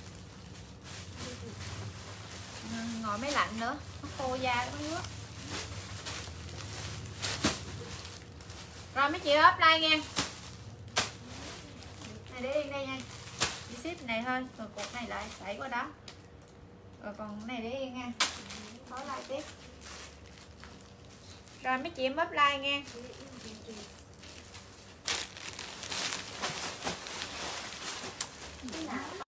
Speaker 1: Ngồi máy lạnh nữa, nó khô da nó ngứa. Rồi mấy chị ốp like nha. Này để yên đây nha. Đi ship này thôi, rồi cột này lại xảy qua đó. Rồi còn cái này để yên nha. Có like tiếp. Rồi mấy chị em ốp like nha.